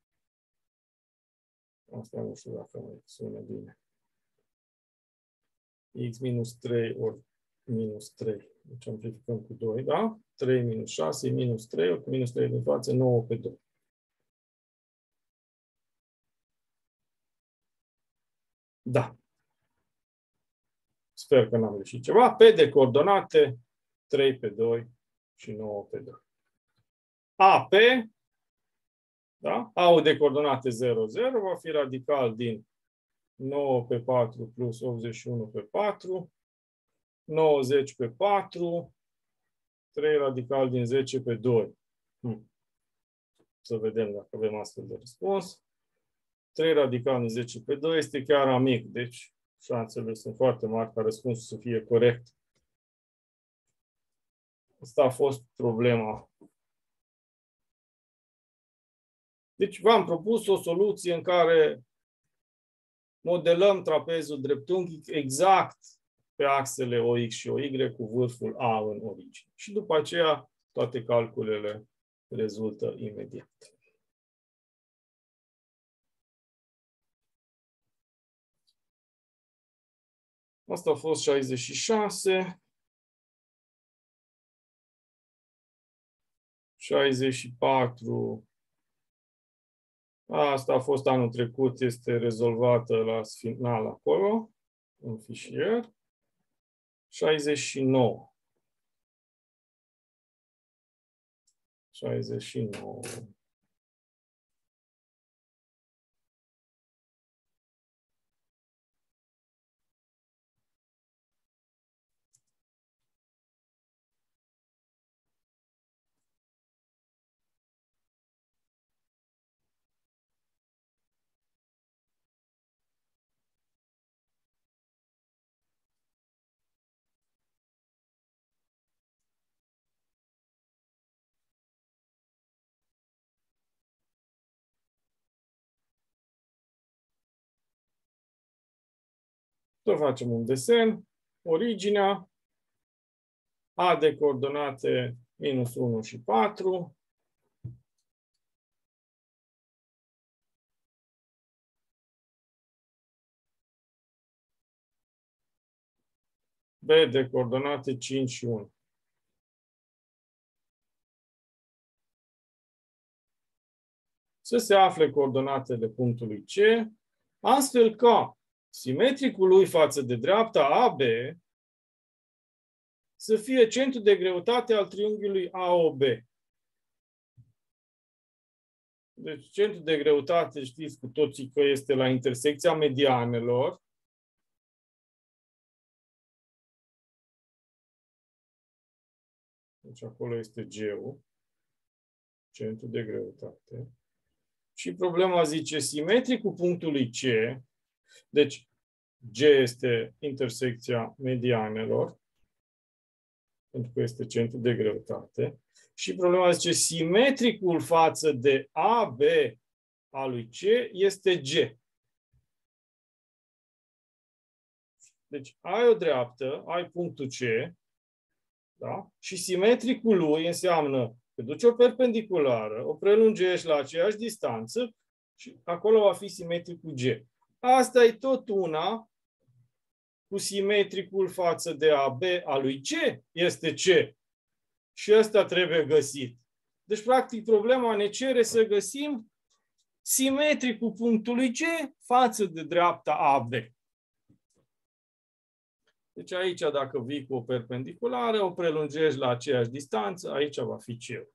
Asta nu știu dacă mai sună bine. X minus 3 ori minus 3. Deci amplificăm cu 2, da? 3 minus 6, minus 3, ori cu minus 3 din față, 9 pe 2. Da. Sper că n-am greșit ceva. P de coordonate, 3 pe 2 și 9 pe 2. AP, da? A-ul de coordonate 0, 0 va fi radical din 9 pe 4 plus 81 pe 4, 90 pe 4, 3 radical din 10 pe 2. Să vedem dacă avem astfel de răspuns. 3 radical din 10 pe 2 este chiar amic, deci șansele sunt foarte mari ca răspunsul să fie corect. Asta a fost problema. Deci v-am propus o soluție în care modelăm trapezul dreptunghic exact pe axele OX și OY cu vârful A în origine. Și după aceea toate calculele rezultă imediat. Asta a fost 66. 64. Asta a fost anul trecut, este rezolvată la final acolo, în fișier. 69. 69. Să facem un desen. Originea. A de coordonate minus 1 și 4. B de coordonate 5 și 1. Să se afle coordonatele punctului C, astfel că simetricul lui față de dreapta AB să fie centrul de greutate al triunghiului AOB. Deci centrul de greutate știți cu toții că este la intersecția medianelor. Deci acolo este G-ul, centrul de greutate. Și problema zice simetricul punctului C, deci G este intersecția medianelor, pentru că este centrul de greutate. Și problema zice simetricul față de AB a lui C este G. Deci ai o dreaptă, ai punctul C, da? Și simetricul lui înseamnă că duci o perpendiculară, o prelungești la aceeași distanță și acolo va fi simetricul G. Asta e tot una cu simetricul față de AB a lui C este C. Și ăsta trebuie găsit. Deci, practic, problema ne cere să găsim simetricul punctului G față de dreapta AB. Deci aici, dacă vii cu o perpendiculară, o prelungești la aceeași distanță, aici va fi C.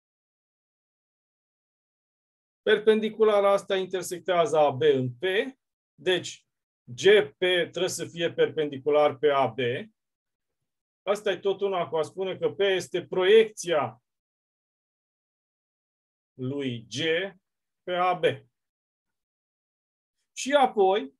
Perpendiculara asta intersectează AB în P, deci GP trebuie să fie perpendicular pe AB. Asta e tot una cu a spune că P este proiecția lui G pe AB. Și apoi,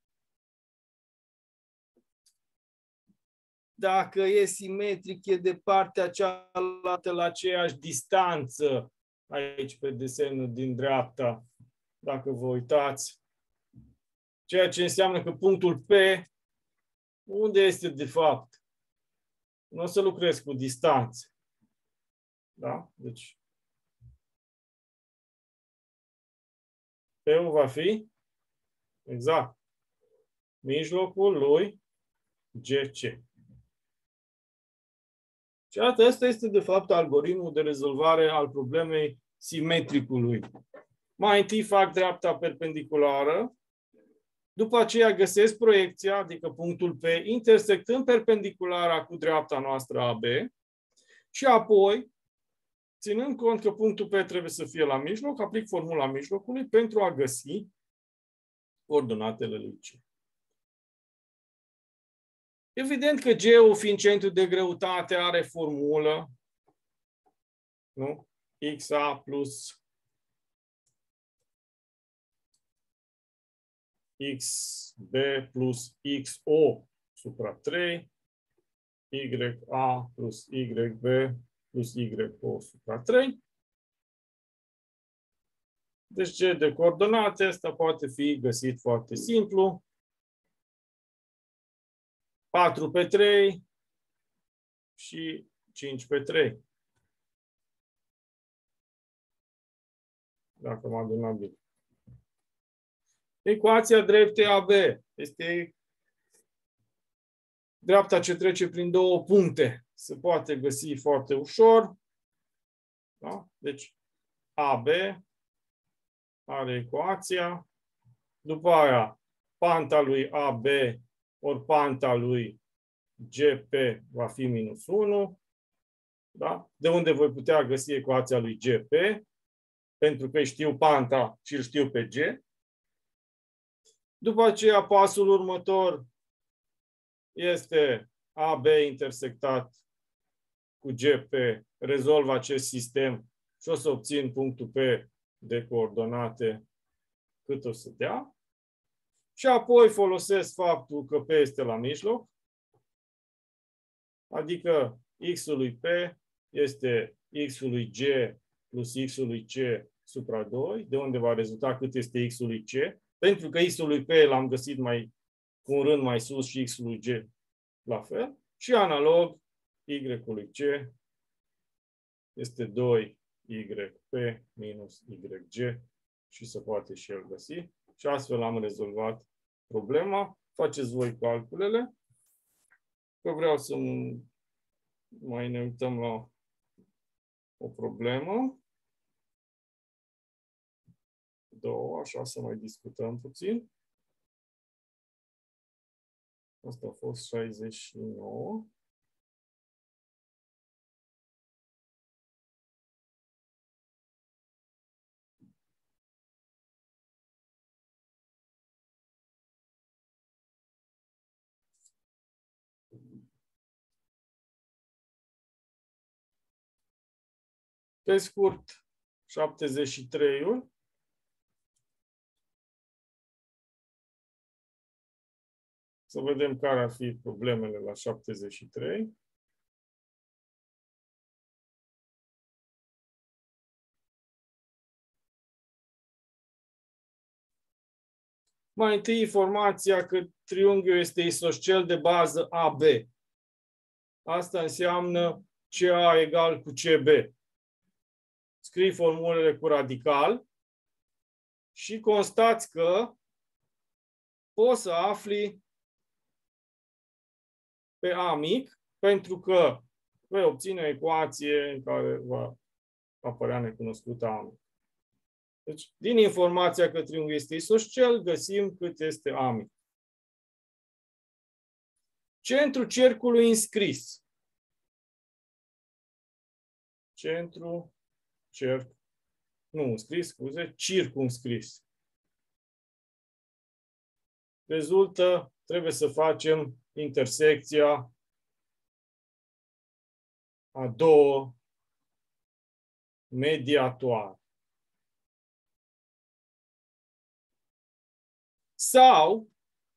dacă e simetric, e de partea cealaltă la aceeași distanță, aici pe desenul din dreapta, dacă vă uitați, ceea ce înseamnă că punctul P, unde este de fapt? Nu o să lucrez cu distanțe. Da? Deci, P-ul va fi exact mijlocul lui GC. Și asta este, de fapt, algoritmul de rezolvare al problemei simetricului. Mai întâi fac dreapta perpendiculară, după aceea găsesc proiecția, adică punctul P, intersectând perpendiculara cu dreapta noastră AB și apoi, ținând cont că punctul P trebuie să fie la mijloc, aplic formula mijlocului pentru a găsi coordonatele lui C. Evident că G-ul, fiind centru de greutate, are formulă, nu? XA plus XB plus XO supra 3, YA plus YB plus YO supra 3. Deci G de coordonate, asta poate fi găsit foarte simplu. 4 pe 3 și 5 pe 3. Dacă m-am adunat bine. Ecuația dreptei AB este dreapta ce trece prin două puncte. Se poate găsi foarte ușor. Da? Deci AB are ecuația. După aia, panta lui AB ori panta lui GP va fi minus 1. Da? De unde voi putea găsi ecuația lui GP? Pentru că știu panta și îl știu pe G. După aceea, pasul următor este AB intersectat cu GP. Rezolv acest sistem și o să obțin punctul P de coordonate cât o să dea. Și apoi folosesc faptul că P este la mijloc, adică X-ul lui P este X-ul lui G plus X-ul lui C supra 2, de unde va rezulta cât este X-ul lui C. Pentru că X-ul lui P l-am găsit mai cu un rând mai sus și x-ului g la fel. Și analog, y-ului c este 2yp minus yg și se poate și el găsi. Și astfel am rezolvat problema. Faceți voi calculele. Că vreau să mai ne uităm la o problemă. Două, așa să mai discutăm puțin. Asta a fost 69. Pe scurt, 73-ul. Să vedem care ar fi problemele la 73. Mai întâi informația că triunghiul este isoscel de bază AB. Asta înseamnă CA egal cu CB. Scrii formulele cu radical și constați că poți să afli pe A mic, pentru că vei obține o ecuație în care va apărea necunoscută A mic. Deci, din informația că triunghiul este isoscel, găsim cât este A mic. Centrul cercului înscris. Centru, cerc, nu înscris, scuze, circumscris. Rezultă, trebuie să facem intersecția a două mediatoare. Sau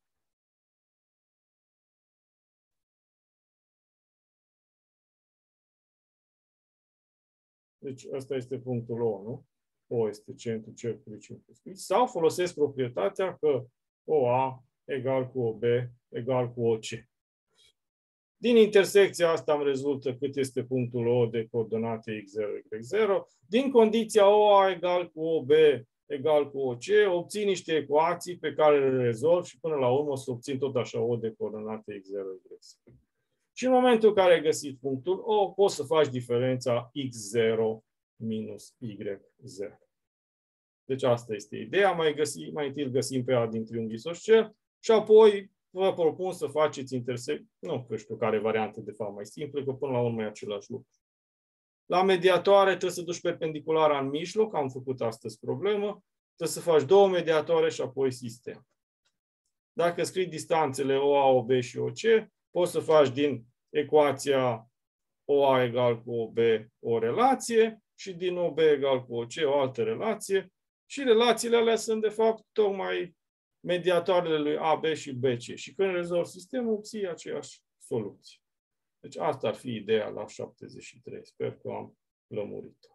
deci ăsta este punctul O, nu? O este centrul cercului circumscris. Sau folosesc proprietatea că OA egal cu OB egal cu OC. Din intersecția asta îmi rezultă cât este punctul O de coordonate x0, y0. Din condiția OA egal cu OB egal cu OC, obțin niște ecuații pe care le rezolv și până la urmă o să obțin tot așa O de coordonate x0, y0. Și în momentul în care ai găsit punctul O, poți să faci diferența x0 minus y0. Deci asta este ideea. Mai întâi îl găsim pe A din triunghi isoscel și apoi vă propun să faceți intersecție. Nu știu care variantă de fapt mai simplă, că până la urmă e același lucru. La mediatoare trebuie să duci perpendiculara în mijloc, am făcut astăzi problemă. Trebuie să faci două mediatoare și apoi sistem. Dacă scrii distanțele OA, OB și OC, poți să faci din ecuația OA egal cu OB o relație și din OB egal cu OC o altă relație. Și relațiile alea sunt, de fapt, tocmai mediatoarele lui AB și BC. Și când rezolvi sistemul, obții aceeași soluție. Deci asta ar fi ideea la 73. Sper că am lămurit-o.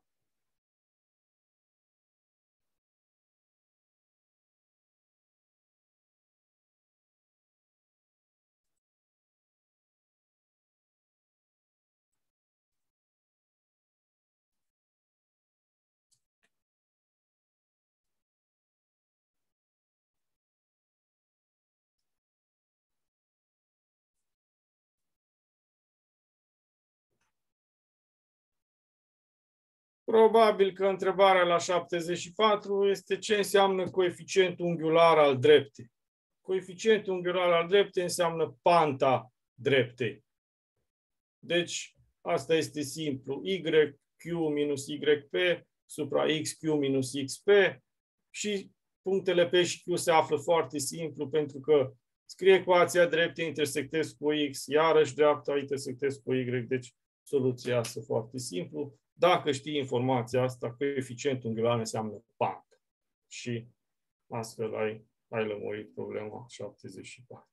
Probabil că întrebarea la 74 este ce înseamnă coeficientul unghiular al dreptei. Coeficientul unghiular al dreptei înseamnă panta dreptei. Deci, asta este simplu. YQ minus YP supra XQ minus XP și punctele P și Q se află foarte simplu pentru că scrie ecuația dreptei, intersectez cu X, iarăși dreapta, intersectez cu Y, deci soluția este foarte simplu. Dacă știi informația asta, coeficientul unghiular înseamnă panta. Și astfel ai lămurit problema 74.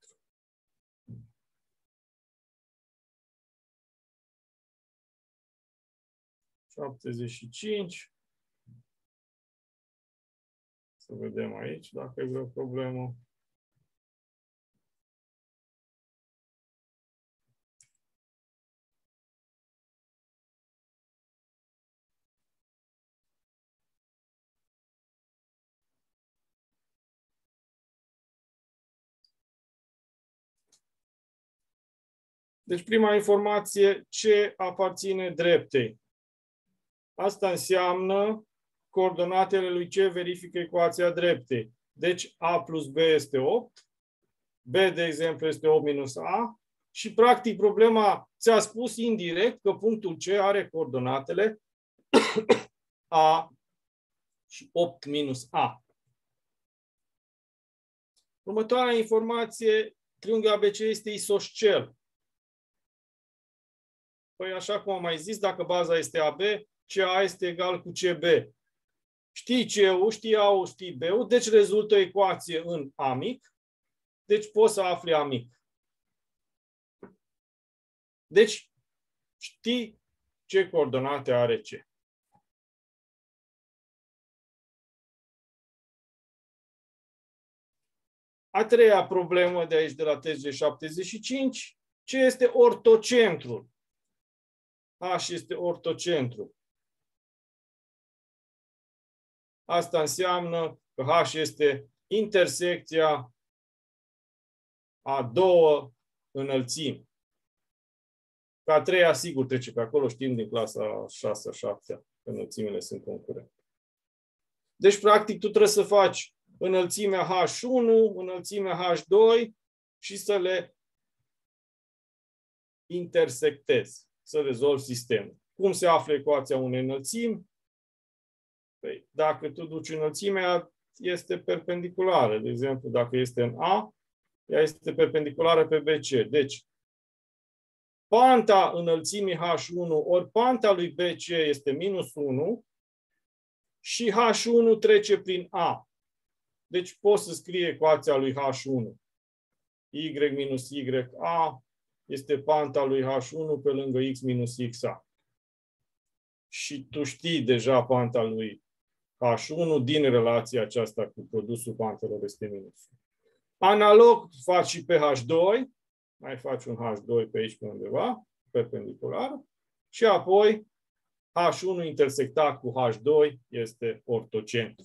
Să vedem aici dacă e vreo problemă. Deci prima informație, ce aparține dreptei. Asta înseamnă coordonatele lui C verifică ecuația dreptei. Deci A plus B este 8, B, de exemplu, este 8 minus A și, practic, problema ți-a spus indirect că punctul C are coordonatele A și 8 minus A. Următoarea informație, triunghiul ABC este isoscel. Păi, așa cum am mai zis, dacă baza este AB, CA este egal cu CB. Știi C-ul, știi A-ul, știi B-ul, deci rezultă o ecuație în A mic, deci poți să afli A mic. Deci știi ce coordonate are C. A treia problemă de aici, de la TG75, ce este ortocentrul? H este ortocentru. Asta înseamnă că H este intersecția a două înălțimi. Că a treia, sigur, trece pe acolo, știm din clasa 6-7, că înălțimile sunt concurente. Deci, practic, tu trebuie să faci înălțimea H1, înălțimea H2 și să le intersectezi, să rezolvi sistemul. Cum se află ecuația unei înălțimi? Păi, dacă tu duci înălțimea, este perpendiculară. De exemplu, dacă este în A, ea este perpendiculară pe BC. Deci, panta înălțimii H1 ori panta lui BC este minus 1 și H1 trece prin A. Deci poți să scrie ecuația lui H1. Y minus YA este panta lui H1 pe lângă X minus XA. Și tu știi deja panta lui H1 din relația aceasta cu produsul pantelor este minus 1. Analog faci și pe H2. Mai faci un H2 pe aici pe undeva, perpendicular. Și apoi H1 intersectat cu H2 este ortocentru.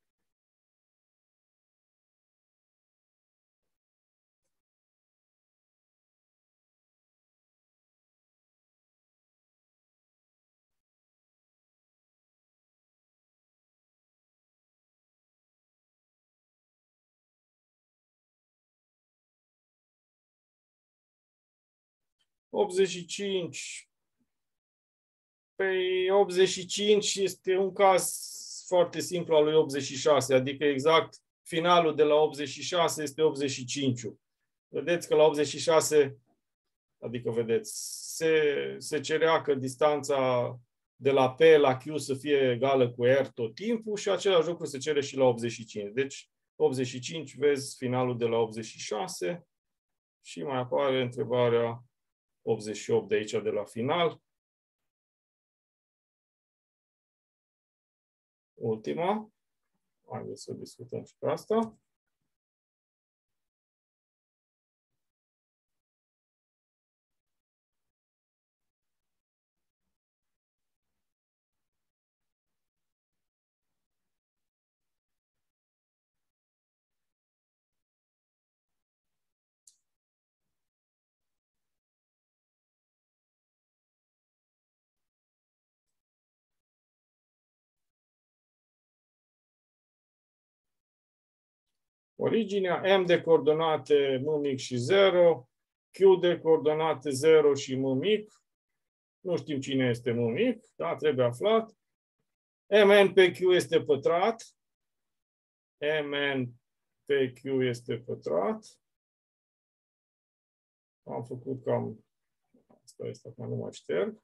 Păi 85 este un caz foarte simplu al lui 86, adică exact finalul de la 86 este 85. Vedeți că la 86, adică vedeți, se cerea că distanța de la P la Q să fie egală cu R tot timpul și același lucru se cere și la 85. Deci 85, vezi finalul de la 86 și mai apare întrebarea 88 de aici, de la final. Ultima. Haideți să discutăm și pe asta. Originea M de coordonate M mic și 0, Q de coordonate 0 și M mic. Nu știm cine este M mic, da, trebuie aflat. Mn pe Q este pătrat. Mn pe Q este pătrat. Am făcut cam... Asta este, acum nu mai șterg.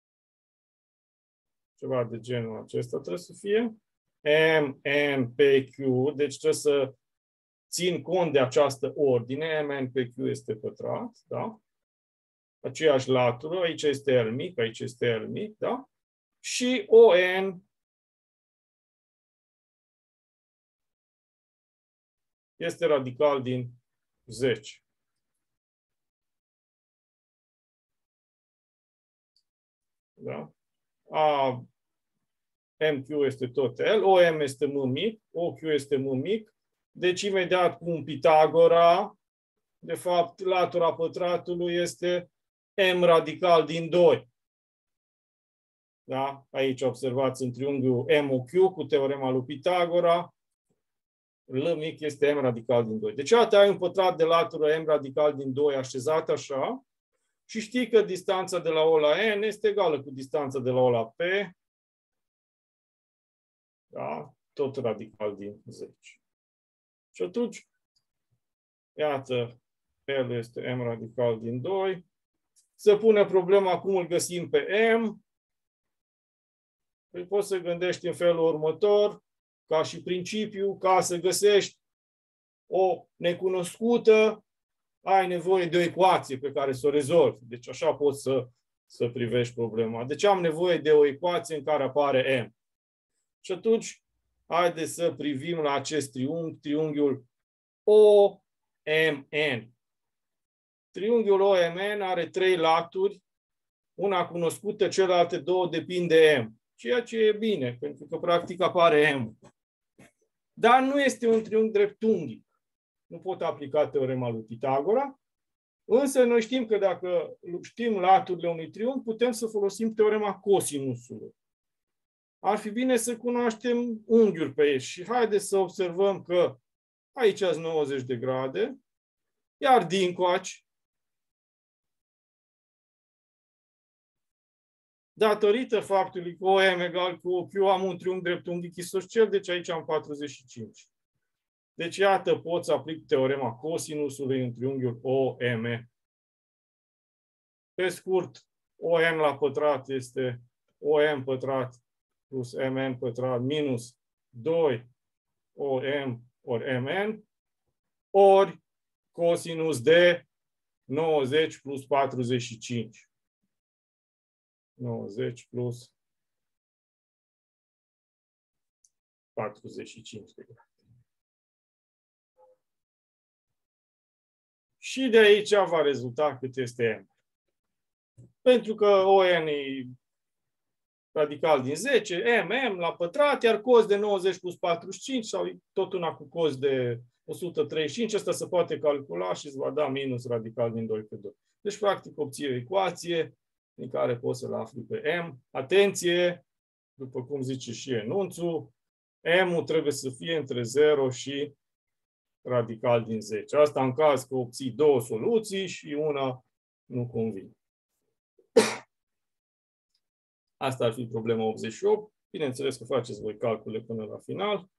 Ceva de genul acesta trebuie să fie. Mn pe Q, deci trebuie să țin cont de această ordine. Mn pe Q este pătrat, da? Aceeași latură, aici este R mic, aici este R mic, da? Și ON este radical din 10. Da? MQ este tot L, OM este M mic, OQ este M mic. Deci, imediat cu un Pitagora, de fapt, latura pătratului este m radical din 2. Da? Aici observați în triunghiul MOQ cu teorema lui Pitagora. L mic este m radical din 2. Deci, iată, ai un pătrat de latură m radical din 2 așezat așa și știi că distanța de la O la N este egală cu distanța de la O la P. Da? Tot radical din 10. Și atunci, iată, L este m radical din 2. Se pune problema cum îl găsim pe m. Păi poți să gândești în felul următor, ca și principiu, ca să găsești o necunoscută, ai nevoie de o ecuație pe care să o rezolvi. Deci așa poți să privești problema. Deci am nevoie de o ecuație în care apare m. Și atunci, haideți să privim la acest triunghiul OMN. Triunghiul OMN are 3 laturi, una cunoscută, celelalte 2 depind de M. Ceea ce e bine, pentru că practic apare M. Dar nu este un triunghi dreptunghic. Nu pot aplica teorema lui Pitagora, însă noi știm că dacă știm laturile unui triunghi, putem să folosim teorema cosinusului. Ar fi bine să cunoaștem unghiuri pe ei și haideți să observăm că aici sunt 90 de grade, iar dincoace, datorită faptului că OM egal cu OQ am un triunghi dreptunghic isoscel, deci aici am 45. Deci iată, pot să aplic teorema cosinusului în triunghiul OM. Pe scurt, OM la pătrat este OM pătrat plus MN pătrat minus 2 OM ori MN ori cosinus de 90 plus 45. 90 plus 45 de grade. Și de aici va rezulta cât este M. Pentru că ON e radical din 10, MM la pătrat, iar cos de 90 plus 45 sau tot una cu cos de 135, asta se poate calcula și îți va da minus radical din 2 pe 2. Deci, practic, obții o ecuație din care poți să-l afli pe M. Atenție, după cum zice și enunțul, M-ul trebuie să fie între 0 și radical din 10. Asta în caz că obții 2 soluții și una nu convine. Asta ar fi problema 88. Bineînțeles că faceți voi calcule până la final.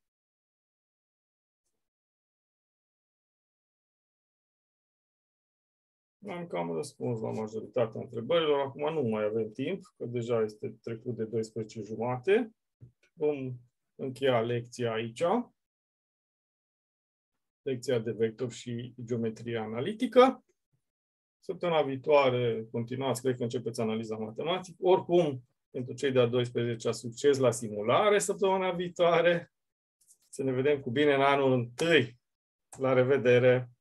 Am cam răspuns la majoritatea întrebărilor. Acum nu mai avem timp, că deja este trecut de 12:30. Vom încheia lecția aici. Lecția de vector și geometrie analitică. Săptămâna viitoare continuați, cred că începeți analiza matematică. Oricum, pentru cei de-a 12-a, succes la simulare săptămâna viitoare. Să ne vedem cu bine în anul 1. La revedere!